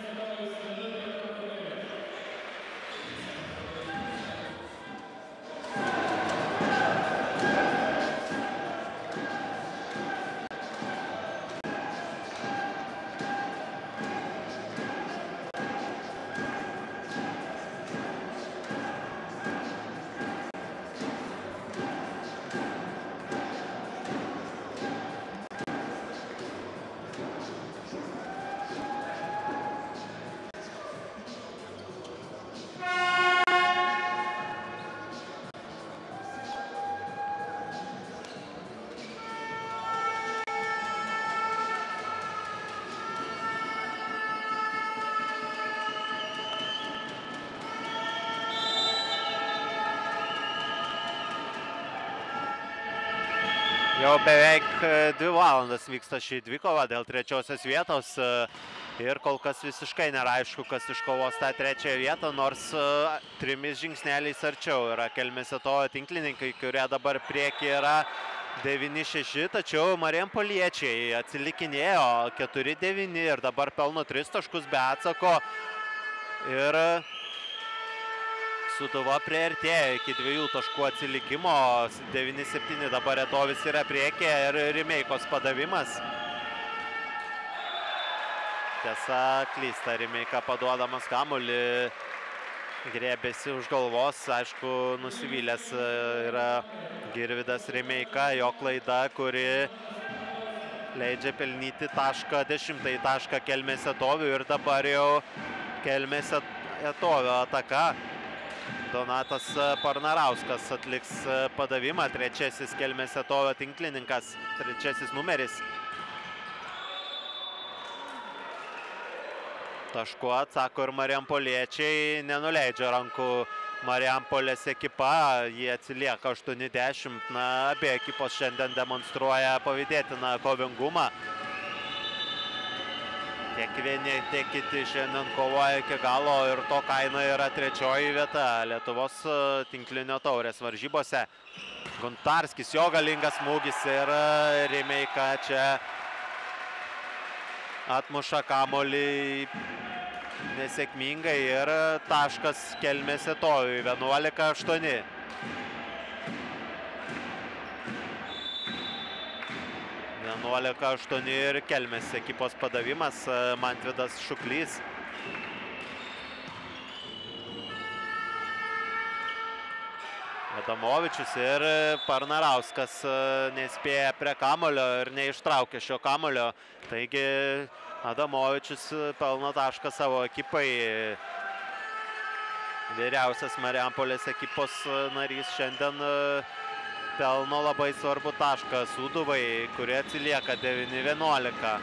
Jau beveik 2 valandas vyksta šį dvikovą dėl trečiosios vietos ir kol kas visiškai nėra aišku, kas iškovos tą trečiąją vietą, nors 3 žingsneliais arčiau yra Kelmės Etovo tinklininkai, kurie dabar prieki yra 9-6, tačiau marijampoliečiai atsilikinėjo 4-9 ir dabar pelno 3 taškus be atsako ir Sūduva priartėjo iki 2 taškų atsilikimo, 9-7 dabar Etovis yra priekė ir Rimeikos padavimas. Tiesa, klysta Rimeika paduodamas kamuolį, grėbėsi už galvos, aišku, nusivylęs yra Girvydas Rimeika, jo klaida, kuri leidžia pelnyti tašką, 10 tašką Kelmės Etoviui ir dabar jau Kelmės Etovio ataka. Donatas Parnarauskas atliks padavimą, 3 Kelmės Etovio tinklininkas, 3 numeris. Tašku atsako ir marijampoliečiai, nenuleidžia rankų Marijampolės ekipa, jie atsilieka 8-10, abi ekipos šiandien demonstruoja pavydėtiną kovingumą. Tiek vieni, tiek kiti šiandien kovoja iki galo ir to kaina yra 3 vieta Lietuvos tinklinio taurės varžybose. Guntarskis, jo galingas smūgis ir Rimeika čia atmuša kamuolį nesėkmingai ir taškas Kelmės Etovui, 11-8. Ir Kelmės ekipos padavimas, Mantvydas Šuklys. Adamovičius ir Parnarauskas nespėja prie kamulio ir neištraukė šio kamulio. Taigi Adamovičius pelno tašką savo ekipai. Vyriausias Marijampolės ekipos narys šiandien pelno labai svarbu tašką Sūduvai, kurie atsilieka 9-11.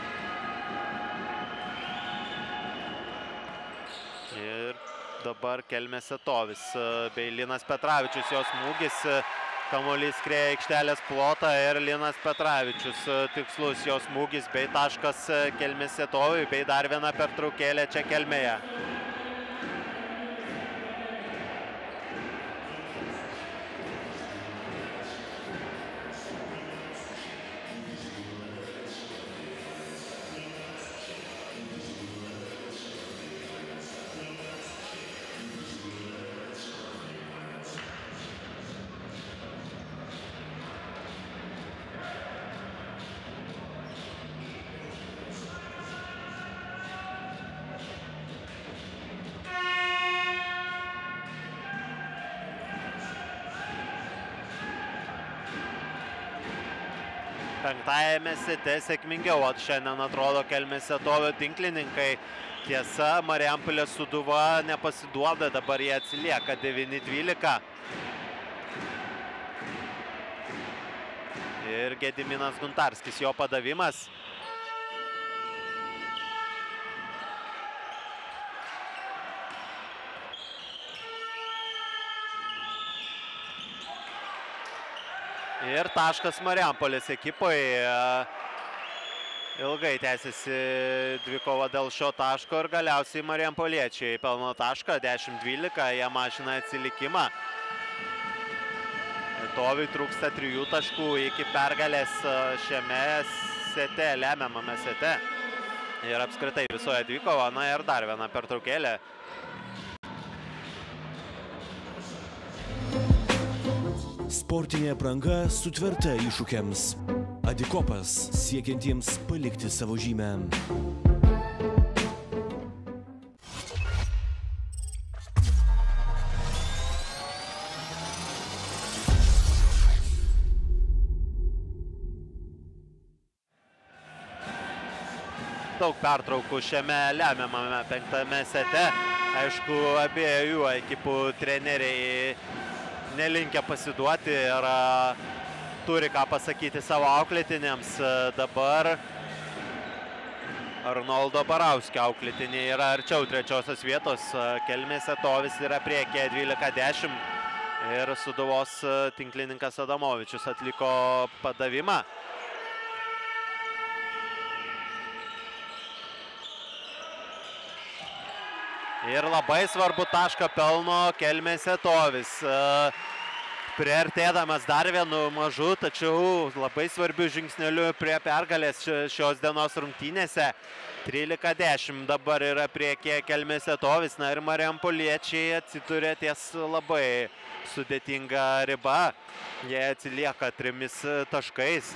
Ir dabar Kelmės Etovis bei Linas Petravičius, jos smūgis, kamuolys skrieja aikštelės plotą ir Linas Petravičius tikslus jos smūgis bei taškas Kelmės Etovui bei dar viena pertraukėlė čia Kelmėje. Penktajame sete sėkmingiau, o šiandien atrodo Kelmės Etovio tinklininkai. Tiesa, Marijampolės Sūduva nepasiduoda, dabar jie atsilieka 9-12. Ir Gediminas Guntarskis, jo padavimas. Ir taškas Marijampolės ekipoje. Ilgai tęsiasi dvikova dėl šio taško ir galiausiai marijampoliečiai pelno tašką 10-12, jie mažina atsilikimą. Etoviui trūksta 3 taškų iki pergalės šiame sete, lemiamame sete. Ir apskritai visoje dvikova, na ir dar viena pertraukėlė. Sportinė apranga sutverta iššūkiams. Adikopas siekiantiems palikti savo žymę. Daug pertraukų šiame lemiamame 5. sete. Aišku, abiejų ekipų treneriai nelinkę pasiduoti ir turi ką pasakyti savo auklėtiniams. Dabar Arnoldo Barauskio auklėtiniai yra arčiau 3. vietos. Kelmės Etovis yra priekyje 12-10 ir Sūduvos tinklininkas Adamovičius atliko padavimą. Ir labai svarbu tašką pelno Kelmės Etovis. Priartėdamas dar vienu mažu, tačiau labai svarbiu žingsneliu prie pergalės šios dienos rungtynėse. 13-10 dabar yra priekyje Kelmės Etovis. Na ir marijampoliečiai atsiduria ties labai sudėtinga riba. Jie atsilieka 3 taškais.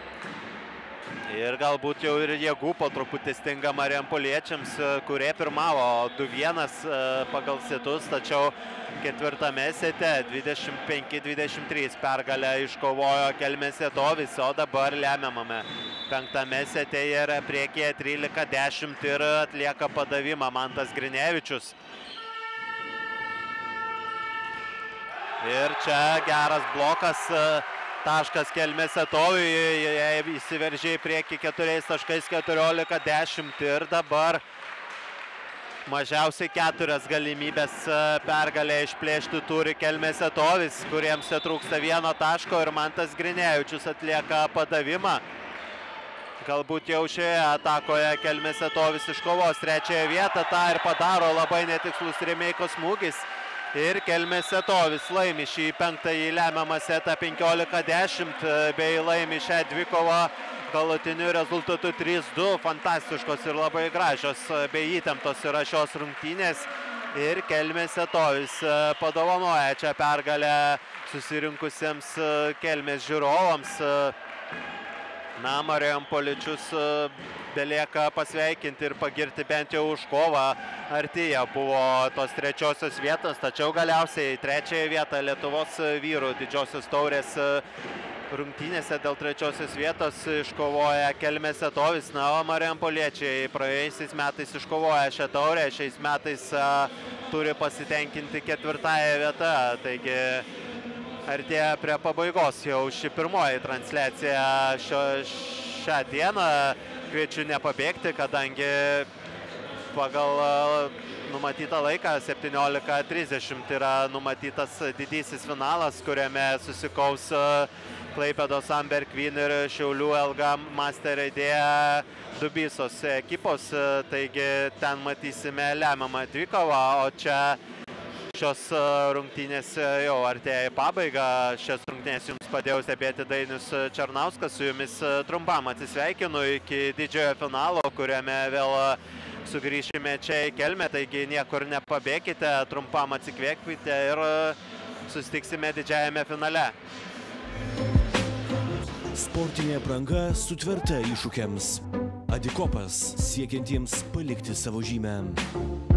Ir galbūt jau ir jėgų po truputį stinga marijampoliečiams, kurie pirmavo 2-1 pagal setus, tačiau 4. sete 25-23 pergalę iškovojo Kelmės Etovis, o dabar lemiamame 5. sete yra priekyje 13-10 ir atlieka padavimą Mantas Grinevičius. Ir čia geras blokas. Taškas Kelmės Etovui, jie įsiveržė į priekį 4 taškais 14-10 ir dabar mažiausiai 4 galimybės pergalę išplėšti turi Kelmės Etovis, kuriems trūksta 1 taško ir Mantas Grinevičius atlieka padavimą. Galbūt jau šioje atakoje Kelmės Etovis iškovos 3 vietą, tą ir padaro labai netikslus Remeiko smūgis. Ir Kelmės Etovis laimi šį 5-ąjį lemiamą setą 15-10 bei laimi šią dvikovą galutiniu rezultatu 3-2. Fantastiškos ir labai gražios bei įtemptos yra šios rungtynės. Ir Kelmės Etovis padovanoja čia pergalę susirinkusiems Kelmės žiūrovams. Na, marijampoliečius belieka pasveikinti ir pagirti bent jau už kovą. Artyje buvo tos 3. vietos, tačiau galiausiai 3. vietą Lietuvos vyrų didžiosios taurės rungtynėse dėl 3. vietos iškovoja Kelmės Etovis. Na, o marijampoliečiai praėjusiais metais iškovoja šią taurę, šiais metais turi pasitenkinti 4. vieta. Taigi artėja prie pabaigos jau ši pirmoji transliacija šią dieną. Kviečiu nepabėgti, kadangi pagal numatytą laiką 17:30 yra numatytas didysis finalas, kuriame susikaus Klaipėdos Amber Queen ir Šiaulių LG Master Idėja Dubysos ekipos. Taigi ten matysime lemiamą dvikovą, o čia šios rungtynės jau artėja į pabaigą. Šias rungtynės jums padėjau stebėti Dainius Černauskas. Su jumis trumpam atsisveikinu iki didžiojo finalo, kuriame vėl sugrįšime čia į Kelmę. Taigi niekur nepabėkite, trumpam atsikvėpkite ir susitiksime didžiajame finale. Sportinė apranga sutverta iššūkiams. Adikopas siekiantiems palikti savo žymę.